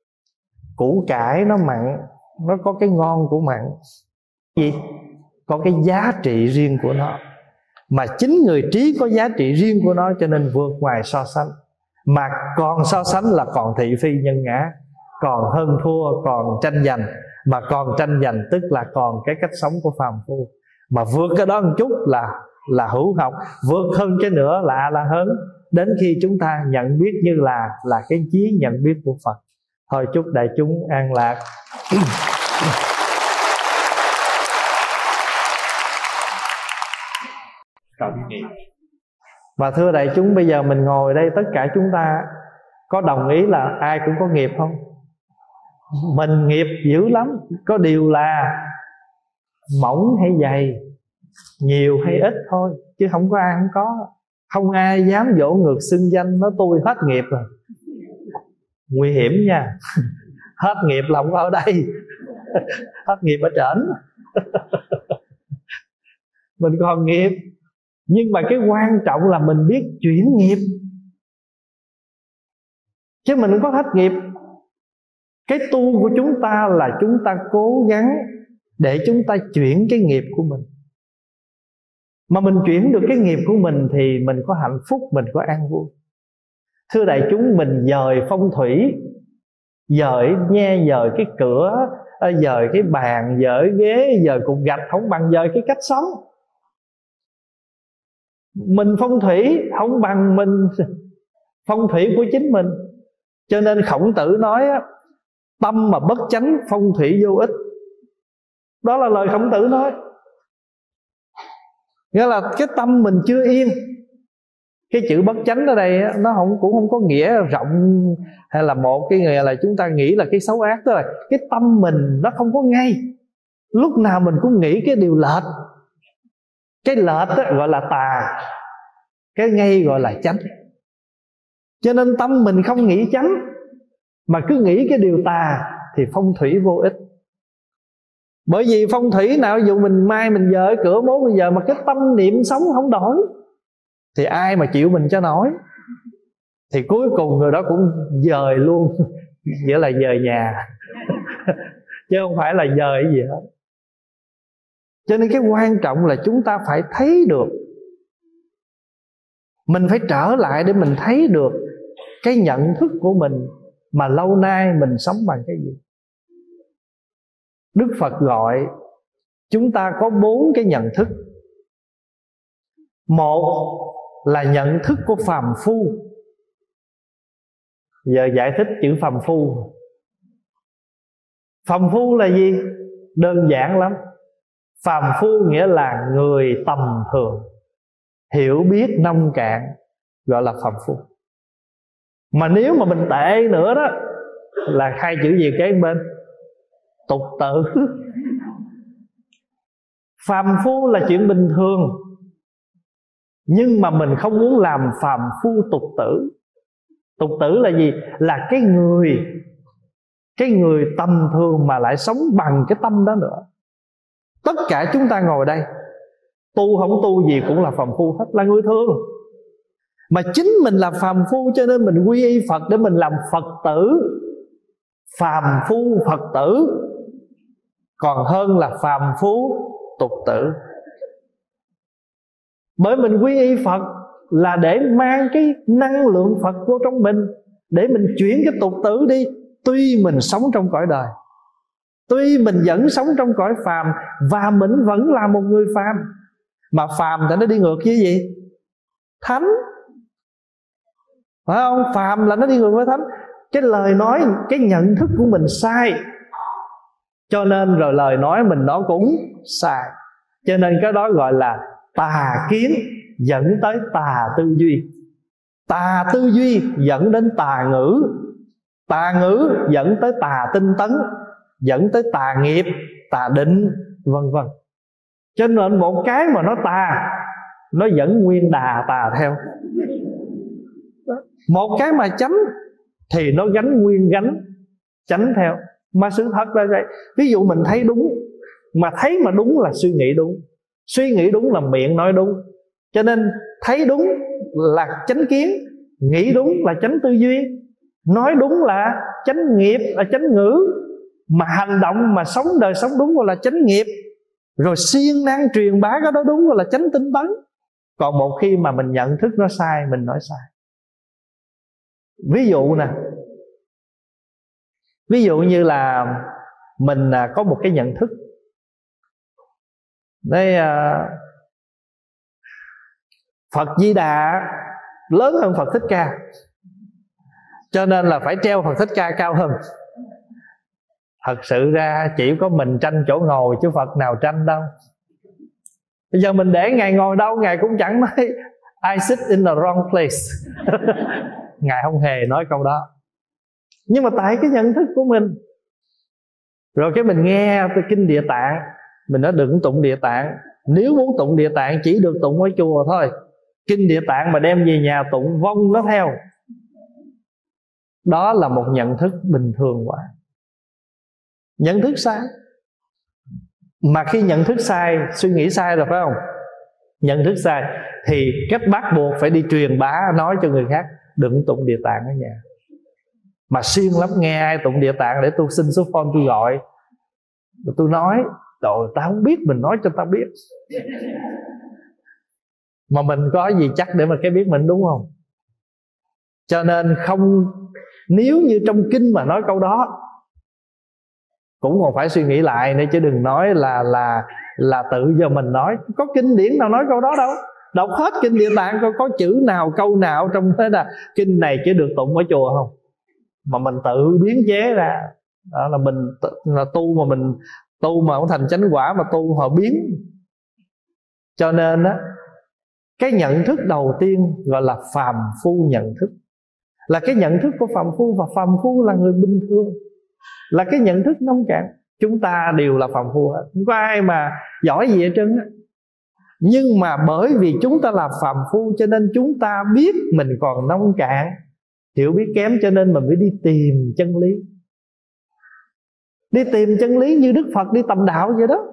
củ cải nó mặn, nó có cái ngon của mặn. Gì? Có cái giá trị riêng của nó. Mà chính người trí có giá trị riêng của nó, cho nên vượt ngoài so sánh. Mà còn so sánh là còn thị phi nhân ngã, còn hơn thua, còn tranh giành. Mà còn tranh giành tức là còn cái cách sống của phàm phu. Mà vượt cái đó một chút là hữu học. Vượt hơn cái nữa là A-la-hán. Đến khi chúng ta nhận biết như là cái trí nhận biết của Phật. Thôi chúc đại chúng an lạc. Và thưa đại chúng, bây giờ mình ngồi đây tất cả chúng ta có đồng ý là ai cũng có nghiệp không? Mình nghiệp dữ lắm, có điều là mỏng hay dày, nhiều hay ít thôi, chứ không có ai không có. Không ai dám vỗ ngược xưng danh nói tôi hết nghiệp rồi. Nguy hiểm nha. Hết nghiệp là không có ở đây. Hết nghiệp ở trển. Mình còn nghiệp, nhưng mà cái quan trọng là mình biết chuyển nghiệp, chứ mình không có hết nghiệp. Cái tu của chúng ta là chúng ta cố gắng để chúng ta chuyển cái nghiệp của mình. Mà mình chuyển được cái nghiệp của mình thì mình có hạnh phúc, mình có an vui. Thưa đại chúng, mình dời phong thủy, dời nghe, dời cái cửa, dời cái bàn, dời ghế, dời cục gạch không bằng dời cái cách sống. Mình phong thủy không bằng mình phong thủy của chính mình. Cho nên Khổng Tử nói tâm mà bất chánh, phong thủy vô ích. Đó là lời Khổng Tử nói. Nghĩa là cái tâm mình chưa yên. Cái chữ bất chánh ở đây nó cũng không có nghĩa rộng, hay là một cái nghĩa là chúng ta nghĩ là cái xấu ác. Tức là cái tâm mình nó không có ngay, lúc nào mình cũng nghĩ cái điều lệch. Cái lệch gọi là tà, cái ngay gọi là chánh. Cho nên tâm mình không nghĩ chánh mà cứ nghĩ cái điều tà thì phong thủy vô ích. Bởi vì phong thủy nào dụ mình mai mình dời cửa mốt bây giờ mà cái tâm niệm sống không đổi thì ai mà chịu mình cho nổi. Thì cuối cùng người đó cũng dời luôn. Nghĩa là dời nhà. Chứ không phải là dời cái gì hết. Cho nên cái quan trọng là chúng ta phải thấy được, mình phải trở lại để mình thấy được cái nhận thức của mình mà lâu nay mình sống bằng cái gì. Đức Phật gọi chúng ta có 4 cái nhận thức. Một là nhận thức của phàm phu. Giờ giải thích chữ phàm phu. Phàm phu là gì? Đơn giản lắm. Phàm phu nghĩa là người tầm thường, hiểu biết nông cạn, gọi là phàm phu. Mà nếu mà mình tệ nữa đó là 2 chữ gì kế bên? Tục tử. Phàm phu là chuyện bình thường, nhưng mà mình không muốn làm phàm phu tục tử. Tục tử là gì? Là cái người tầm thường mà lại sống bằng cái tâm đó nữa. Tất cả chúng ta ngồi đây, tu không tu gì cũng là phàm phu hết, là người thường. Mà chính mình là phàm phu cho nên mình quy y Phật để mình làm Phật tử. Phàm phu Phật tử còn hơn là phàm phu tục tử. Bởi mình quy y Phật là để mang cái năng lượng Phật vô trong mình, để mình chuyển cái tục tử đi. Tuy mình sống trong cõi đời, tuy mình vẫn sống trong cõi phàm, và mình vẫn là một người phàm. Mà phàm thì nó đi ngược với gì? Thánh. Phải không? Phàm là nó đi ngược với thánh. Cái lời nói, cái nhận thức của mình sai, cho nên rồi lời nói mình nó cũng sai. Cho nên cái đó gọi là tà kiến dẫn tới tà tư duy. Tà tư duy dẫn đến tà ngữ. Tà ngữ dẫn tới tà tinh tấn, dẫn tới tà nghiệp, tà định, vân vân. Cho nên một cái mà nó tà, nó dẫn nguyên đà tà theo. Một cái mà chánh thì nó gánh nguyên gánh chánh theo. Mà sự thật là vậy. Ví dụ mình thấy đúng, mà thấy mà đúng là suy nghĩ đúng, suy nghĩ đúng là miệng nói đúng. Cho nên thấy đúng là chánh kiến, nghĩ đúng là chánh tư duy, nói đúng là chánh nghiệp, là chánh ngữ. Mà hành động mà sống đời sống đúng gọi là chánh nghiệp. Rồi siêng năng truyền bá cái đó đúng gọi là chánh tinh tấn. Còn một khi mà mình nhận thức nó sai, mình nói sai. Ví dụ nè, ví dụ như là mình có một cái nhận thức đây, Phật Di Đà lớn hơn Phật Thích Ca, cho nên là phải treo Phật Thích Ca cao hơn. Thật sự ra chỉ có mình tranh chỗ ngồi chứ Phật nào tranh đâu. Bây giờ mình để Ngài ngồi đâu, Ngài cũng chẳng nói I sit in the wrong place. Ngài không hề nói câu đó. Nhưng mà tại cái nhận thức của mình, Rồi cái mình nghe kinh Địa Tạng, mình nói đừng tụng Địa Tạng. Nếu muốn tụng Địa Tạng chỉ được tụng ở chùa thôi. Kinh Địa Tạng mà đem về nhà tụng vong nó theo. Đó là một nhận thức bình thường quá, nhận thức sai. Mà khi nhận thức sai, suy nghĩ sai rồi phải không? Nhận thức sai thì cách bắt buộc phải đi truyền bá, nói cho người khác đừng tụng Địa Tạng ở nhà. Mà siêng lắm, nghe ai tụng Địa Tạng để tôi xin số phone tôi gọi, tôi nói rồi tao không biết, mình nói cho tao biết. Mà mình có gì chắc để mà cái biết mình, đúng không? Cho nên không, nếu như trong kinh mà nói câu đó cũng còn phải suy nghĩ lại nữa, chứ đừng nói là tự giờ mình nói. Có kinh điển nào nói câu đó đâu. Đọc hết kinh Địa Tạng có chữ nào câu nào trong thế là kinh này chỉ được tụng ở chùa không? Mà mình tự biến chế ra. Đó là mình là tu, mà mình tu mà không thành chánh quả, mà tu họ biến. Cho nên á, cái nhận thức đầu tiên gọi là phàm phu nhận thức, là cái nhận thức của phàm phu. Và phàm phu là người bình thường, là cái nhận thức nông cạn. Chúng ta đều là phàm phu hết, không có ai mà giỏi gì hết trơn á. Nhưng mà bởi vì chúng ta là phàm phu cho nên chúng ta biết mình còn nông cạn, hiểu biết kém, cho nên mình mới đi tìm chân lý. Đi tìm chân lý như Đức Phật đi tầm đạo vậy đó.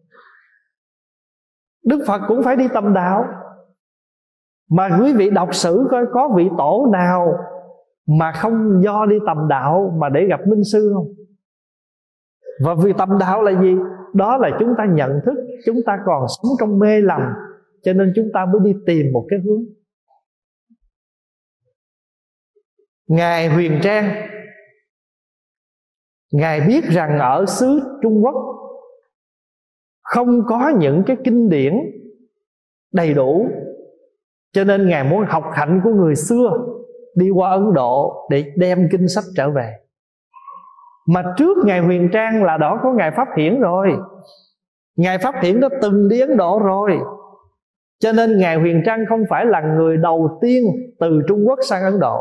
Đức Phật cũng phải đi tầm đạo. Mà quý vị đọc sử coi có vị tổ nào mà không do đi tầm đạo mà để gặp minh sư không? Và vì tầm đạo là gì? Đó là chúng ta nhận thức chúng ta còn sống trong mê lầm, cho nên chúng ta mới đi tìm một cái hướng. Ngài Huyền Trang, Ngài biết rằng ở xứ Trung Quốc không có những cái kinh điển đầy đủ, cho nên Ngài muốn học hạnh của người xưa, đi qua Ấn Độ để đem kinh sách trở về. Mà trước Ngài Huyền Trang là đó có Ngài Pháp Hiển rồi. Ngài Pháp Hiển đã từng đi Ấn Độ rồi. Cho nên Ngài Huyền Trang không phải là người đầu tiên từ Trung Quốc sang Ấn Độ,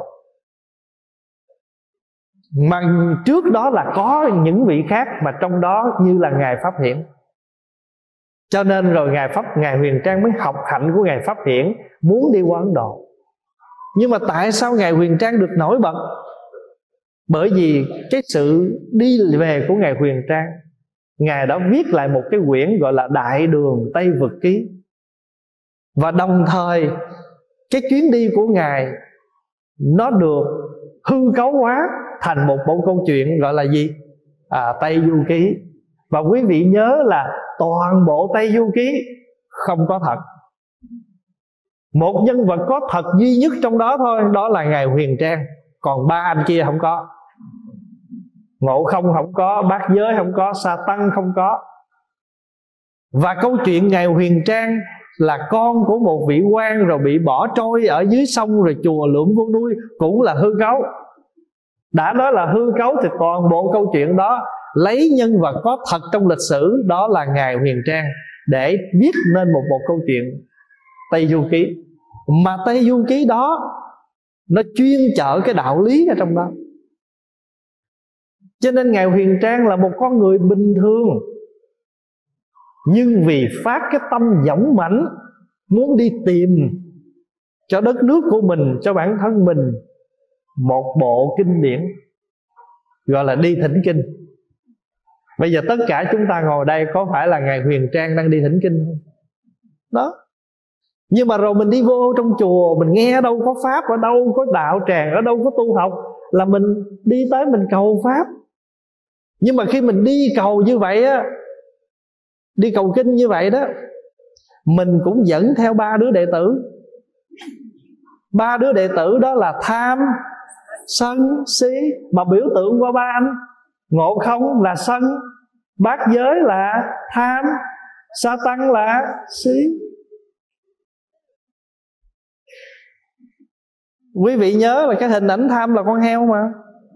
mà trước đó là có những vị khác, mà trong đó như là Ngài Pháp Hiển. Cho nên rồi Ngài Huyền Trang mới học hạnh của Ngài Pháp Hiển, muốn đi qua Ấn Độ. Nhưng mà tại sao Ngài Huyền Trang được nổi bật? Bởi vì cái sự đi về của Ngài Huyền Trang, Ngài đã viết lại một cái quyển gọi là Đại Đường Tây Vực Ký. Và đồng thời cái chuyến đi của Ngài nó được hư cấu hóa thành một bộ câu chuyện gọi là gì? Tây Du Ký. Và quý vị nhớ là toàn bộ Tây Du Ký không có thật. Một nhân vật có thật duy nhất trong đó thôi, đó là Ngài Huyền Trang. Còn ba anh kia không có. Ngộ Không không có, Bát Giới không có, Sa Tăng không có. Và câu chuyện Ngài Huyền Trang là con của một vị quan rồi bị bỏ trôi ở dưới sông, rồi chùa lượm vô nuôi, cũng là hư cấu. Đã nói là hư cấu thì toàn bộ câu chuyện đó lấy nhân vật có thật trong lịch sử, đó là Ngài Huyền Trang, để viết nên một bộ câu chuyện Tây Du Ký. Mà Tây Du Ký đó nó chuyên chở cái đạo lý ở trong đó. Cho nên Ngài Huyền Trang là một con người bình thường, nhưng vì phát cái tâm dũng mãnh, muốn đi tìm cho đất nước của mình, cho bản thân mình một bộ kinh điển, gọi là đi thỉnh kinh. Bây giờ tất cả chúng ta ngồi đây có phải là Ngài Huyền Trang đang đi thỉnh kinh không? Đó. Nhưng mà rồi mình đi vô trong chùa, mình nghe đâu có pháp, ở đâu có đạo tràng, ở đâu có tu học, là mình đi tới mình cầu pháp. Nhưng mà khi mình đi cầu như vậy á, đi cầu kinh như vậy đó, mình cũng dẫn theo ba đứa đệ tử. Ba đứa đệ tử đó là tham, sân, si, mà biểu tượng qua ba anh. Ngộ Không là sân, Bát Giới là tham, Sa Tăng là si. Quý vị nhớ là cái hình ảnh tham là con heo mà.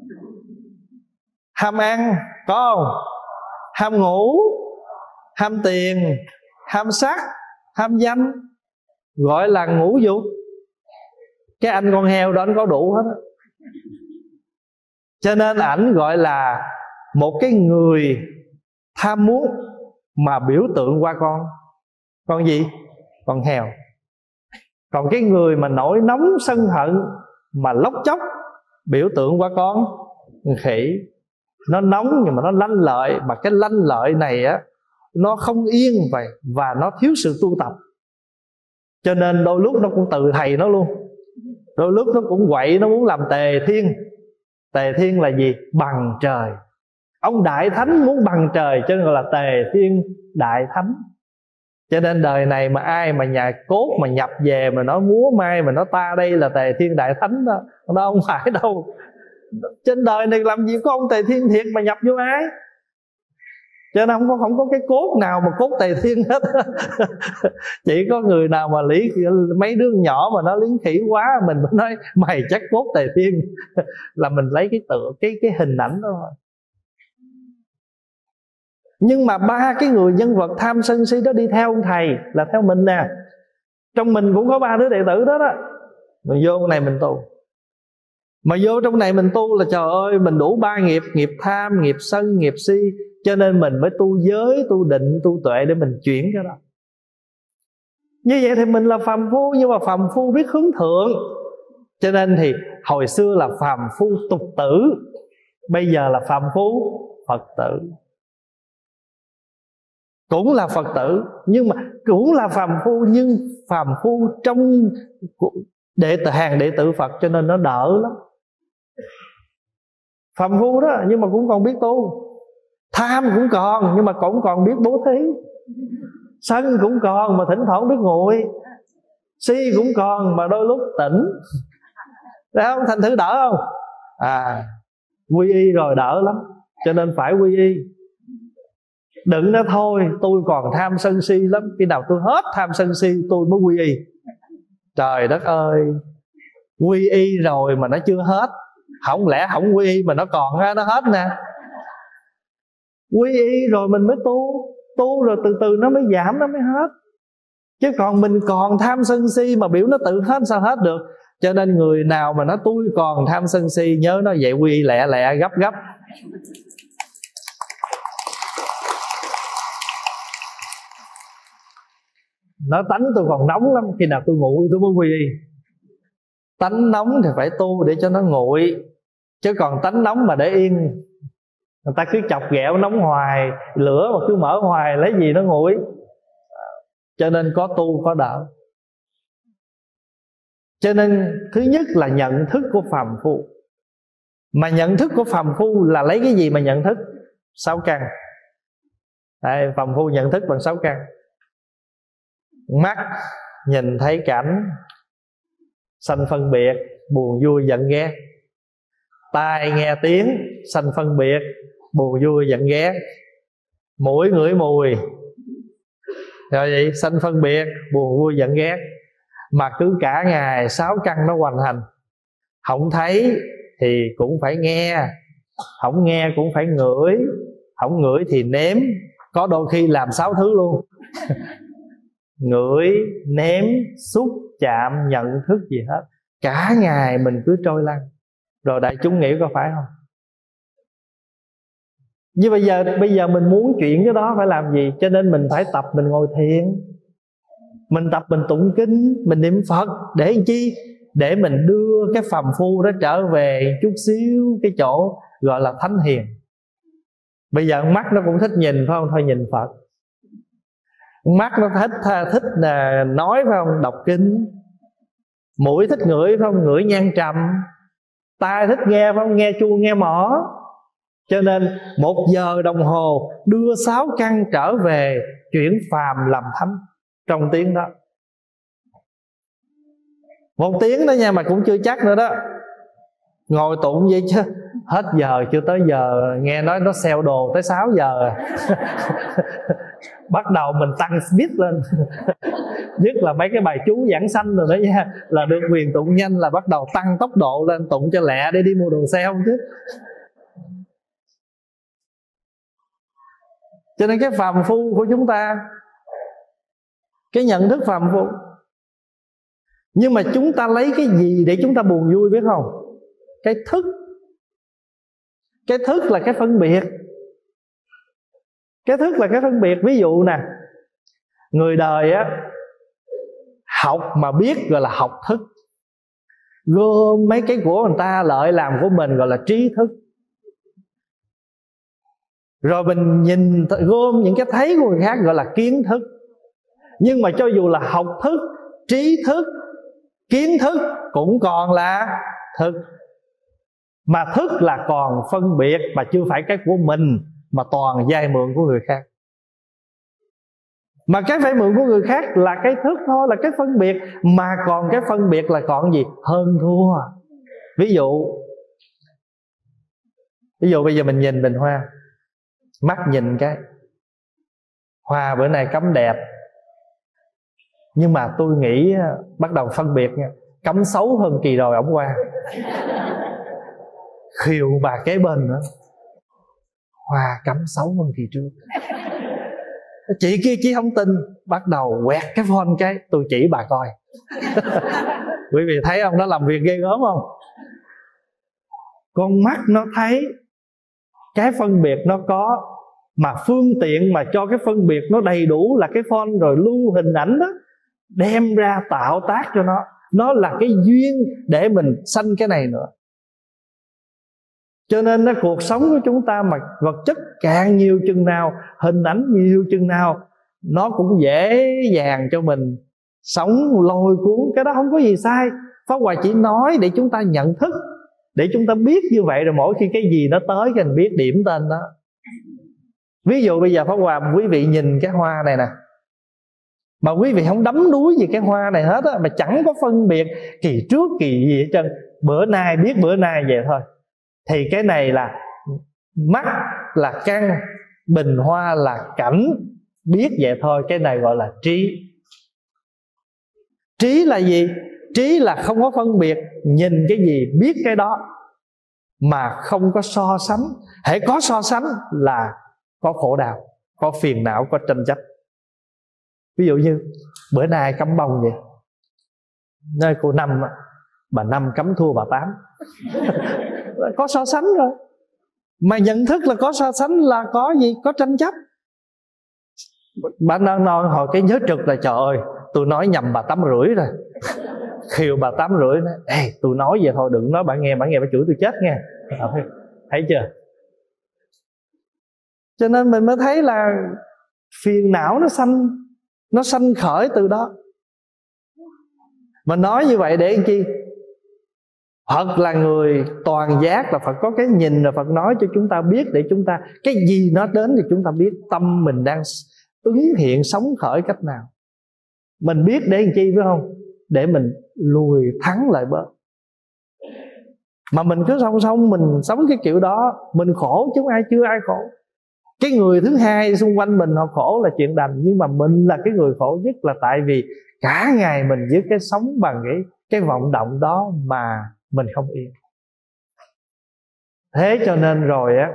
Ham ăn, có không? Ham ngủ, ham tiền, ham sắc, ham danh, gọi là ngũ dục. Cái anh con heo đó anh có đủ hết á. Cho nên ảnh gọi là một cái người tham muốn mà biểu tượng qua con gì? Con heo. Còn cái người mà nổi nóng sân hận mà lóc chóc, biểu tượng qua con khỉ. Nó nóng nhưng mà nó lanh lợi, mà cái lanh lợi này á, nó không yên vậy, và nó thiếu sự tu tập. Cho nên đôi lúc nó cũng từ thầy nó luôn. Đôi lúc nó cũng quậy, nó muốn làm tề thiên. Tề thiên là gì? Bằng trời. Ông Đại Thánh muốn bằng trời, cho nên gọi là tề thiên Đại Thánh. Cho nên đời này mà ai mà nhà cốt mà nhập về mà nó múa mai mà nó ta đây là tề thiên Đại Thánh đó, nó không phải đâu. Trên đời này làm gì có ông tề thiên thiệt mà nhập vô ai. Cho nên không có cái cốt nào mà cốt tề thiên hết. Chỉ có người nào mà mấy đứa nhỏ mà nó liếng khỉ quá, mình mới nói mày chắc cốt tề thiên. Là mình lấy cái hình ảnh đó thôi. Nhưng mà ba cái người nhân vật tham sân si đó đi theo ông thầy là theo mình nè. Trong mình cũng có ba đứa đệ tử đó đó. Mình vô này mình tu. Mà vô trong này mình tu là trời ơi, mình đủ ba nghiệp: nghiệp tham, nghiệp sân, nghiệp si. Cho nên mình mới tu giới, tu định, tu tuệ để mình chuyển cái đó. Như vậy thì mình là phàm phu, nhưng mà phàm phu biết hướng thượng. Cho nên thì hồi xưa là phàm phu tục tử, bây giờ là phàm phu Phật tử. Cũng là Phật tử, nhưng mà cũng là phàm phu, nhưng phàm phu trong hàng đệ tử Phật, cho nên nó đỡ lắm. Phàm phu đó, nhưng mà cũng còn biết tu. Tham cũng còn, nhưng mà cũng còn biết bố thí. Sân cũng còn, mà thỉnh thoảng biết nguội. Si cũng còn, mà đôi lúc tỉnh. Thấy không? Thành thử đỡ không? Quy y rồi đỡ lắm. Cho nên phải quy y. Đừng nói thôi tôi còn tham sân si lắm, khi nào tôi hết tham sân si tôi mới quy y. Trời đất ơi, quy y rồi mà nó chưa hết. Không lẽ không quy y mà nó còn nó hết nè. Quy y rồi mình mới tu. Tu rồi từ từ nó mới giảm, nó mới hết. Chứ còn mình còn tham sân si mà biểu nó tự hết, sao hết được. Cho nên người nào mà nó tôi còn tham sân si, nhớ nó vậy quy y lẹ lẹ, gấp gấp. Nó tánh tôi còn nóng lắm, khi nào tôi nguội tôi mới quy y. Tánh nóng thì phải tu để cho nó nguội. Chứ còn tánh nóng mà để yên, người ta cứ chọc ghẹo nóng hoài, lửa mà cứ mở hoài lấy gì nó nguội. Cho nên có tu có đỡ. Cho nên thứ nhất là nhận thức của phàm phu. Mà nhận thức của phàm phu là lấy cái gì mà nhận thức? 6 căn. Đây, phàm phu nhận thức bằng 6 căn. Mắt nhìn thấy cảnh sanh phân biệt, buồn vui giận ghét. Tai nghe tiếng sanh phân biệt, buồn vui giận ghét. Mũi ngửi mùi, rồi vậy sanh phân biệt, buồn vui giận ghét. Mà cứ cả ngày 6 căn nó hoành hành. Không thấy thì cũng phải nghe, không nghe cũng phải ngửi, không ngửi thì nếm. Có đôi khi làm 6 thứ luôn. Ngửi, nếm, xúc, chạm, nhận thức gì hết. Cả ngày mình cứ trôi lăn. Rồi đại chúng nghĩ có phải không? Như bây giờ mình muốn chuyện cái đó phải làm gì? Cho nên mình phải tập, mình ngồi thiền, mình tập, mình tụng kinh, mình niệm Phật. Để làm chi? Để mình đưa cái phàm phu đó trở về chút xíu cái chỗ gọi là thánh hiền. Bây giờ mắt nó cũng thích nhìn phải không? Thôi nhìn Phật. Mắt nó thích là nói phải không? Đọc kinh. Mũi thích ngửi phải không? Ngửi nhang trầm. Tai thích nghe phải không? Nghe chuông, nghe mõ. Cho nên 1 giờ đồng hồ đưa 6 căn trở về chuyển phàm làm thánh trong tiếng đó. 1 tiếng đó nha, mà cũng chưa chắc nữa đó. Ngồi tụng vậy chứ hết giờ chưa tới giờ, nghe nói nó sale đồ tới 6 giờ. Bắt đầu mình tăng speed lên. Nhất là mấy cái bài chú giảng sanh rồi đó nha, là được quyền tụng nhanh là bắt đầu tăng tốc độ lên, tụng cho lẹ để đi mua đồ sale chứ. Cho nên cái phàm phu của chúng ta, cái nhận thức phàm phu. Nhưng mà chúng ta lấy cái gì để chúng ta buồn vui biết không? Cái thức. Cái thức là cái phân biệt. Cái thức là cái phân biệt. Ví dụ nè, người đời á, học mà biết gọi là học thức, gom mấy cái của người ta lợi làm của mình gọi là trí thức. Rồi mình nhìn gom những cái thấy của người khác gọi là kiến thức. Nhưng mà cho dù là học thức, trí thức, kiến thức cũng còn là thức. Mà thức là còn phân biệt, mà chưa phải cái của mình, mà toàn vay mượn của người khác. Mà cái phải mượn của người khác là cái thức thôi, là cái phân biệt. Mà còn cái phân biệt là còn gì? Hơn thua. Ví dụ bây giờ mình nhìn bình hoa, mắt nhìn cái hoa bữa nay cắm đẹp, nhưng mà tôi nghĩ bắt đầu phân biệt nha, cắm xấu hơn kỳ rồi ổng qua. Khiều bà kế bên nữa, hoa cắm xấu hơn kỳ trước. Chị kia chỉ không tin, bắt đầu quẹt cái phone cái tôi chỉ bà coi. Quý vị thấy không, nó làm việc ghê gớm không? Con mắt nó thấy cái phân biệt nó có, mà phương tiện mà cho cái phân biệt nó đầy đủ là cái phone, rồi lưu hình ảnh đó, đem ra tạo tác cho nó là cái duyên để mình sanh cái này nữa. Cho nên cuộc sống của chúng ta mà vật chất càng nhiều chừng nào, hình ảnh nhiều chừng nào, nó cũng dễ dàng cho mình sống lôi cuốn. Cái đó không có gì sai. Pháp Hòa chỉ nói để chúng ta nhận thức, để chúng ta biết như vậy, rồi mỗi khi cái gì nó tới thì mình biết điểm tên đó. Ví dụ bây giờ Pháp Hòa quý vị nhìn cái hoa này nè, mà quý vị không đắm đuối gì cái hoa này hết á, mà chẳng có phân biệt kỳ trước kỳ gì hết trơn, bữa nay biết bữa nay vậy thôi, thì cái này là mắt là căn, bình hoa là cảnh, biết vậy thôi. Cái này gọi là trí. Trí là gì? Trí là không có phân biệt, nhìn cái gì biết cái đó, mà không có so sánh. Hễ có so sánh là có khổ đau, có phiền não, có tranh chấp. Ví dụ như bữa nay cắm bông vậy, nơi cô Năm, bà Năm cắm thua bà Tám. Có so sánh rồi. Mà nhận thức là có so sánh là có gì? Có tranh chấp. Bà đang nói hồi cái nhớ trực là trời ơi, tôi nói nhầm bà 8,5 rồi. Khiều bà 8,5 nói, ê tôi nói vậy thôi, đừng nói bà nghe bà chửi tôi chết nghe. Thấy chưa? Cho nên mình mới thấy là phiền não nó sanh khởi từ đó. Mà nói như vậy để làm chi? Phật là người toàn giác, là Phật có cái nhìn, là Phật nói cho chúng ta biết, để chúng ta cái gì nó đến thì chúng ta biết tâm mình đang ứng hiện sống khởi cách nào. Mình biết để làm chi phải không? Để mình lùi thắng lại bớt. Mà mình cứ song song mình sống cái kiểu đó, mình khổ chứ chưa ai khổ. Cái người thứ hai xung quanh mình họ khổ là chuyện đành, nhưng mà mình là cái người khổ nhất, là tại vì cả ngày mình với cái sống bằng cái vọng động đó mà mình không yên. Thế cho nên rồi á,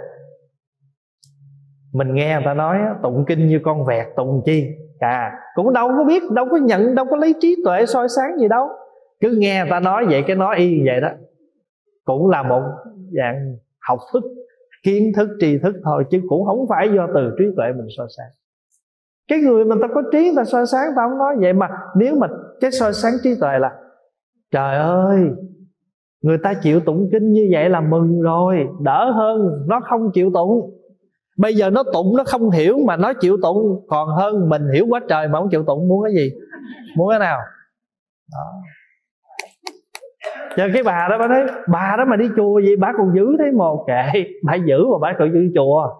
mình nghe người ta nói á, tụng kinh như con vẹt tụng chi, cũng đâu có biết, đâu có nhận, đâu có lấy trí tuệ soi sáng gì đâu. Cứ nghe người ta nói vậy, cái nói y vậy đó, cũng là một dạng học thức, kiến thức, tri thức thôi, chứ cũng không phải do từ trí tuệ mình soi sáng. Cái người mà ta có trí người ta soi sáng, ta không nói vậy. Mà nếu mà cái soi sáng trí tuệ là trời ơi, người ta chịu tụng kinh như vậy là mừng rồi, đỡ hơn nó không chịu tụng. Bây giờ nó tụng nó không hiểu mà nó chịu tụng, còn hơn mình hiểu quá trời mà không chịu tụng. Muốn cái gì? Muốn cái nào? Đó. Cho cái bà đó, bà nói bà đó mà đi chùa vậy bà còn giữ thấy một kệ, bà giữ mà bà còn đi chùa.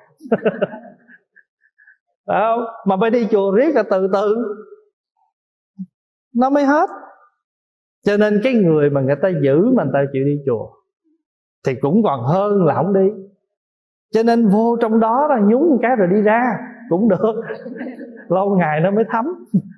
Không? Mà bà đi chùa riết là từ từ nó mới hết. Cho nên cái người mà người ta giữ mà người ta chịu đi chùa thì cũng còn hơn là không đi. Cho nên vô trong đó là nhúng một cái rồi đi ra cũng được. Lâu ngày nó mới thấm.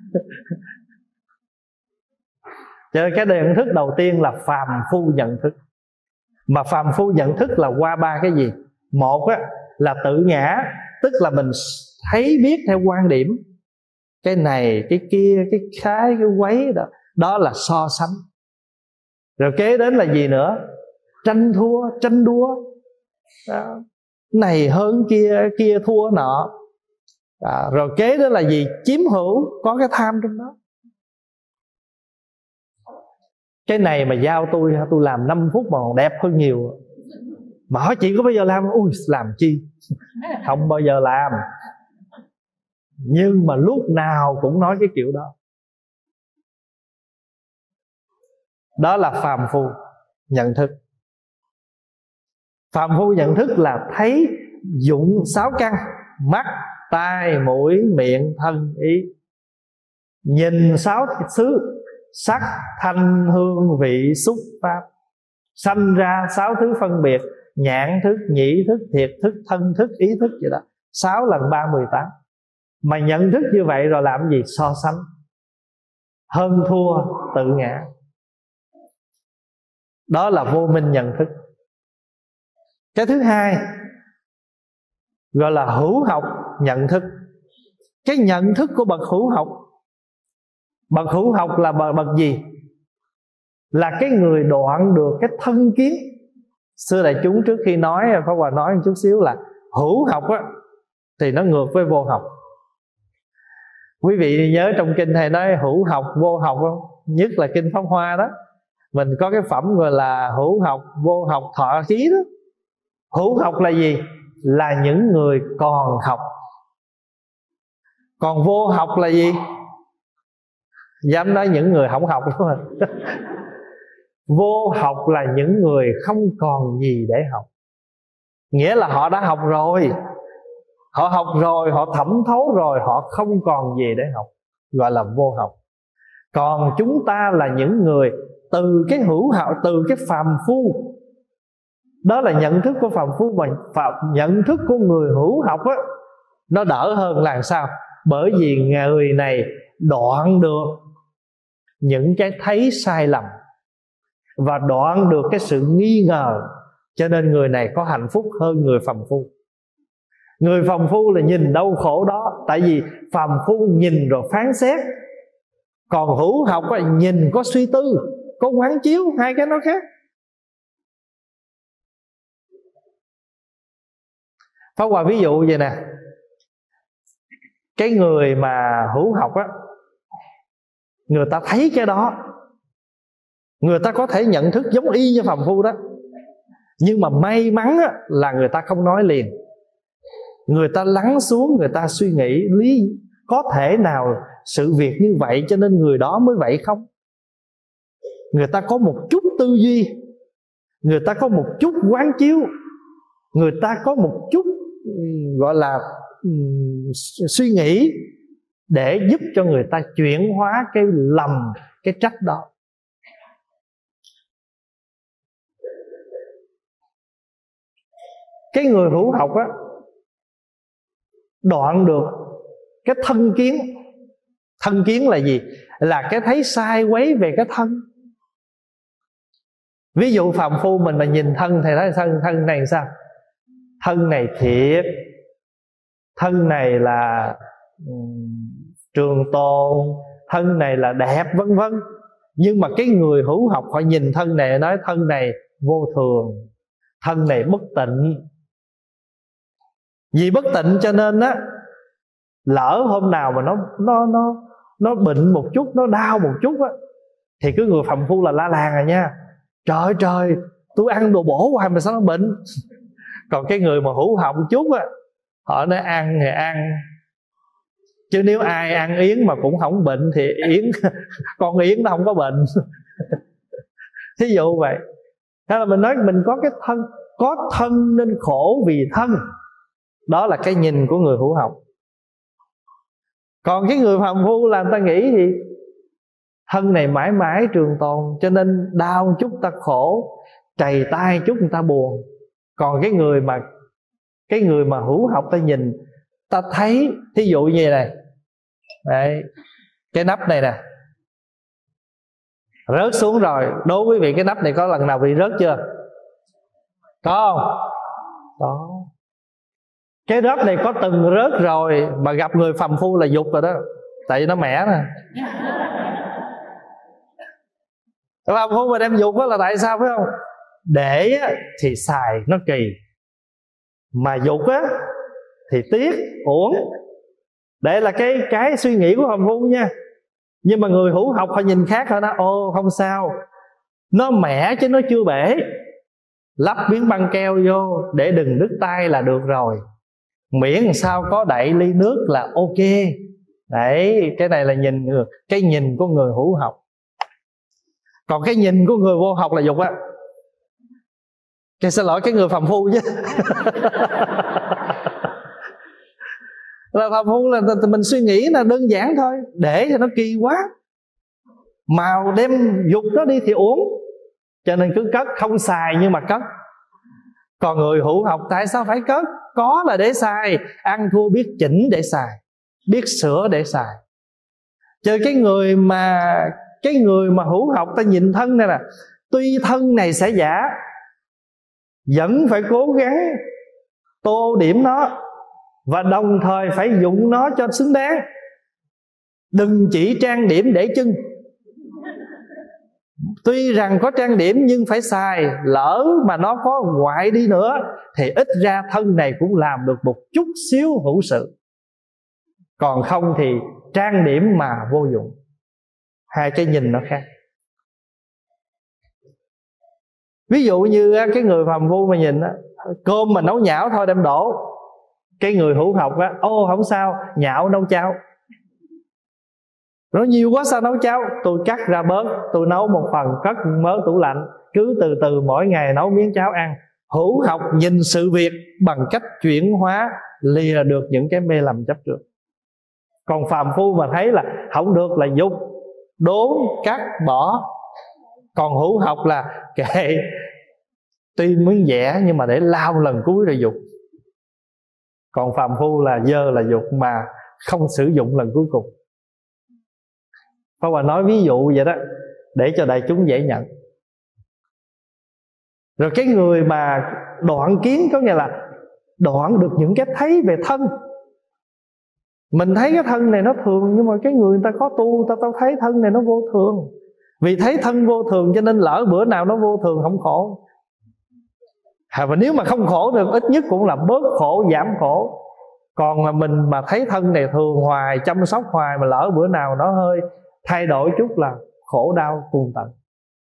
Cho nên cái nhận thức đầu tiên là phàm phu nhận thức. Mà phàm phu nhận thức là qua ba cái gì? Một á, là tự ngã, tức là mình thấy biết theo quan điểm, cái này, cái kia, cái khái, cái quấy đó. Đó là so sánh. Rồi kế đến là gì nữa? Tranh thua, tranh đua. đó. Này hơn kia, kia thua nọ. Rồi kế đó là gì? Chiếm hữu, có cái tham trong đó. Cái này mà giao tôi làm 5 phút mà còn đẹp hơn nhiều. Mà hỏi chị có bao giờ làm? Ui, làm chi? Không bao giờ làm. Nhưng mà lúc nào cũng nói cái kiểu đó. Đó là phàm phu nhận thức. Phàm phu nhận thức là thấy dụng 6 căn: mắt, tai, mũi, miệng, thân, ý. Nhìn 6 xứ: sắc, thanh, hương, vị, xúc, pháp. Sanh ra 6 thứ phân biệt: nhãn thức, nhĩ thức, thiệt thức, thân thức, ý thức vậy đó. 6 lần 3 18. Mà nhận thức như vậy rồi làm gì? So sánh, hơn thua, tự ngã. Đó là vô minh nhận thức. Cái thứ hai gọi là hữu học nhận thức. Cái nhận thức của bậc hữu học. Bậc hữu học là bậc gì? Là cái người đoạn được cái thân kiến. Xưa đại chúng trước khi nói, Pháp Hòa nói một chút xíu là hữu học á, thì nó ngược với vô học. Quý vị nhớ trong kinh thầy nói hữu học, vô học không? Nhất là kinh Pháp Hoa đó, mình có cái phẩm gọi là hữu học, vô học, thọ ký đó. Hữu học là gì? Là những người còn học. Còn vô học là gì? Dám nói những người không học đúng không? Vô học là những người không còn gì để học. Nghĩa là họ đã học rồi. Họ học rồi, họ thẩm thấu rồi, họ không còn gì để học, gọi là vô học. Còn chúng ta là những người từ cái hữu học, từ cái phàm phu. Đó là nhận thức của phàm phu. Mà nhận thức của người hữu học á, nó đỡ hơn là sao? Bởi vì người này đoạn được những cái thấy sai lầm và đoạn được cái sự nghi ngờ, cho nên người này có hạnh phúc hơn người phàm phu. Người phàm phu là nhìn đau khổ đó, tại vì phàm phu nhìn rồi phán xét. Còn hữu học là nhìn có suy tư, có quán chiếu, hai cái nó khác. Pháp Hòa ví dụ vậy nè. Cái người mà hữu học á, người ta thấy cái đó, người ta có thể nhận thức giống y như phàm phu đó. Nhưng mà may mắn á, là người ta không nói liền. Người ta lắng xuống, người ta suy nghĩ lý có thể nào sự việc như vậy cho nên người đó mới vậy không? Người ta có một chút tư duy, người ta có một chút quán chiếu, người ta có một chút gọi là suy nghĩ để giúp cho người ta chuyển hóa cái lầm, cái trách đó. Cái người hữu học á, đoạn được cái thân kiến. Thân kiến là gì? Là cái thấy sai quấy về cái thân. Ví dụ phàm phu mình mà nhìn thân thì thấy thân này sao? Thân này thiệt, thân này là trường tồn, thân này là đẹp, vân vân. Nhưng mà cái người hữu học họ nhìn thân này nói thân này vô thường, thân này bất tịnh. Vì bất tịnh cho nên á, lỡ hôm nào mà nó bệnh một chút, nó đau một chút á, thì cái người phàm phu là la làng rồi nha. Trời trời, tôi ăn đồ bổ hoài mà sao nó bệnh. Còn cái người mà hữu học một chút á, họ nói ăn thì ăn, chứ nếu ai ăn yến mà cũng không bệnh thì yến con yến nó không có bệnh. Thí dụ vậy. Thế là mình nói mình có cái thân, có thân nên khổ vì thân. Đó là cái nhìn của người hữu học. Còn cái người phàm phu là người ta nghĩ thì thân này mãi mãi trường tồn, cho nên đau chút ta khổ, trầy tay chút người ta buồn. Còn cái người mà hữu học ta nhìn, ta thấy, thí dụ như vậy này. Đấy, cái nắp này nè, rớt xuống rồi. Đố quý vị cái nắp này có lần nào bị rớt chưa? Có không? Có. Cái nắp này có từng rớt rồi, mà gặp người phàm phu là dục rồi đó. Tại vì nó mẻ nè. Phàm phu mà đem dục đó là tại sao phải không? Để thì xài nó kỳ, Mà dục á thì tiếc, uổng. Đây là cái suy nghĩ của phàm phu nha. Nhưng mà người hữu học họ nhìn khác, họ nói ô không sao, nó mẻ chứ nó chưa bể, lắp miếng băng keo vô để đừng đứt tay là được rồi, miễn làm sao có đậy ly nước là ok. Đấy, cái này là cái nhìn của người hữu học. Còn cái nhìn của người vô học là dục á. Cái xin lỗi, cái người phàm phu chứ là phàm phu là mình suy nghĩ là đơn giản thôi, để cho nó kỳ quá, màu đem dục nó đi thì uổng, cho nên cứ cất, không xài nhưng mà cất. Còn người hữu học tại sao phải cất? Có là để xài, ăn thua biết chỉnh để xài, biết sửa để xài. Chứ cái người mà hữu học ta nhìn thân này là tuy thân này sẽ giả, vẫn phải cố gắng tô điểm nó, và đồng thời phải dụng nó cho xứng đáng. Đừng chỉ trang điểm để chân. Tuy rằng có trang điểm nhưng phải xài, lỡ mà nó có ngoại đi nữa thì ít ra thân này cũng làm được một chút xíu hữu sự. Còn không thì trang điểm mà vô dụng. Hai cái nhìn nó khác. Ví dụ như cái người phàm phu mà nhìn cơm mà nấu nhão thôi đem đổ, cái người hữu học á, ô không sao, nhão nấu cháo. Nó nhiều quá sao nấu cháo, tôi cắt ra bớt, tôi nấu một phần, cất mớ tủ lạnh, cứ từ từ mỗi ngày nấu miếng cháo ăn. Hữu học nhìn sự việc bằng cách chuyển hóa, lìa được những cái mê lầm chấp trước. Còn phàm phu mà thấy là không được là dục, đốn, cắt, bỏ. Còn hữu học là kệ, tuy muốn vẽ nhưng mà để lao lần cuối rồi dục. Còn phàm phu là dơ là dục mà không sử dụng lần cuối cùng. Pháp Hòa nói ví dụ vậy đó, để cho đại chúng dễ nhận. Rồi cái người mà đoạn kiến, có nghĩa là đoạn được những cái thấy về thân. Mình thấy cái thân này nó thường, nhưng mà cái người ta có tu, tao thấy thân này nó vô thường. Vì thấy thân vô thường cho nên lỡ bữa nào nó vô thường không khổ. Và nếu mà không khổ được, ít nhất cũng là bớt khổ, giảm khổ. Còn mà mình mà thấy thân này thường hoài, chăm sóc hoài, mà lỡ bữa nào nó hơi thay đổi chút là khổ đau cùng tận.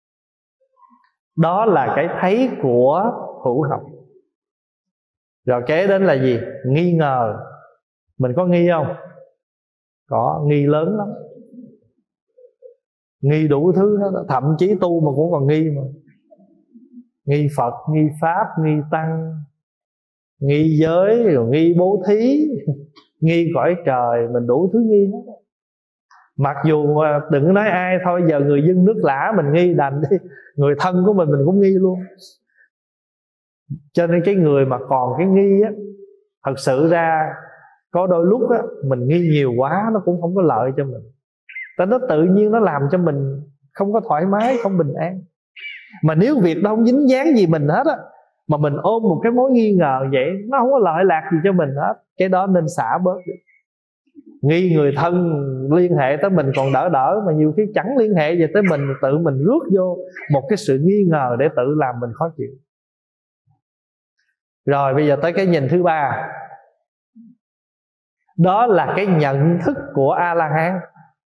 Đó là cái thấy của hữu học. Rồi kế đến là gì? Nghi ngờ. Mình có nghi không? Có, nghi lớn lắm. Nghi đủ thứ hết, thậm chí tu mà cũng còn nghi mà. Nghi Phật, nghi Pháp, nghi Tăng, nghi giới, rồi nghi bố thí, nghi cõi trời, mình đủ thứ nghi hết. Mặc dù đừng có nói ai, thôi giờ người dân nước lã mình nghi đành đi, người thân của mình cũng nghi luôn. Cho nên cái người mà còn cái nghi á, thật sự ra có đôi lúc á, mình nghi nhiều quá nó cũng không có lợi cho mình. Tại nó tự nhiên nó làm cho mình không có thoải mái, không bình an. Mà nếu việc đó không dính dáng gì mình hết á, mà mình ôm một cái mối nghi ngờ vậy, nó không có lợi lạc gì cho mình hết, cái đó nên xả bớt đi. Nghi người thân liên hệ tới mình còn đỡ, mà nhiều khi chẳng liên hệ gì tới mình, tự mình rước vô một cái sự nghi ngờ để tự làm mình khó chịu. Rồi bây giờ tới cái nhìn thứ ba. Đó là cái nhận thức của A-la-hán.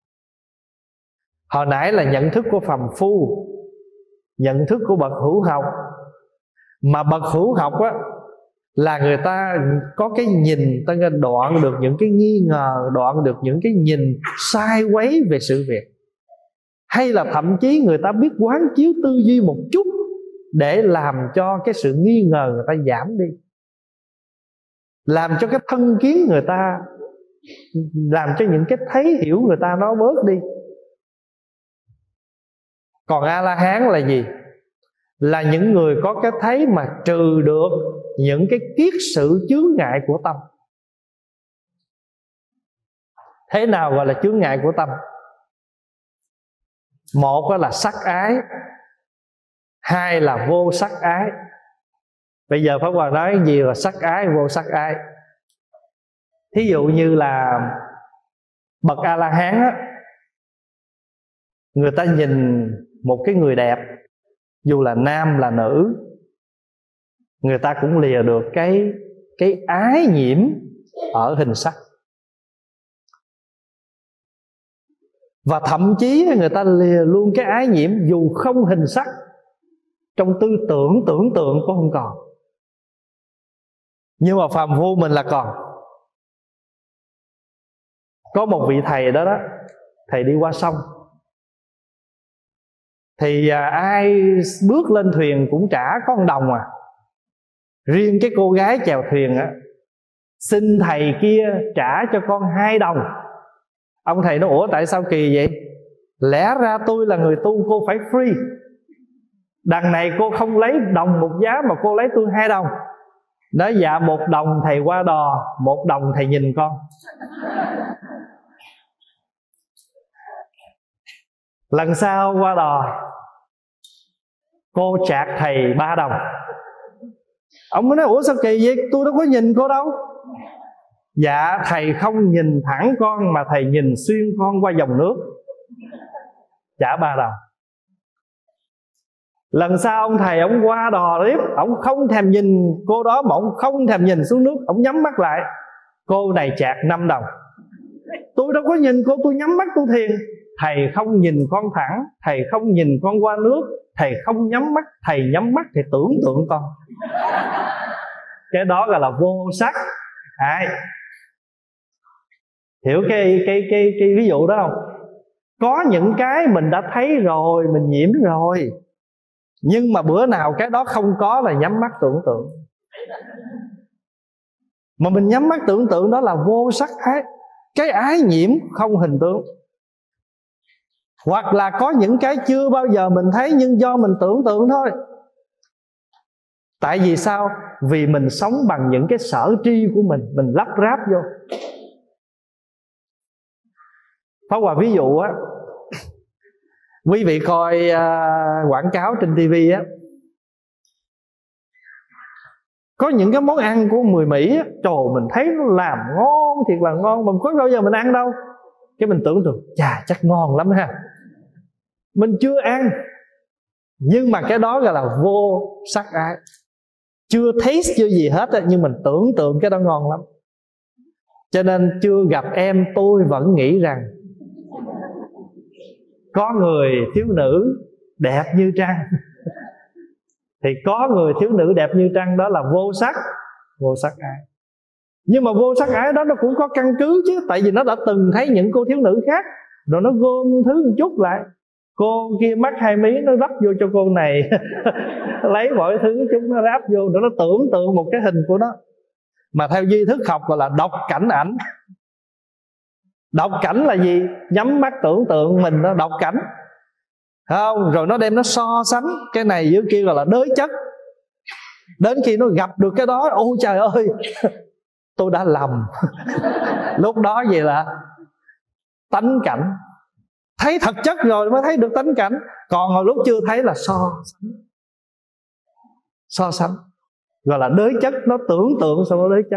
Hồi nãy là nhận thức của phàm phu, nhận thức của bậc hữu học. Mà bậc hữu học á, là người ta có cái nhìn, ta đoạn được những cái nghi ngờ, đoạn được những cái nhìn sai quấy về sự việc. Hay là thậm chí người ta biết quán chiếu tư duy một chút để làm cho cái sự nghi ngờ người ta giảm đi, làm cho cái thân kiến người ta, làm cho những cái thấy hiểu người ta nó bớt đi. Còn A-la-hán là gì? Là những người có cái thấy mà trừ được những cái kiết sự chướng ngại của tâm. Thế nào gọi là chướng ngại của tâm? Một là sắc ái, hai là vô sắc ái. Bây giờ Pháp Hòa nói gì là sắc ái, vô sắc ái. Thí dụ như là bậc A-la-hán á, người ta nhìn một cái người đẹp, dù là nam là nữ, người ta cũng lìa được cái cái ái nhiễm ở hình sắc. Và thậm chí người ta lìa luôn cái ái nhiễm dù không hình sắc, trong tư tưởng tưởng tượng cũng không còn. Nhưng mà phàm phu mình là còn. Có một vị thầy đó đó, thầy đi qua sông, thì ai bước lên thuyền cũng trả có 1 đồng à. Riêng cái cô gái chèo thuyền á, xin thầy kia trả cho con 2 đồng. Ông thầy nói: ủa tại sao kỳ vậy? Lẽ ra tôi là người tu, cô phải free. Đằng này cô không lấy đồng 1 giá mà cô lấy tôi 2 đồng. Nói: dạ 1 đồng thầy qua đò, 1 đồng thầy nhìn con. Lần sau qua đò, cô chạc thầy 3 đồng. Ông mới nói: ủa sao kỳ vậy? Tôi đâu có nhìn cô đâu. Dạ thầy không nhìn thẳng con, mà thầy nhìn xuyên con qua dòng nước, trả 3 đồng. Lần sau ông thầy ông qua đò tiếp, ông không thèm nhìn cô đó, mà ông không thèm nhìn xuống nước, ông nhắm mắt lại. Cô này chạc 5 đồng. Tôi đâu có nhìn cô, tôi nhắm mắt tôi thiền. Thầy không nhìn con thẳng, thầy không nhìn con qua nước, thầy không nhắm mắt, thầy nhắm mắt thì tưởng tượng con. Cái đó gọi là vô sắc ái. Hiểu cái ví dụ đó không? Có những cái mình đã thấy rồi, mình nhiễm rồi, nhưng mà bữa nào cái đó không có là nhắm mắt tưởng tượng. Mà mình nhắm mắt tưởng tượng đó là vô sắc ái. Cái ái nhiễm không hình tướng. Hoặc là có những cái chưa bao giờ mình thấy, nhưng do mình tưởng tượng thôi. Tại vì sao? Vì mình sống bằng những cái sở tri của mình lắp ráp vô. Pháp Hòa ví dụ á, quý vị coi quảng cáo trên TV á, có những cái món ăn của người Mỹ á, trời mình thấy nó làm ngon thiệt là ngon, mà có bao giờ mình ăn đâu. Cái mình tưởng tượng chà chắc ngon lắm ha. Mình chưa ăn, nhưng mà cái đó gọi là vô sắc ái. Chưa taste chưa gì hết á, nhưng mình tưởng tượng cái đó ngon lắm. Cho nên chưa gặp em tôi vẫn nghĩ rằng có người thiếu nữ đẹp như trăng. Thì có người thiếu nữ đẹp như trăng, đó là vô sắc ái. Nhưng mà vô sắc ái đó nó cũng có căn cứ chứ. Tại vì nó đã từng thấy những cô thiếu nữ khác, rồi nó gom thứ một chút lại. Cô kia mắc 2 mí, nó rắp vô cho cô này. Lấy mọi thứ chúng nó ráp vô, rồi nó tưởng tượng một cái hình của nó. Mà theo duy thức học gọi là đọc cảnh ảnh. Đọc cảnh là gì? Nhắm mắt tưởng tượng mình nó đọc cảnh, không? Rồi nó đem nó so sánh cái này với kia, gọi là đới chất. Đến khi nó gặp được cái đó, ôi trời ơi, tôi đã lầm. Lúc đó vậy là tánh cảnh. Thấy thật chất rồi mới thấy được tánh cảnh. Còn hồi lúc chưa thấy là so sánh, gọi là đới chất. Nó tưởng tượng xong nó đới chất.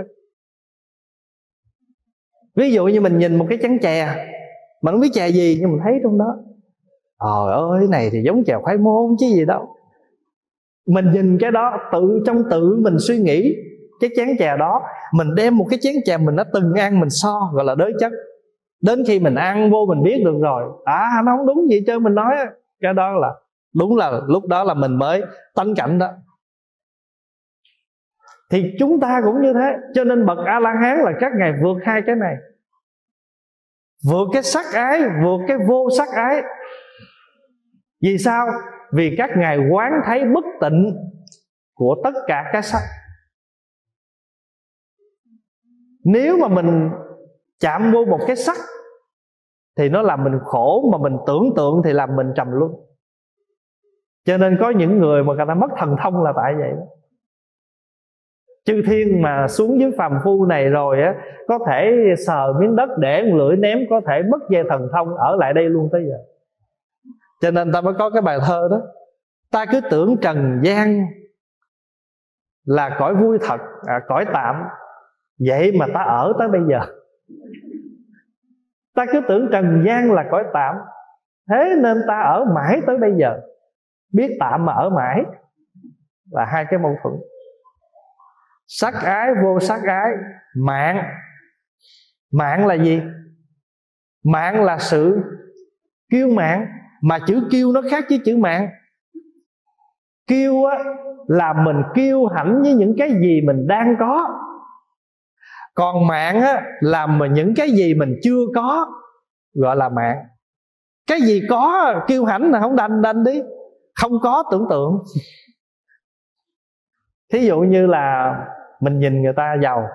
Ví dụ như mình nhìn một cái chén chè mà không biết chè gì, nhưng mình thấy trong đó, trời ơi cái này thì giống chè khoai môn chứ gì đâu. Mình nhìn cái đó, trong tự mình suy nghĩ cái chén chè đó. Mình đem một cái chén chè mình đã từng ăn, mình so, gọi là đới chất. Đến khi mình ăn vô mình biết được rồi, nó không đúng gì trơn mình nói. Cái đó là đúng, là lúc đó là mình mới tánh cảnh đó. Thì chúng ta cũng như thế. Cho nên bậc A-la-hán là các ngài vượt 2 cái này. Vượt cái sắc ái, vượt cái vô sắc ái. Vì sao? Vì các ngài quán thấy bất tịnh của tất cả các sắc. Nếu mà mình chạm vô một cái sắc thì nó làm mình khổ, mà mình tưởng tượng thì làm mình trầm luân. Cho nên có những người mà người ta mất thần thông là tại vậy đó. Chư thiên mà xuống dưới phàm phu này rồi á, có thể sờ miếng đất để một lưỡi ném, có thể mất dây thần thông, ở lại đây luôn tới giờ. Cho nên ta mới có cái bài thơ đó: ta cứ tưởng trần gian là cõi vui thật, cõi tạm, vậy mà ta ở tới bây giờ. Ta cứ tưởng trần gian là cõi tạm, thế nên ta ở mãi tới bây giờ. Biết tạm mà ở mãi là 2 cái mâu thuẫn. Sắc ái vô sắc ái. Mạng. Mạng là gì? Mạng là sự kiêu mạn. Mà chữ kiêu nó khác với chữ mạn. Kiêu á là mình kiêu hãnh với những cái gì mình đang có. Còn mạn á là những cái gì mình chưa có, gọi là mạn. Cái gì có kiêu hãnh là không đành đi, không có tưởng tượng. Thí dụ như là mình nhìn người ta giàu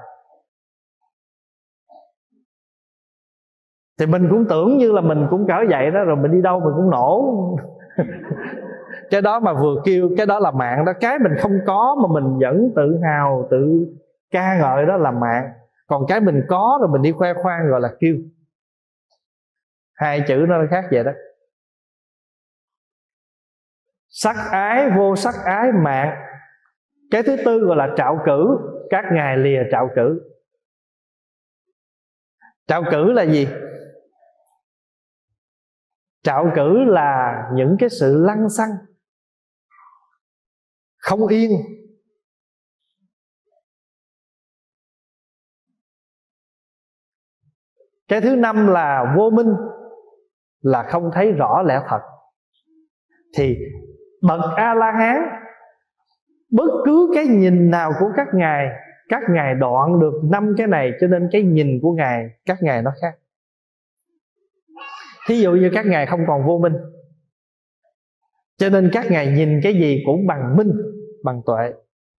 thì mình cũng tưởng như là mình cũng cỡ vậy đó, rồi mình đi đâu mình cũng nổ. Cái đó mà vừa kêu, cái đó là mạng đó. Cái mình không có mà mình vẫn tự hào, tự ca ngợi, đó là mạng. Còn cái mình có rồi mình đi khoe khoang gọi là kêu. Hai chữ nó khác vậy đó. Sắc ái vô sắc ái, mạng. Cái thứ tư gọi là trạo cử. Các ngài lìa trạo cử. Trạo cử là gì? Trạo cử là những cái sự lăng xăng, không yên. Cái thứ năm là vô minh, là không thấy rõ lẽ thật. Thì bậc A-la-hán, bất cứ cái nhìn nào của các ngài đoạn được 5 cái này. Cho nên cái nhìn của các ngài nó khác. Thí dụ như các ngài không còn vô minh, cho nên các ngài nhìn cái gì cũng bằng minh, bằng tuệ.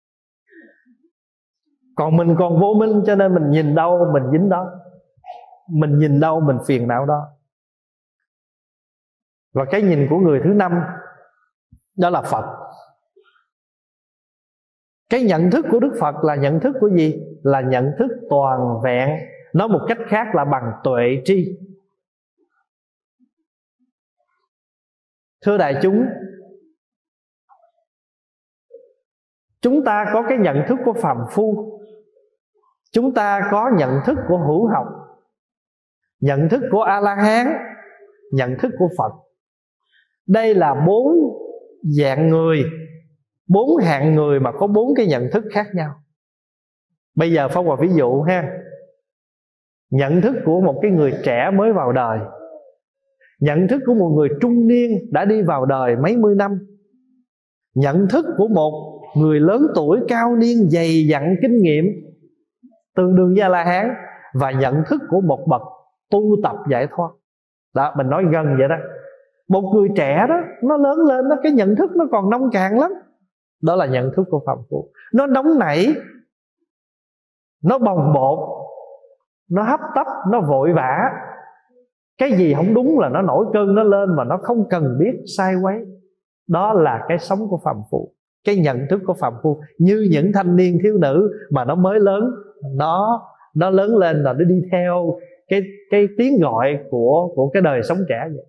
Còn mình còn vô minh, cho nên mình nhìn đâu mình dính đó, mình nhìn đâu mình phiền não đó. Và cái nhìn của người thứ năm đó là Phật. Cái nhận thức của Đức Phật là nhận thức của gì? Là nhận thức toàn vẹn. Nói một cách khác là bằng tuệ tri. Thưa đại chúng, chúng ta có cái nhận thức của phàm phu, chúng ta có nhận thức của hữu học, nhận thức của A-la-hán, nhận thức của Phật. Đây là 4 dạng người, 4 hạng người mà có 4 cái nhận thức khác nhau. Bây giờ Pháp Hòa ví dụ ha. Nhận thức của một cái người trẻ mới vào đời, nhận thức của một người trung niên đã đi vào đời mấy mươi năm, nhận thức của một người lớn tuổi cao niên dày dặn kinh nghiệm tương đương với A-la-hán, và nhận thức của một bậc tu tập giải thoát. Đó, mình nói gần vậy đó. Một người trẻ đó, nó lớn lên đó, cái nhận thức nó còn nông cạn lắm. Đó là nhận thức của phàm phu. Nó nóng nảy, nó bồng bột, nó hấp tấp, nó vội vã. Cái gì không đúng là nó nổi cơn nó lên, mà nó không cần biết sai quấy. Đó là cái sống của phàm phu, cái nhận thức của phàm phu. Như những thanh niên thiếu nữ mà nó mới lớn, nó lớn lên là nó đi theo cái tiếng gọi của cái đời sống trẻ vậy.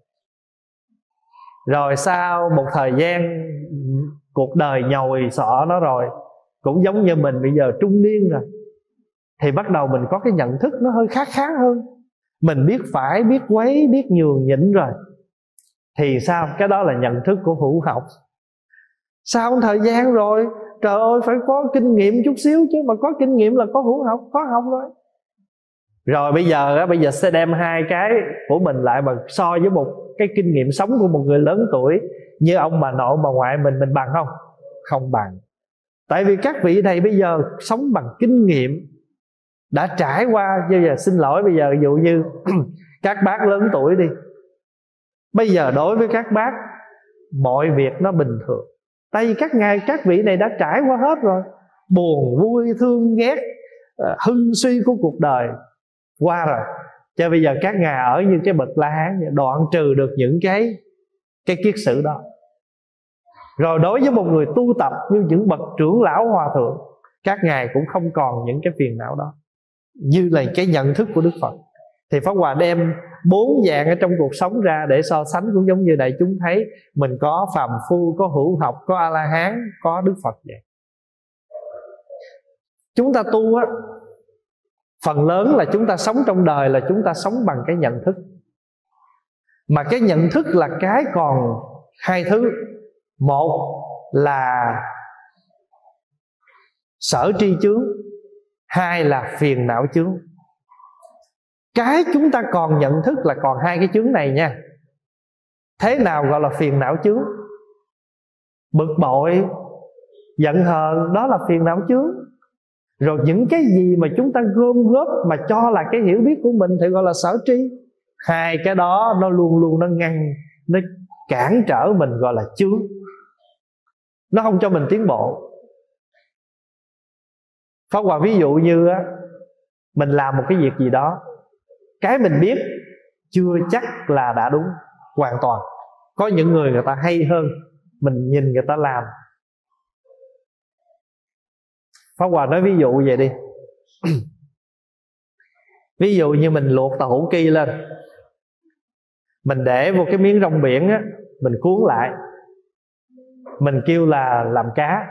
Rồi sau một thời gian cuộc đời nhồi sọ nó rồi, cũng giống như mình bây giờ trung niên rồi, thì bắt đầu mình có cái nhận thức nó hơi khác hơn. Mình biết phải, biết quấy, biết nhường nhịn rồi. Thì sao? Cái đó là nhận thức của hữu học. Sau một thời gian rồi, trời ơi, phải có kinh nghiệm chút xíu chứ. Mà có kinh nghiệm là có hữu học, có học rồi. Rồi bây giờ sẽ đem hai cái của mình lại mà so với một cái kinh nghiệm sống của một người lớn tuổi như ông bà nội bà ngoại mình bằng không? Không bằng. Tại vì các vị này bây giờ sống bằng kinh nghiệm, đã trải qua. Bây giờ xin lỗi, bây giờ ví dụ như các bác lớn tuổi đi, bây giờ đối với các bác mọi việc nó bình thường. Tại vì các vị này đã trải qua hết rồi, buồn vui thương ghét, hưng suy của cuộc đời qua rồi. Cho bây giờ các ngài ở như cái bậc La Hán, đoạn trừ được những cái kiết sử đó. Rồi đối với một người tu tập như những bậc trưởng lão hòa thượng, các ngài cũng không còn những cái phiền não đó, như là cái nhận thức của Đức Phật. Thì Pháp Hòa đem 4 dạng ở trong cuộc sống ra để so sánh, cũng giống như đại chúng thấy mình có phàm phu, có hữu học, có A-la-hán, có Đức Phật vậy. Chúng ta tu á, phần lớn là chúng ta sống trong đời là chúng ta sống bằng cái nhận thức. Mà cái nhận thức là cái còn hai thứ. Một là sở tri chướng, hai là phiền não chướng. Cái chúng ta còn nhận thức là còn hai cái chướng này nha. Thế nào gọi là phiền não chướng? Bực bội, giận hờn, đó là phiền não chướng. Rồi những cái gì mà chúng ta gom góp mà cho là cái hiểu biết của mình thì gọi là sở tri. Hai cái đó nó luôn luôn nó ngăn, nó cản trở mình, gọi là chướng. Nó không cho mình tiến bộ. Pháp Hòa ví dụ như á, mình làm một cái việc gì đó, cái mình biết chưa chắc là đã đúng hoàn toàn. Có những người ta hay hơn, mình nhìn người ta làm. Pháp Hòa nói ví dụ vậy đi. Ví dụ như mình luộc tàu hũ ki lên, mình để vô cái miếng rong biển á, mình cuốn lại, mình kêu là làm cá.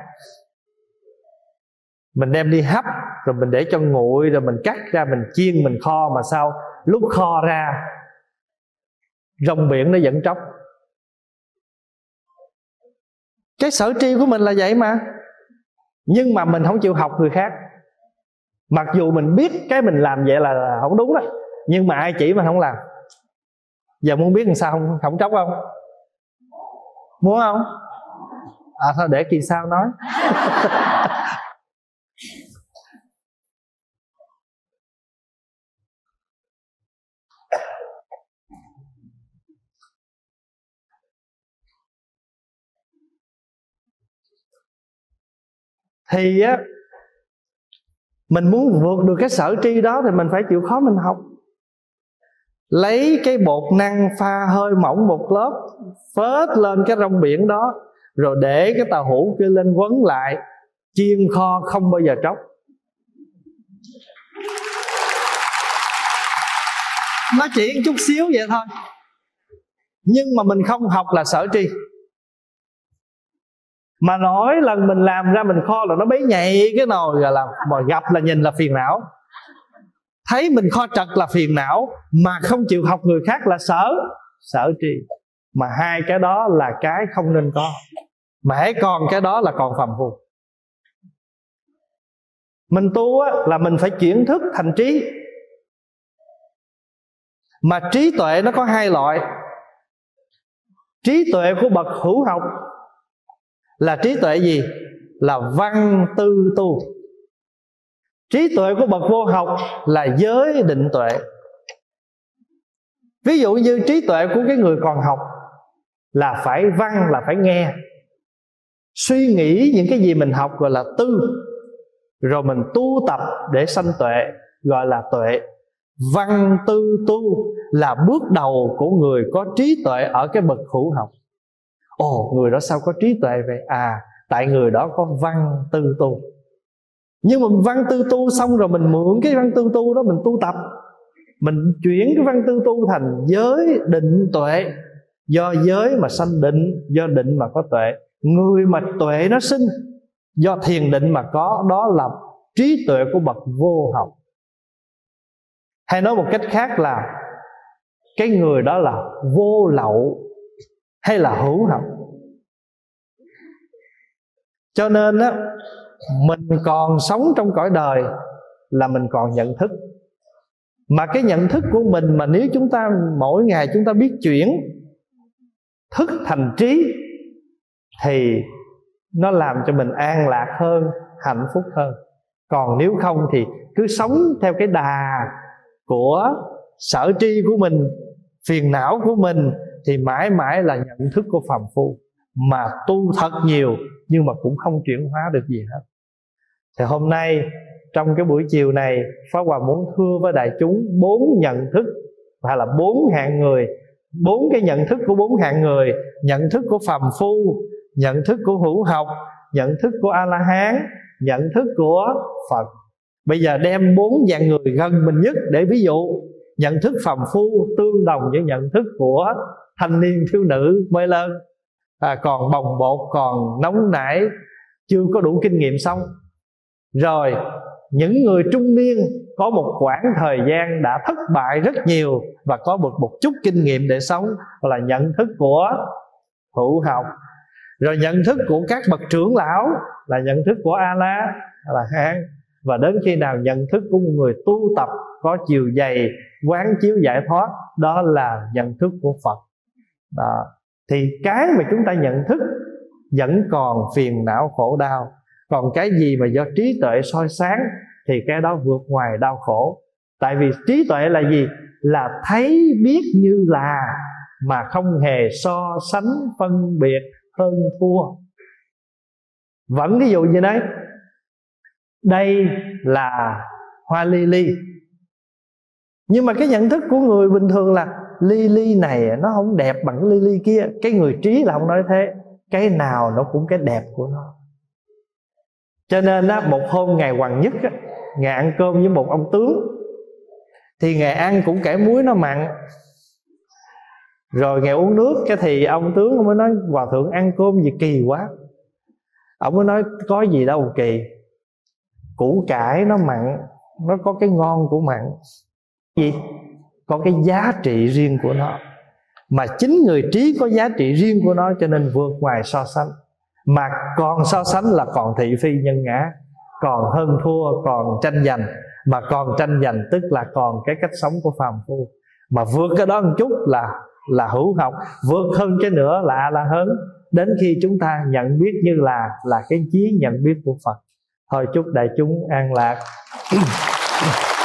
Mình đem đi hấp, rồi mình để cho nguội, rồi mình cắt ra, mình chiên, mình kho. Mà sao lúc kho ra rong biển nó vẫn tróc. Cái sở tri của mình là vậy mà. Nhưng mà mình không chịu học người khác. Mặc dù mình biết cái mình làm vậy là không đúng đó, nhưng mà ai chỉ mình không làm. Giờ muốn biết làm sao không tróc không? Muốn không? Thôi để kỳ sau nói. Thì á, mình muốn vượt được cái sở tri đó thì mình phải chịu khó mình học. Lấy cái bột năng pha hơi mỏng một lớp, phết lên cái rong biển đó, rồi để cái tàu hũ kia lên quấn lại, chiên kho không bao giờ tróc. Nó chỉ chút xíu vậy thôi. Nhưng mà mình không học là sở tri. Mà mỗi lần mình làm ra mình kho là nó bấy nhạy cái nồi, rồi là mà gặp là nhìn là phiền não. Thấy mình kho trật là phiền não, mà không chịu học người khác là sở tri. Mà hai cái đó là cái không nên có. Mà hãy còn cái đó là còn phàm phu. Mình tu á, là mình phải chuyển thức thành trí. Mà trí tuệ nó có hai loại. Trí tuệ của bậc hữu học là trí tuệ gì? Là văn tư tu. Trí tuệ của bậc vô học là giới định tuệ. Ví dụ như trí tuệ của cái người còn học là phải văn, là phải nghe, suy nghĩ những cái gì mình học gọi là tư, rồi mình tu tập để sanh tuệ gọi là tuệ. Văn tư tu là bước đầu của người có trí tuệ ở cái bậc hữu học. Ồ, người đó sao có trí tuệ vậy? Tại người đó có văn tư tu. Nhưng mà văn tư tu xong rồi mình mượn cái văn tư tu đó mình tu tập, mình chuyển cái văn tư tu thành giới định tuệ. Do giới mà sanh định, do định mà có tuệ. Người mà tuệ nó sinh do thiền định mà có, đó là trí tuệ của bậc vô học. Hay nói một cách khác là cái người đó là vô lậu hay là hữu học. Cho nên á, mình còn sống trong cõi đời là mình còn nhận thức. Mà cái nhận thức của mình mà nếu chúng ta mỗi ngày chúng ta biết chuyển thức thành trí thì nó làm cho mình an lạc hơn, hạnh phúc hơn. Còn nếu không thì cứ sống theo cái đà của sở tri của mình, phiền não của mình, thì mãi mãi là nhận thức của phàm phu. Mà tu thật nhiều nhưng mà cũng không chuyển hóa được gì hết. Thì hôm nay trong cái buổi chiều này, Pháp Hòa muốn thưa với đại chúng 4 nhận thức, hay là 4 hạng người, 4 cái nhận thức của 4 hạng người. Nhận thức của phàm phu, nhận thức của hữu học, nhận thức của A-la-hán, nhận thức của Phật. Bây giờ đem 4 dạng người gần mình nhất để ví dụ. Nhận thức phàm phu tương đồng với nhận thức của thanh niên thiếu nữ mới lớn, còn bồng bột, còn nóng nảy, chưa có đủ kinh nghiệm sống. Rồi những người trung niên có một khoảng thời gian đã thất bại rất nhiều và có một chút kinh nghiệm để sống, là nhận thức của hữu học. Rồi nhận thức của các bậc trưởng lão là nhận thức của A-la. là hán. Và đến khi nào nhận thức của một người tu tập có chiều dày, quán chiếu giải thoát, đó là nhận thức của Phật. Đó. Thì cái mà chúng ta nhận thức vẫn còn phiền não khổ đau. Còn cái gì mà do trí tuệ soi sáng thì cái đó vượt ngoài đau khổ. Tại vì trí tuệ là gì? Là thấy biết như là, mà không hề so sánh phân biệt hơn thua. Vẫn ví dụ như đấy, đây là hoa lily, nhưng mà cái nhận thức của người bình thường là lily này nó không đẹp bằng lily kia. Cái người trí là không nói thế. Cái nào nó cũng cái đẹp của nó. Cho nên á, một hôm Ngài Hoàng Nhất á, Ngài ăn cơm với một ông tướng, thì Ngài ăn cũng kể muối nó mặn. Rồi Ngài uống nước, cái thì ông tướng ông mới nói: Hòa thượng ăn cơm gì kỳ quá. Ông mới nói: có gì đâu kỳ, củ cải nó mặn, nó có cái ngon của mặn. Gì? Có cái giá trị riêng của nó. Mà chính người trí có giá trị riêng của nó, cho nên vượt ngoài so sánh. Mà còn so sánh là còn thị phi nhân ngã, còn hơn thua, còn tranh giành. Mà còn tranh giành tức là còn cái cách sống của phàm phu. Mà vượt cái đó một chút là hữu học. Vượt hơn cái nữa là A La Hớn. Đến khi chúng ta nhận biết như là cái trí nhận biết của Phật. Thôi chúc đại chúng an lạc.